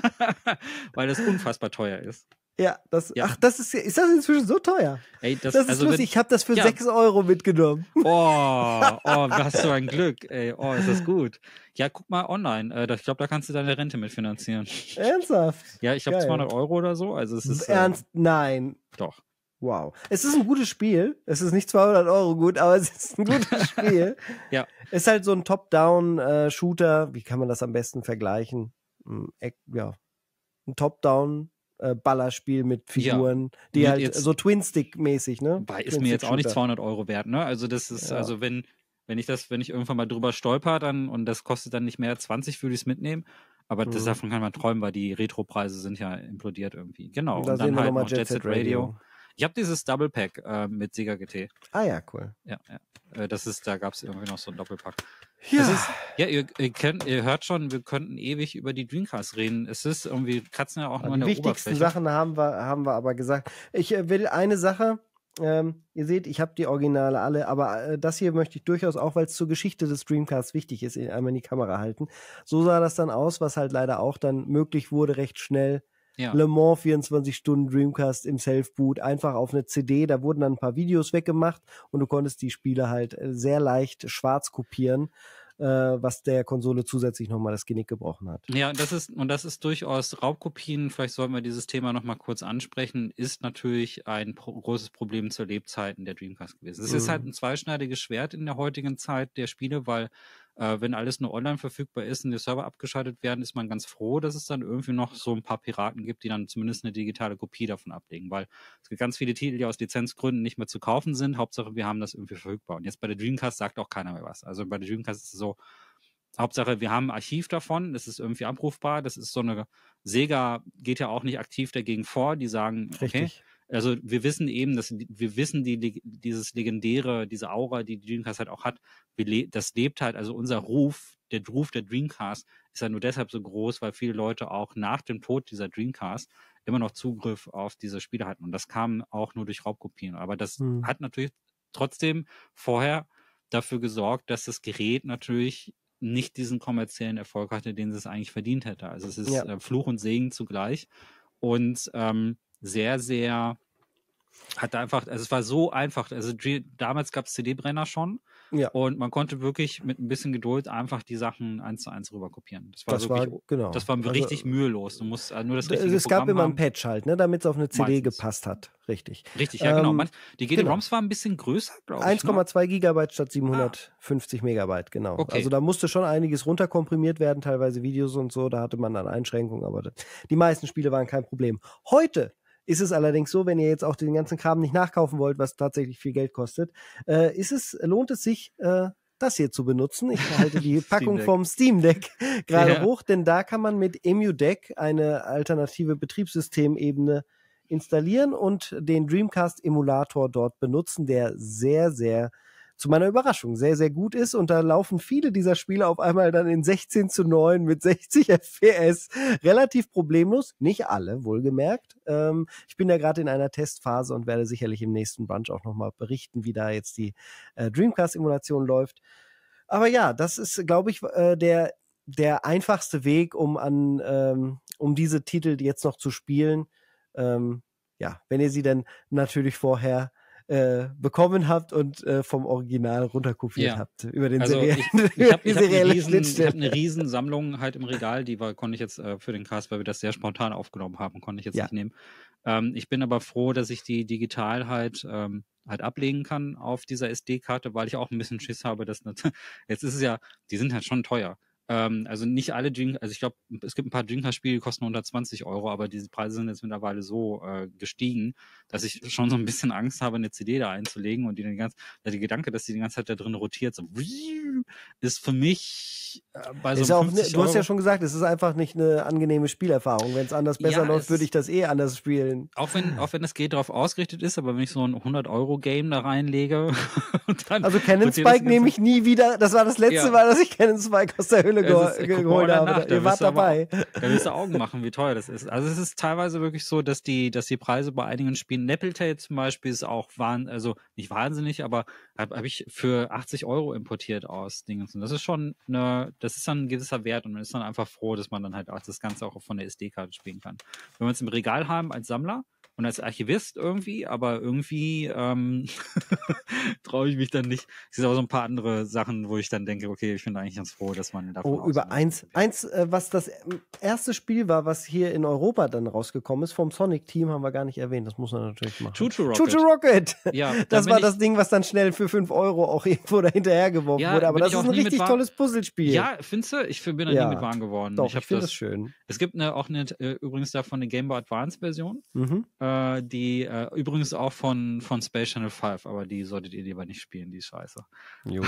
Weil das unfassbar teuer ist. Ja, das, Ja. ach, das ist, ist das inzwischen so teuer? Ey, das, Das ist also lustig, wenn, ich habe das für ja. sechs Euro mitgenommen. Oh, oh, hast du ein Glück, ey. Oh, ist das gut. Ja, guck mal online. Äh, da- ich glaube, da kannst du deine Rente mitfinanzieren. Ernsthaft? Ja, ich glaube Geil. zweihundert Euro oder so. Also es ist äh, Ernst? Nein. doch. Wow. Es ist ein gutes Spiel. Es ist nicht zweihundert Euro gut, aber es ist ein gutes Spiel. Ja. Es ist halt so ein Top-Down-Shooter. Wie kann man das am besten vergleichen? Hm, Eck- Ja. Ein Top-Down-Ballerspiel mit Figuren, die Mit halt jetzt- so Twin-Stick-mäßig, ne? Wobei ist mir jetzt auch nicht Twin-Stick-Shooter. zweihundert Euro wert, ne? Also das ist, Ja. also wenn, wenn ich das, wenn ich irgendwann mal drüber stolper, dann, und das kostet dann nicht mehr als zwanzig, würde ich es mitnehmen. Aber das, Mhm. davon kann man träumen, weil die Retro-Preise sind ja implodiert irgendwie. Genau. Und da Und sehen dann wir halt nochmal noch Jet Set Radio. Ich habe dieses Double Pack äh, mit Sega G T. Ah ja, cool. Ja, ja. Äh, das ist, da gab es irgendwie noch so ein Doppelpack. Ja. Das ist, ja, ihr, ihr, könnt, ihr hört schon, wir könnten ewig über die Dreamcast reden. Es ist irgendwie, kratzen ja auch nur an Die der wichtigsten Oberfläche. Sachen haben wir, haben wir aber gesagt. Ich äh, will eine Sache, ähm, ihr seht, ich habe die Originale alle, aber äh, das hier möchte ich durchaus auch, weil es zur Geschichte des Dreamcasts wichtig ist, einmal in die Kamera halten. So sah das dann aus, was halt leider auch dann möglich wurde, recht schnell. Ja. Le Mans vierundzwanzig Stunden Dreamcast im Self-Boot, einfach auf eine C D, da wurden dann ein paar Videos weggemacht und du konntest die Spiele halt äh, sehr leicht schwarz kopieren, äh, was der Konsole zusätzlich nochmal das Genick gebrochen hat. Ja, das ist, und das ist durchaus Raubkopien, vielleicht sollten wir dieses Thema nochmal kurz ansprechen, ist natürlich ein pro großes Problem zur Lebzeiten der Dreamcast gewesen. Es Mhm. ist halt ein zweischneidiges Schwert in der heutigen Zeit der Spiele, weil äh, wenn alles nur online verfügbar ist und die Server abgeschaltet werden, ist man ganz froh, dass es dann irgendwie noch so ein paar Piraten gibt, die dann zumindest eine digitale Kopie davon ablegen, weil es gibt ganz viele Titel, die aus Lizenzgründen nicht mehr zu kaufen sind. Hauptsache, wir haben das irgendwie verfügbar. Und jetzt bei der Dreamcast sagt auch keiner mehr was. Also bei der Dreamcast ist es so, Hauptsache, wir haben ein Archiv davon, es ist irgendwie abrufbar, das ist so eine, Sega geht ja auch nicht aktiv dagegen vor, die sagen, okay, Richtig. also wir wissen eben, dass wir wissen, die, dieses legendäre, diese Aura, die die Dreamcast halt auch hat, wir le das lebt halt, also unser Ruf, der Ruf der Dreamcast ist ja nur deshalb so groß, weil viele Leute auch nach dem Tod dieser Dreamcast immer noch Zugriff auf diese Spiele hatten. Und das kam auch nur durch Raubkopien. Aber das Hm. hat natürlich trotzdem vorher dafür gesorgt, dass das Gerät natürlich nicht diesen kommerziellen Erfolg hatte, den es eigentlich verdient hätte. Also es ist Ja. äh, Fluch und Segen zugleich und ähm, sehr, sehr hat einfach, also es war so einfach, also G- damals gab es C D-Brenner schon Ja. und man konnte wirklich mit ein bisschen Geduld einfach die Sachen eins zu eins rüber kopieren. Das war Das wirklich, war, genau. das war Also, richtig mühelos. Du musst äh, nur das d- richtige es gab Programm immer haben. ein Patch halt, ne, damit es auf eine C D Meistens. gepasst hat. Richtig. Richtig, ja genau. Ähm, Man, die G D-ROMs waren ein bisschen größer, glaube ich. eins Komma Ne? zwei Gigabyte statt siebenhundertfünfzig Megabyte, genau. Okay. Also da musste schon einiges runterkomprimiert werden, teilweise Videos und so, da hatte man dann Einschränkungen, aber die meisten Spiele waren kein Problem. Heute ist es allerdings so, wenn ihr jetzt auch den ganzen Kram nicht nachkaufen wollt, was tatsächlich viel Geld kostet, äh, ist es, lohnt es sich, äh, das hier zu benutzen. Ich halte die Packung Steam Deck. vom Steam Deck gerade Ja. hoch, denn da kann man mit EmuDeck eine alternative Betriebssystemebene installieren und den Dreamcast-Emulator dort benutzen, der sehr, sehr, zu meiner Überraschung, sehr, sehr gut ist. Und da laufen viele dieser Spiele auf einmal dann in sechzehn zu neun mit sechzig F P S relativ problemlos. Nicht alle, wohlgemerkt. Ähm, ich bin ja gerade in einer Testphase und werde sicherlich im nächsten Bunch auch nochmal berichten, wie da jetzt die äh, Dreamcast-Emulation läuft. Aber ja, das ist, glaube ich, äh, der, der einfachste Weg, um an, ähm, um diese Titel jetzt noch zu spielen. Ähm, ja, wenn ihr sie dann natürlich vorher äh, bekommen habt und äh, vom Original runterkopiert Ja. habt über den Also seriellen, ich, ich habe die ich hab eine, serielle riesen, ich Schnittstelle. hab eine riesen Sammlung halt im Regal, die war, konnte ich jetzt äh, für den Cast, weil wir das sehr spontan aufgenommen haben, konnte ich jetzt Ja. nicht nehmen. Ähm, ich bin aber froh, dass ich die digital halt ähm, halt ablegen kann auf dieser S D-Karte, weil ich auch ein bisschen Schiss habe, dass nicht, jetzt ist es ja, die sind halt schon teuer. Ähm, also nicht alle Dreamcast, also ich glaube, es gibt ein paar Dreamcast-Spiele, die kosten hundertzwanzig Euro, aber diese Preise sind jetzt mittlerweile so äh, gestiegen, dass ich schon so ein bisschen Angst habe, eine C D da einzulegen und die dann ganz, ja, der Gedanke, dass die die ganze Zeit da drin rotiert, so ist für mich äh, bei so Ist ja auch, fünfzig du hast ja Euro, schon gesagt, es ist einfach nicht eine angenehme Spielerfahrung. Wenn es anders besser Ja, läuft, es würde ich ist- das eh anders spielen. auch wenn, auch wenn das Gerät darauf ausgerichtet ist, aber wenn ich so ein hundert Euro Game da reinlege und dann Also Cannon rotiert das Spike die nehme ganze- ich nie wieder. Das war das letzte Ja. Mal, dass ich Cannon Spike aus der Hülle Es ge ist, äh, ge guck mal geholt habe. danach, da Ihr wirst wart du aber dabei. Auch, da wirst du Augen machen, wie teuer das ist. Also es ist teilweise wirklich so, dass die, dass die Preise bei einigen Spielen, Neppeltail zum Beispiel ist auch wahn, also nicht wahnsinnig, aber habe hab ich für achtzig Euro importiert aus Dingens. Und das ist schon eine, das ist dann ein gewisser Wert und man ist dann einfach froh, dass man dann halt auch das Ganze auch von der S D-Karte spielen kann. Wenn wir es im Regal haben als Sammler und als Archivist irgendwie, aber irgendwie ähm, traue ich mich dann nicht. Es gibt auch so ein paar andere Sachen, wo ich dann denke, okay, ich bin eigentlich ganz froh, dass man davon Oh, über eins, eins äh, was das ähm, erste Spiel war, was hier in Europa dann rausgekommen ist, vom Sonic-Team, haben wir gar nicht erwähnt. Das muss man natürlich machen. Choo Choo Rocket. Choo Choo Rocket. Ja, da das bin war ich- das Ding, was dann schnell für fünf Euro auch irgendwo da hinterhergeworfen Ja, wurde. Aber bin das ich ist auch ein nie mit richtig war- tolles Puzzlespiel. Ja, findest du? Ich bin da Ja. nie mit warm geworden. Doch, ich ich, hab finde das das schön. Es gibt eine, auch eine, äh, übrigens davon eine Game Boy Advance Version, Mhm. äh, die äh, übrigens auch von, von Space Channel fünf, aber die solltet ihr lieber nicht spielen, die ist scheiße. Gut.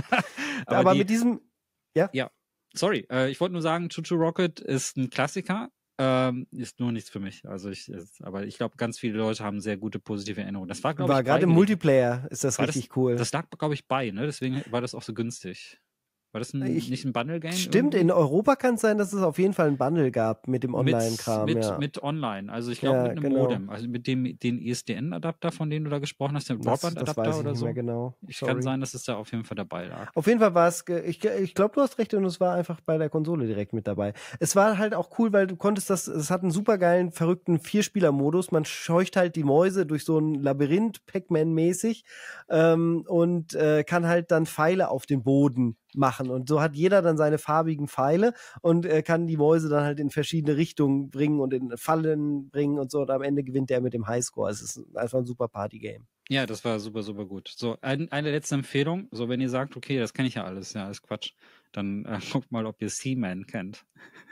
aber Aber die, mit diesem, ja, sorry, äh, ich wollte nur sagen, Choo Choo Rocket ist ein Klassiker, ähm, ist nur nichts für mich. Also ich, ist, aber ich glaube, ganz viele Leute haben sehr gute positive Erinnerungen. Das war, glaube ich, war gerade im beigelegt. Multiplayer, ist das War richtig cool. Das lag, glaube ich, bei, ne? Deswegen war das auch so günstig. War das ein, Ich- nicht ein Bundle-Game? Stimmt, irgendwie? in Europa kann es sein, dass es auf jeden Fall ein Bundle gab mit dem Online-Kram. Mit, mit, Ja. mit Online. Also ich glaube Ja, mit einem genau. Modem. Also mit dem den I S D N-Adapter, von dem du da gesprochen hast, der das, das Broadband-Adapter weiß ich oder nicht so. mehr genau. Ich Sorry. kann sein, dass es da auf jeden Fall dabei lag. Auf jeden Fall war es, ge- ich, ge- ich glaube, du hast recht und es war einfach bei der Konsole direkt mit dabei. Es war halt auch cool, weil du konntest das, es hat einen supergeilen, verrückten Vierspieler-Modus. Man scheucht halt die Mäuse durch so ein Labyrinth, Pac-Man-mäßig, ähm, und äh, kann halt dann Pfeile auf den Boden machen. Und so hat jeder dann seine farbigen Pfeile und äh, kann die Mäuse dann halt in verschiedene Richtungen bringen und in Fallen bringen und so. Und am Ende gewinnt der mit dem Highscore. Es ist einfach ein super Party-Game. Ja, das war super, super gut. So, ein, eine letzte Empfehlung. So, wenn ihr sagt, okay, das kenne ich ja alles, ja, ist Quatsch, dann äh, guckt mal, ob ihr Seaman kennt.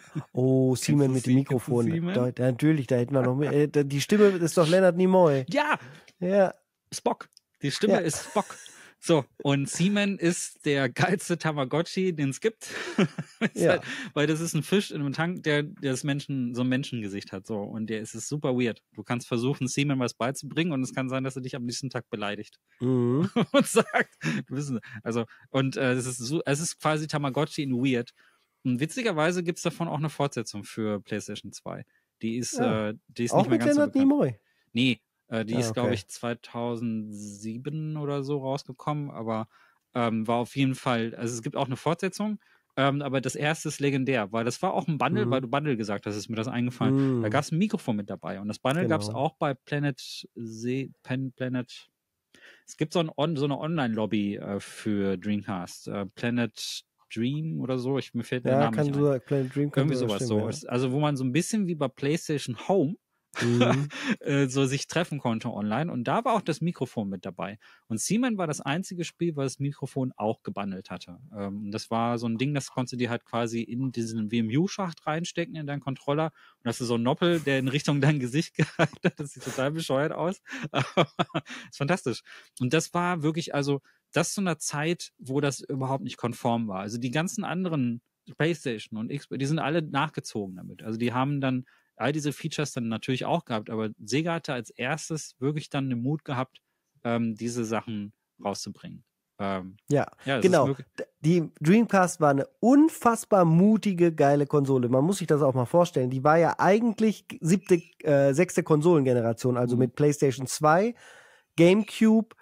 Oh, Seaman du mit Sie- dem kennst du Mikrofon. Seaman? Da, da, natürlich, da hätten wir noch mehr. Äh, da- die Stimme ist doch Leonard Nimoy. Ja, Ja, Spock. Die Stimme Ja. ist Spock. So, und Seaman ist der geilste Tamagotchi, den es gibt. Ist Ja. halt, weil das ist ein Fisch in einem Tank, der, der das Menschen, so ein Menschengesicht hat. So. Und der ist es super weird. Du kannst versuchen, Seaman was beizubringen und es kann sein, dass er dich am nächsten Tag beleidigt. mhm. und sagt, du bist, also, und äh, es ist so, es ist quasi Tamagotchi in weird. Und witzigerweise gibt es davon auch eine Fortsetzung für PlayStation zwei. Die ist, Ja. äh, die ist Auch nicht mehr mit ganz so Leonard bekannt. Nimoy. Nee, Äh, die Ah, ist, glaube okay. ich, zweitausendsieben oder so rausgekommen, aber ähm, war auf jeden Fall, also es gibt auch eine Fortsetzung, ähm, aber das erste ist legendär, weil das war auch ein Bundle, weil Mhm. du Bundle gesagt hast, ist mir das eingefallen. Da Mhm. gab es ein Mikrofon mit dabei und das Bundle gab es Genau. auch bei Planet See, Pen, Planet. Es gibt so, ein On, so eine Online-Lobby äh, für Dreamcast, äh, Planet Dream oder so, ich, mir fällt der Ja, Name kann nicht ein. so, Planet Dream kann Irgendwie sogar sowas stimmen, so. ja. Es- Also wo man so ein bisschen wie bei PlayStation Home Mhm. äh, so sich treffen konnte online. Und da war auch das Mikrofon mit dabei. Und Seaman war das einzige Spiel, was das Mikrofon auch gebundelt hatte. Ähm, das war so ein Ding, das konntest du dir halt quasi in diesen W M U-Schacht reinstecken in deinen Controller. Und hast du so einen Noppel, der in Richtung dein Gesicht gehalten hat. Das sieht total bescheuert aus. Aber ist fantastisch. Und das war wirklich, also, das zu einer Zeit, wo das überhaupt nicht konform war. Also die ganzen anderen PlayStation und Xbox, die sind alle nachgezogen damit. Also die haben dann all diese Features dann natürlich auch gehabt, aber Sega hatte als erstes wirklich dann den Mut gehabt, ähm, diese Sachen rauszubringen. Ähm, Ja, ja, es ist genau. möglich. D- Die Dreamcast war eine unfassbar mutige, geile Konsole. Man muss sich das auch mal vorstellen. Die war ja eigentlich siebte, äh, sechste Konsolengeneration, also Mhm. mit PlayStation zwei, GameCube,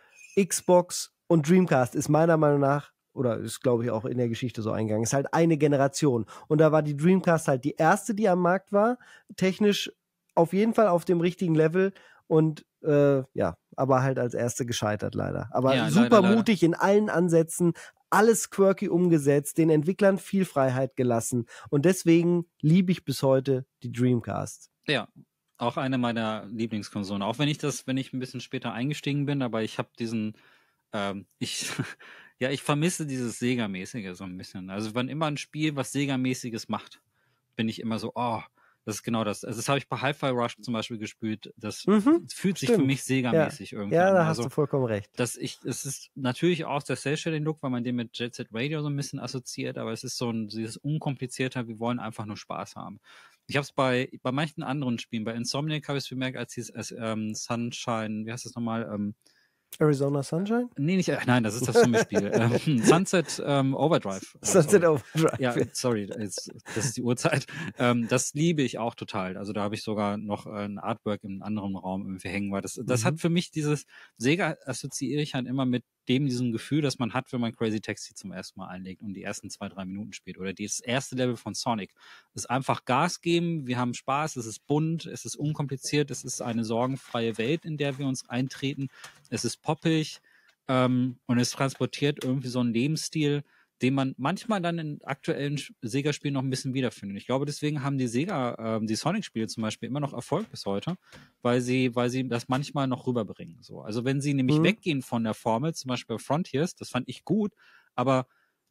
Xbox und Dreamcast ist meiner Meinung nach, oder ist glaube ich auch in der Geschichte so eingegangen, ist halt eine Generation. Und da war die Dreamcast halt die erste, die am Markt war. Technisch auf jeden Fall auf dem richtigen Level und äh, ja, aber halt als erste gescheitert leider. Aber Ja, super leider, leider. mutig in allen Ansätzen, alles quirky umgesetzt, den Entwicklern viel Freiheit gelassen. Und deswegen liebe ich bis heute die Dreamcast. Ja, auch eine meiner Lieblingskonsolen. Auch wenn ich das, wenn ich ein bisschen später eingestiegen bin, aber ich habe diesen, ähm, ich, ja, ich vermisse dieses Sega-mäßige so ein bisschen. Also wann immer ein Spiel was Sega-mäßiges macht, bin ich immer so, oh, das ist genau das. Also das habe ich bei Hi-Fi Rush zum Beispiel gespielt. Das Mhm, fühlt sich für stimmt. mich Ja, Sega-mäßig irgendwie ja, an. da hast Also du vollkommen recht. dass ich, es ist natürlich auch der Cell-Shading-Look, weil man den mit Jet Set Radio so ein bisschen assoziiert, aber es ist so ein dieses unkomplizierter, wir wollen einfach nur Spaß haben. Ich habe es bei, bei manchen anderen Spielen, bei Insomniac habe ich es bemerkt, als dieses als, ähm, Sunshine, wie heißt das nochmal? Ähm, Arizona Sunshine? nee, nicht, äh, nein, das ist das Zombie-Spiel. ähm, Sunset ähm, Overdrive. Oh, Sunset sorry. Overdrive. Ja, sorry, jetzt, das ist die Uhrzeit. Ähm, das liebe ich auch total. Also da habe ich sogar noch äh, ein Artwork im anderen Raum irgendwie hängen, weil das, das Mhm. hat für mich dieses, Sega assoziiere ich halt immer mit dem, diesem Gefühl, das man hat, wenn man Crazy Taxi zum ersten Mal einlegt und die ersten zwei, drei Minuten spielt. Oder das erste Level von Sonic. Es ist einfach Gas geben, wir haben Spaß, es ist bunt, es ist unkompliziert, es ist eine sorgenfreie Welt, in der wir uns eintreten. Es ist poppig ähm, und es transportiert irgendwie so einen Lebensstil, den man manchmal dann in aktuellen Sega-Spielen noch ein bisschen wiederfindet. Ich glaube, deswegen haben die Sega, ähm, die Sonic-Spiele zum Beispiel immer noch Erfolg bis heute, weil sie, weil sie das manchmal noch rüberbringen. So. Also wenn sie nämlich Mhm. weggehen von der Formel, zum Beispiel bei Frontiers, das fand ich gut, aber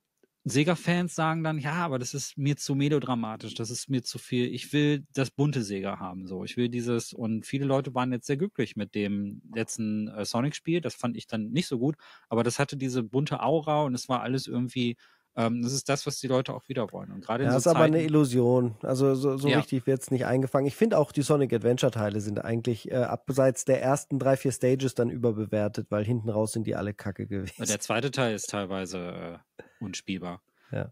Sega-Fans sagen dann, ja, aber das ist mir zu melodramatisch, das ist mir zu viel. Ich will das bunte Sega haben, so. Ich will dieses, und viele Leute waren jetzt sehr glücklich mit dem letzten äh, Sonic-Spiel. Das fand ich dann nicht so gut, aber das hatte diese bunte Aura und es war alles irgendwie, ähm, das ist das, was die Leute auch wieder wollen. Und gerade in Ja, so ist aber eine Zeiten, Illusion. Also so, so ja, richtig wird es nicht eingefangen. Ich finde auch die Sonic Adventure Teile sind eigentlich äh, abseits der ersten drei, vier Stages dann überbewertet, weil hinten raus sind die alle kacke gewesen. der zweite Teil ist teilweise äh, unspielbar. Ja.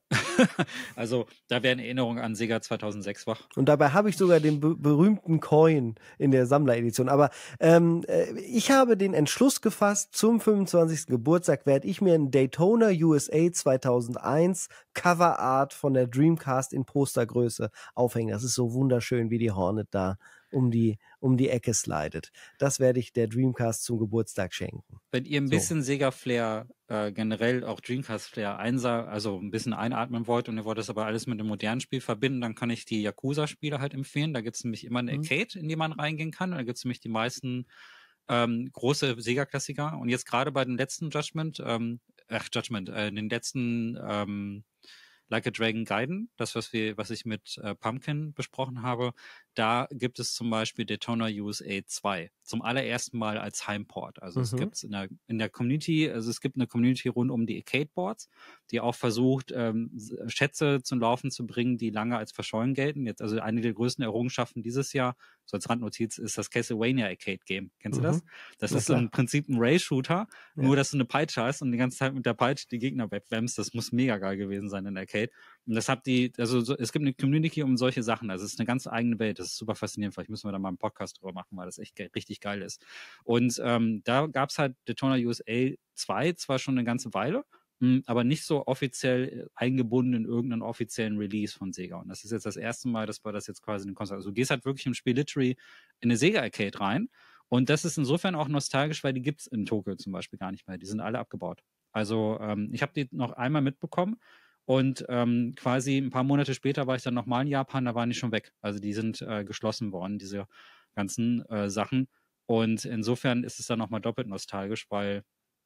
Also da werden Erinnerungen an Sega zweitausendsechs wach. Und dabei habe ich sogar den be berühmten Coin in der Sammleredition. Aber ähm, äh, ich habe den Entschluss gefasst, zum fünfundzwanzigsten Geburtstag werde ich mir ein Daytona U S A zweitausendeins Cover Art von der Dreamcast in Postergröße aufhängen. Das ist so wunderschön, wie die Hornet da um die, um die Ecke slidet. Das werde ich der Dreamcast zum Geburtstag schenken. Wenn ihr ein So. bisschen Sega-Flair, äh, generell auch Dreamcast-Flair einsa also ein bisschen einatmen wollt und ihr wollt das aber alles mit einem modernen Spiel verbinden, dann kann ich die Yakuza-Spiele halt empfehlen. Da gibt es nämlich immer eine Mhm. Arcade, in die man reingehen kann. Da gibt es nämlich die meisten ähm, große Sega-Klassiker. Und jetzt gerade bei den letzten Judgment, ähm, ach, Judgment, äh, den letzten ähm, Like a Dragon Gaiden, das, was wir, was ich mit äh, Pumpkin besprochen habe, da gibt es zum Beispiel Daytona U S A zwei zum allerersten Mal als Heimport. Also es Mhm. gibt in der, in der Community, also es gibt eine Community rund um die Arcade-Boards, die auch versucht, ähm, Schätze zum Laufen zu bringen, die lange als verschollen gelten. Jetzt also eine der größten Errungenschaften dieses Jahr, so als Randnotiz, ist das Castlevania Arcade Game. Kennst du das? Mhm. Das Na ist im klar. Prinzip ein Ray-Shooter, Ja. nur dass du eine Peitsche hast und die ganze Zeit mit der Peitsche die Gegner wegwämmst. Das muss mega geil gewesen sein in der Arcade. Und das hat die, also so, es gibt eine Community um solche Sachen. Also es ist eine ganz eigene Welt. Das das ist super faszinierend. Vielleicht müssen wir da mal einen Podcast drüber machen, weil das echt ge richtig geil ist. Und ähm, da gab es halt Daytona U S A zwei zwar schon eine ganze Weile, mh, aber nicht so offiziell eingebunden in irgendeinen offiziellen Release von Sega. Und das ist jetzt das erste Mal, dass wir das jetzt quasi in den Konsole. Also du gehst halt wirklich im Spiel literally in eine Sega Arcade rein. Und das ist insofern auch nostalgisch, weil die gibt es in Tokio zum Beispiel gar nicht mehr. Die sind alle abgebaut. Also ähm, ich habe die noch einmal mitbekommen und ähm, quasi ein paar Monate später war ich dann nochmal in Japan, da waren die schon weg. Also die sind äh, geschlossen worden, diese ganzen äh, Sachen. Und insofern ist es dann nochmal doppelt nostalgisch, weil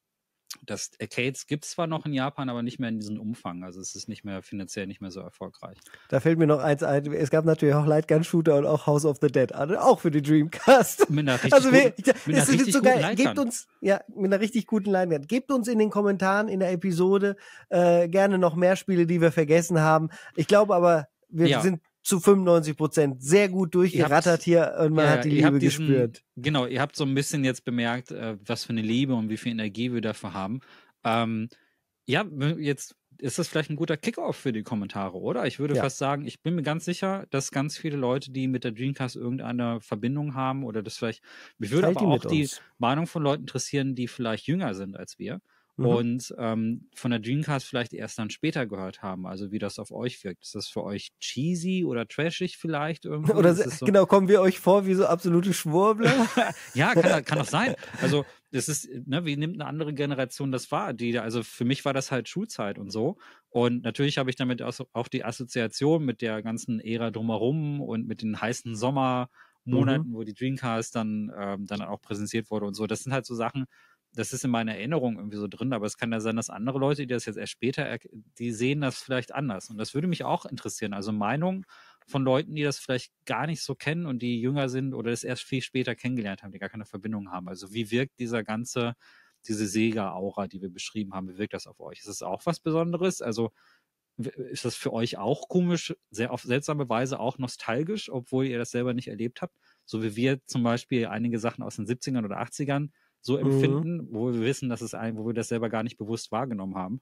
das Arcades gibt es zwar noch in Japan, aber nicht mehr in diesem Umfang. Also es ist nicht mehr finanziell nicht mehr so erfolgreich. Da fällt mir noch eins ein. Es gab natürlich auch Lightgun-Shooter und auch House of the Dead. Also auch für die Dreamcast. Mit einer richtig also wir, guten, mit einer es richtig ist so guten geil. Lightgun. Gebt uns, ja, mit einer richtig guten Leinwand. Gebt uns in den Kommentaren in der Episode äh, gerne noch mehr Spiele, die wir vergessen haben. Ich glaube aber, wir Ja. sind zu fünfundneunzig Prozent sehr gut durchgerattert hier und man ja, hat die ihr habt Liebe diesen, gespürt. Genau, ihr habt so ein bisschen jetzt bemerkt, äh, was für eine Liebe und wie viel Energie wir dafür haben. Ähm, ja, jetzt ist das vielleicht ein guter Kickoff für die Kommentare, oder? Ich würde Ja. fast sagen, ich bin mir ganz sicher, dass ganz viele Leute, die mit der Dreamcast irgendeine Verbindung haben oder das vielleicht, mich würde Teilt aber die auch mit die uns. Meinung von Leuten interessieren, die vielleicht jünger sind als wir Mhm. und ähm, von der Dreamcast vielleicht erst dann später gehört haben, also wie das auf euch wirkt. Ist das für euch cheesy oder trashig vielleicht irgendwie? Oder Ist se- es so, genau, kommen wir euch vor wie so absolute Schwurbler? ja, kann, kann doch sein. Also, das ist, ne, wie nimmt eine andere Generation das wahr? Die, also für mich war das halt Schulzeit und so. Und natürlich habe ich damit auch die Assoziation mit der ganzen Ära drumherum und mit den heißen Sommermonaten, Mhm. wo die Dreamcast dann, ähm, dann auch präsentiert wurde und so. Das sind halt so Sachen, das ist in meiner Erinnerung irgendwie so drin, aber es kann ja sein, dass andere Leute, die das jetzt erst später, er- die sehen das vielleicht anders. Und das würde mich auch interessieren. Also Meinung von Leuten, die das vielleicht gar nicht so kennen und die jünger sind oder das erst viel später kennengelernt haben, die gar keine Verbindung haben. Also wie wirkt dieser ganze, diese Sega-Aura, die wir beschrieben haben, wie wirkt das auf euch? Ist das auch was Besonderes? Also w- ist das für euch auch komisch, sehr auf seltsame Weise auch nostalgisch, obwohl ihr das selber nicht erlebt habt? So wie wir zum Beispiel einige Sachen aus den siebzigern oder achtzigern so Mhm. empfinden, wo wir wissen, dass es ein, wo wir das selber gar nicht bewusst wahrgenommen haben.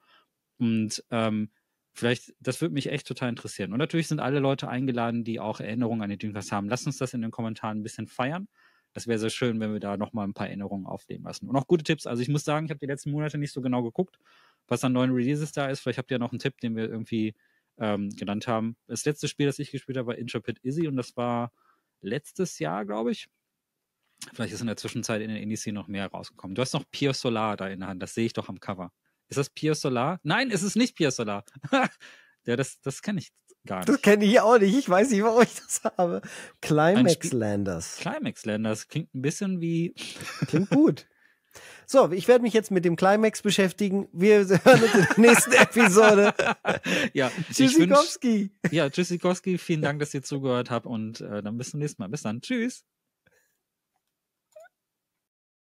Und ähm, vielleicht, das würde mich echt total interessieren. Und natürlich sind alle Leute eingeladen, die auch Erinnerungen an die Dreamcast haben. Lasst uns das in den Kommentaren ein bisschen feiern. Das wäre sehr schön, wenn wir da nochmal ein paar Erinnerungen aufleben lassen. Und auch gute Tipps. Also ich muss sagen, ich habe die letzten Monate nicht so genau geguckt, was an neuen Releases da ist. Vielleicht habt ihr noch einen Tipp, den wir irgendwie ähm, genannt haben. Das letzte Spiel, das ich gespielt habe, war Intrepid Izzy und das war letztes Jahr, glaube ich. Vielleicht ist in der Zwischenzeit in der Indie-Szene noch mehr rausgekommen. Du hast noch Pure Solar da in der Hand. Das sehe ich doch am Cover. Ist das Pure Solar? Nein, es ist nicht Pure Solar. ja, das, das kenne ich gar Das nicht. kenne ich auch nicht. Ich weiß nicht, warum ich das habe. Ein Climax Spiel- Landers. Climax Landers klingt ein bisschen wie. Klingt gut. So, ich werde mich jetzt mit dem Climax beschäftigen. Wir hören uns in der nächsten Episode. ja, ich wünsch, Tschüssikowski. ja, Tschüssikowski. Vielen Dank, dass ihr zugehört habt und äh, dann bis zum nächsten Mal. Bis dann. Tschüss.